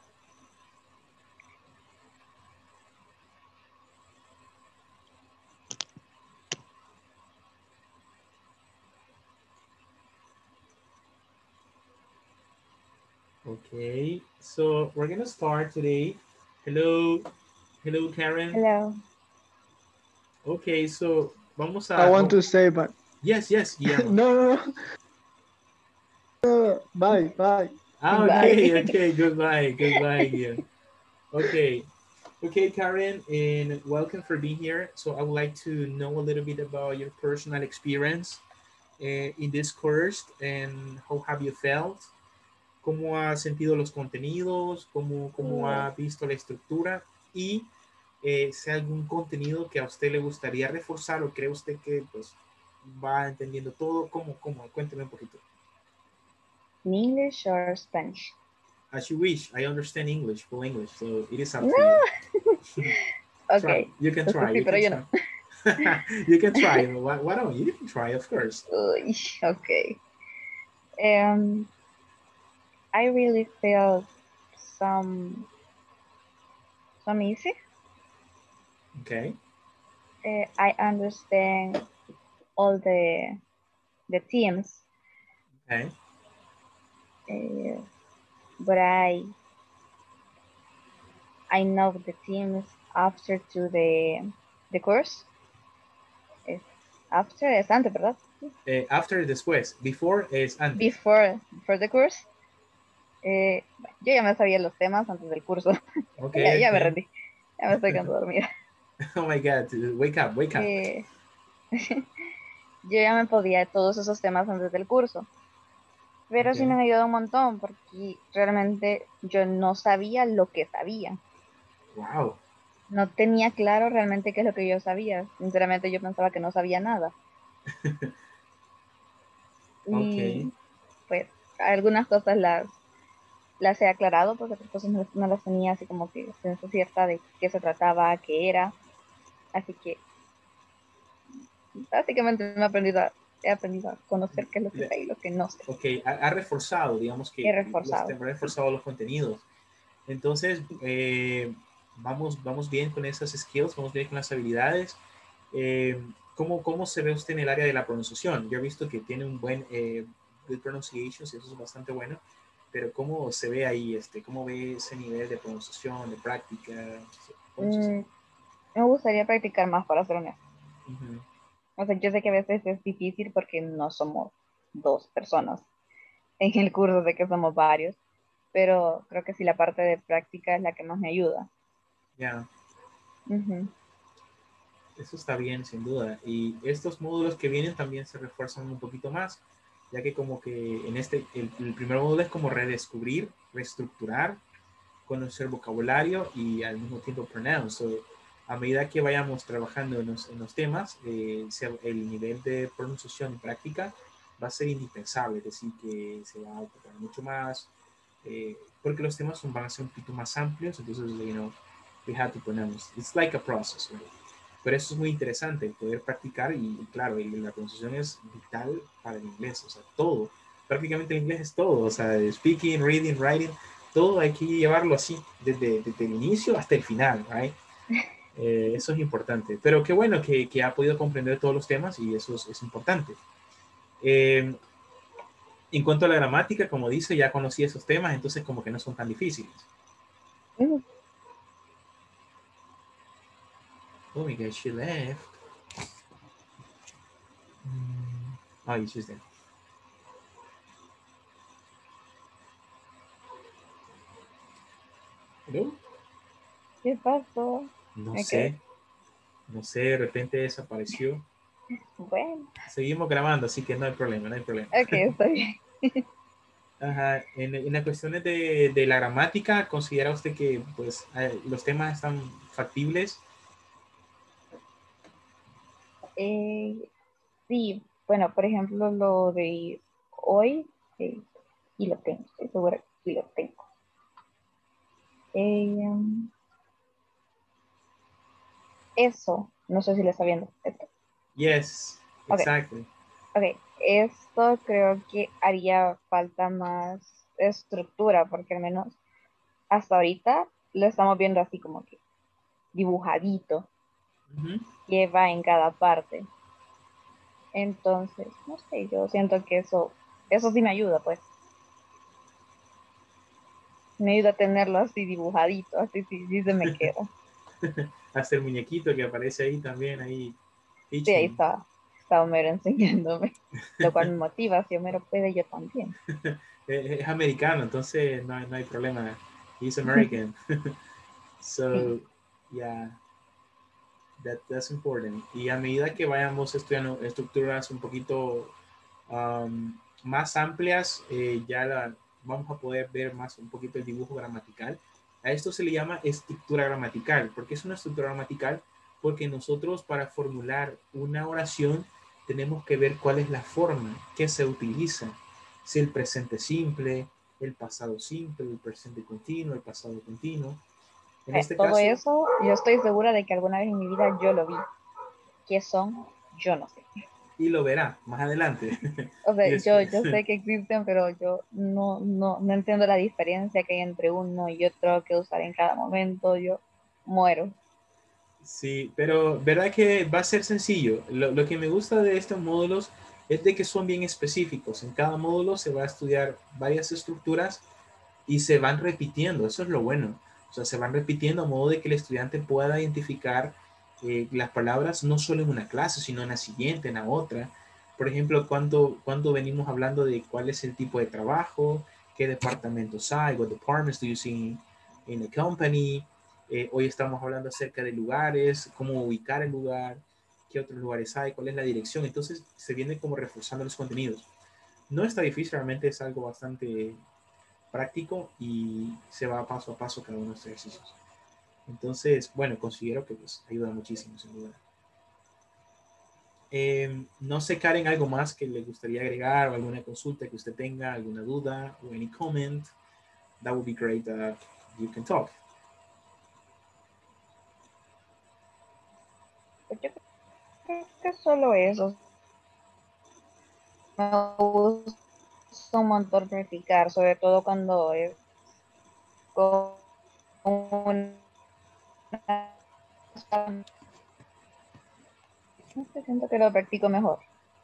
Okay, so we're gonna start today. Hello, Karen. Hello. Okay, so vamos a... I want to say, but Yes, Guillermo. no. Bye. Okay, goodbye, Guillermo. Okay, Karen, and welcome for being here. So I would like to know a little bit about your personal experience in this course and how have you felt? ¿Cómo ha sentido los contenidos? ¿Cómo ha visto la estructura? Y si hay algún contenido que a usted le gustaría reforzar o cree usted que pues, va entendiendo todo. ¿Cómo? Cuénteme un poquito. In English or Spanish? As you wish. I understand English, full English, so it is up to you. Okay. You can try. Sí, pero yo no. You can try. Why don't you? You can try, of course. Okay. I really feel some easy. Okay. I understand all the teams. Okay. But I know the teams after to the course. After es antes, ¿verdad? After y después. Before es antes. Before the course. Yo ya me sabía los temas antes del curso. Okay, ya me rendí. Ya me estoy quedando dormida. Oh my God, wake up. Yo ya me podía todos esos temas antes del curso. Pero sí me ayudó un montón porque realmente yo no sabía lo que sabía. Wow. No tenía claro realmente qué es lo que yo sabía. Sinceramente yo pensaba que no sabía nada. Y pues algunas cosas las he aclarado porque otras cosas no las tenía así como que ciencia cierta de qué se trataba, qué era. Así que básicamente he aprendido a conocer qué es lo que sé y lo que no sé. Ok, ha reforzado, digamos que... He reforzado. Ha reforzado los contenidos. Entonces, vamos bien con esas skills, vamos bien con las habilidades. ¿Cómo se ve usted en el área de la pronunciación? Yo he visto que tiene un buen good pronunciation, y eso es bastante bueno. Pero ¿cómo se ve ahí? ¿Cómo ve ese nivel de pronunciación, de práctica? Me gustaría practicar más, para ser honesto. O sea, yo sé que a veces es difícil porque no somos dos personas. en el curso, de que somos varios, pero creo que sí la parte de práctica es la que más me ayuda. Ya. Ujú. Eso está bien, sin duda. Y estos módulos que vienen también se refuerzan un poquito más, ya que como que en el primer módulo es como redescubrir, reestructurar, conocer vocabulario y al mismo tiempo pronounce. So, a medida que vayamos trabajando en los temas, el nivel de pronunciación y práctica va a ser indispensable, es decir, que se va a ocupar mucho más, porque los temas van a ser un poquito más amplios, entonces, we have to pronounce. It's like a process, right? Pero eso es muy interesante, el poder practicar y claro, la pronunciación es vital para el inglés, o sea, todo, prácticamente el inglés es todo, o sea, speaking, reading, writing, todo hay que llevarlo así, desde el inicio hasta el final, right? Eso es importante, pero qué bueno que ha podido comprender todos los temas y eso es importante. En cuanto a la gramática, como dice, ya conocí esos temas, entonces como que no son tan difíciles. Oh my God, she left. Oh, she's there. ¿Hello? ¿Qué pasó? No sé, de repente desapareció. Bueno. Seguimos grabando, así que no hay problema, no hay problema. Ok, está bien. Ajá. En las cuestiones de la gramática, ¿considera usted que pues, los temas están factibles? Sí, bueno, por ejemplo, lo de hoy, y lo tengo, estoy segura que sí lo tengo. Eso, no sé si lo está viendo. Esto. Yes, exactly. Ok, esto creo que haría falta más estructura, porque al menos hasta ahorita lo estamos viendo así como que dibujadito, que va en cada parte. Entonces, no sé, yo siento que eso sí me ayuda, pues. Me ayuda a tenerlo así dibujadito, así sí se me queda. Hasta el muñequito que aparece ahí también, ahí. Sí, ahí está Homero enseñándome, lo cual me motiva, si Homero puede, yo también. Es americano, entonces no hay problema. He's American. So, yeah, that's important. Y a medida que vayamos estudiando estructuras un poquito más amplias, vamos a poder ver más un poquito el dibujo gramatical. A esto se le llama estructura gramatical. ¿Por qué es una estructura gramatical? Porque nosotros para formular una oración tenemos que ver cuál es la forma que se utiliza. Si el presente simple, el pasado simple, el presente continuo, el pasado continuo. En este todo caso, eso, yo estoy segura de que alguna vez en mi vida yo lo vi. ¿Qué son? Yo no sé. Y lo verá más adelante. O sea, yo sé que existen, pero yo no entiendo la diferencia que hay entre uno y otro que usar en cada momento. Yo muero. Sí, pero verdad que va a ser sencillo. Lo que me gusta de estos módulos es de que son bien específicos. En cada módulo se va a estudiar varias estructuras y se van repitiendo. Eso es lo bueno. O sea, se van repitiendo a modo de que el estudiante pueda identificar las palabras no solo en una clase, sino en la siguiente, en la otra. Por ejemplo, cuando venimos hablando de cuál es el tipo de trabajo, qué departamentos hay, what departments do you see in a company. Hoy estamos hablando acerca de lugares, cómo ubicar el lugar, qué otros lugares hay, cuál es la dirección. Entonces se viene como reforzando los contenidos. No está difícil, realmente es algo bastante práctico y se va paso a paso cada uno de los ejercicios. Entonces, bueno, considero que pues, ayuda muchísimo, sin duda. No sé, Karen, algo más que le gustaría agregar o alguna consulta que usted tenga, alguna duda o any comment, that would be great. You can talk. Yo creo que solo eso. Me gusta un montón practicar, sobre todo cuando es con siento que lo practico mejor.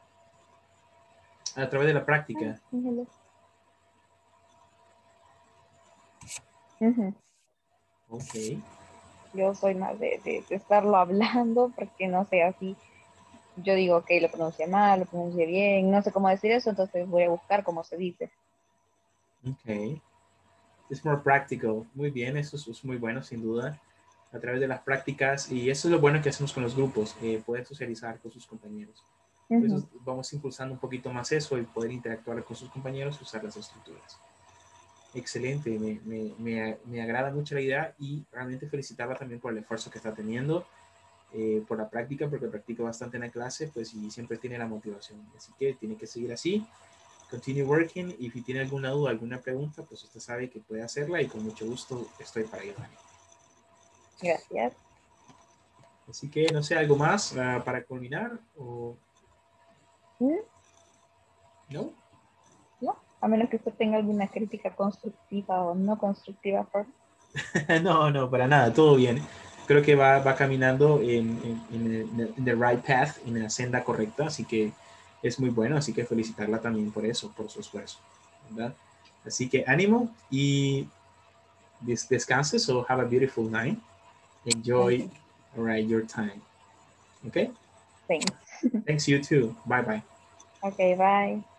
A través de la práctica. Ok. Yo soy más de estarlo hablando porque no sé, así yo digo, ok, lo pronuncié mal, lo pronuncié bien, no sé cómo decir eso, entonces voy a buscar cómo se dice. Okay. It's more practical. Muy bien, eso es muy bueno, sin duda. A través de las prácticas, y eso es lo bueno que hacemos con los grupos, poder socializar con sus compañeros. Entonces vamos impulsando un poquito más eso, el poder interactuar con sus compañeros y usar las estructuras. Excelente, me agrada mucho la idea y realmente felicitarla también por el esfuerzo que está teniendo, por la práctica, porque practica bastante en la clase, pues y siempre tiene la motivación. Así que tiene que seguir así. Continue working, y si tiene alguna duda, alguna pregunta, pues usted sabe que puede hacerla y con mucho gusto estoy para ayudarle. Gracias. Así que, no sé, ¿algo más para culminar? ¿O... ¿No? No, a menos que usted tenga alguna crítica constructiva o no constructiva. No, para nada, todo bien. Creo que va caminando en the right path, en la senda correcta, así que es muy bueno, así que felicitarla también por eso, por su esfuerzo, ¿verdad? Así que ánimo y descanse, so have a beautiful night. Enjoy your time. Okay? Thanks. Thanks, you too. Bye-bye. Okay, bye.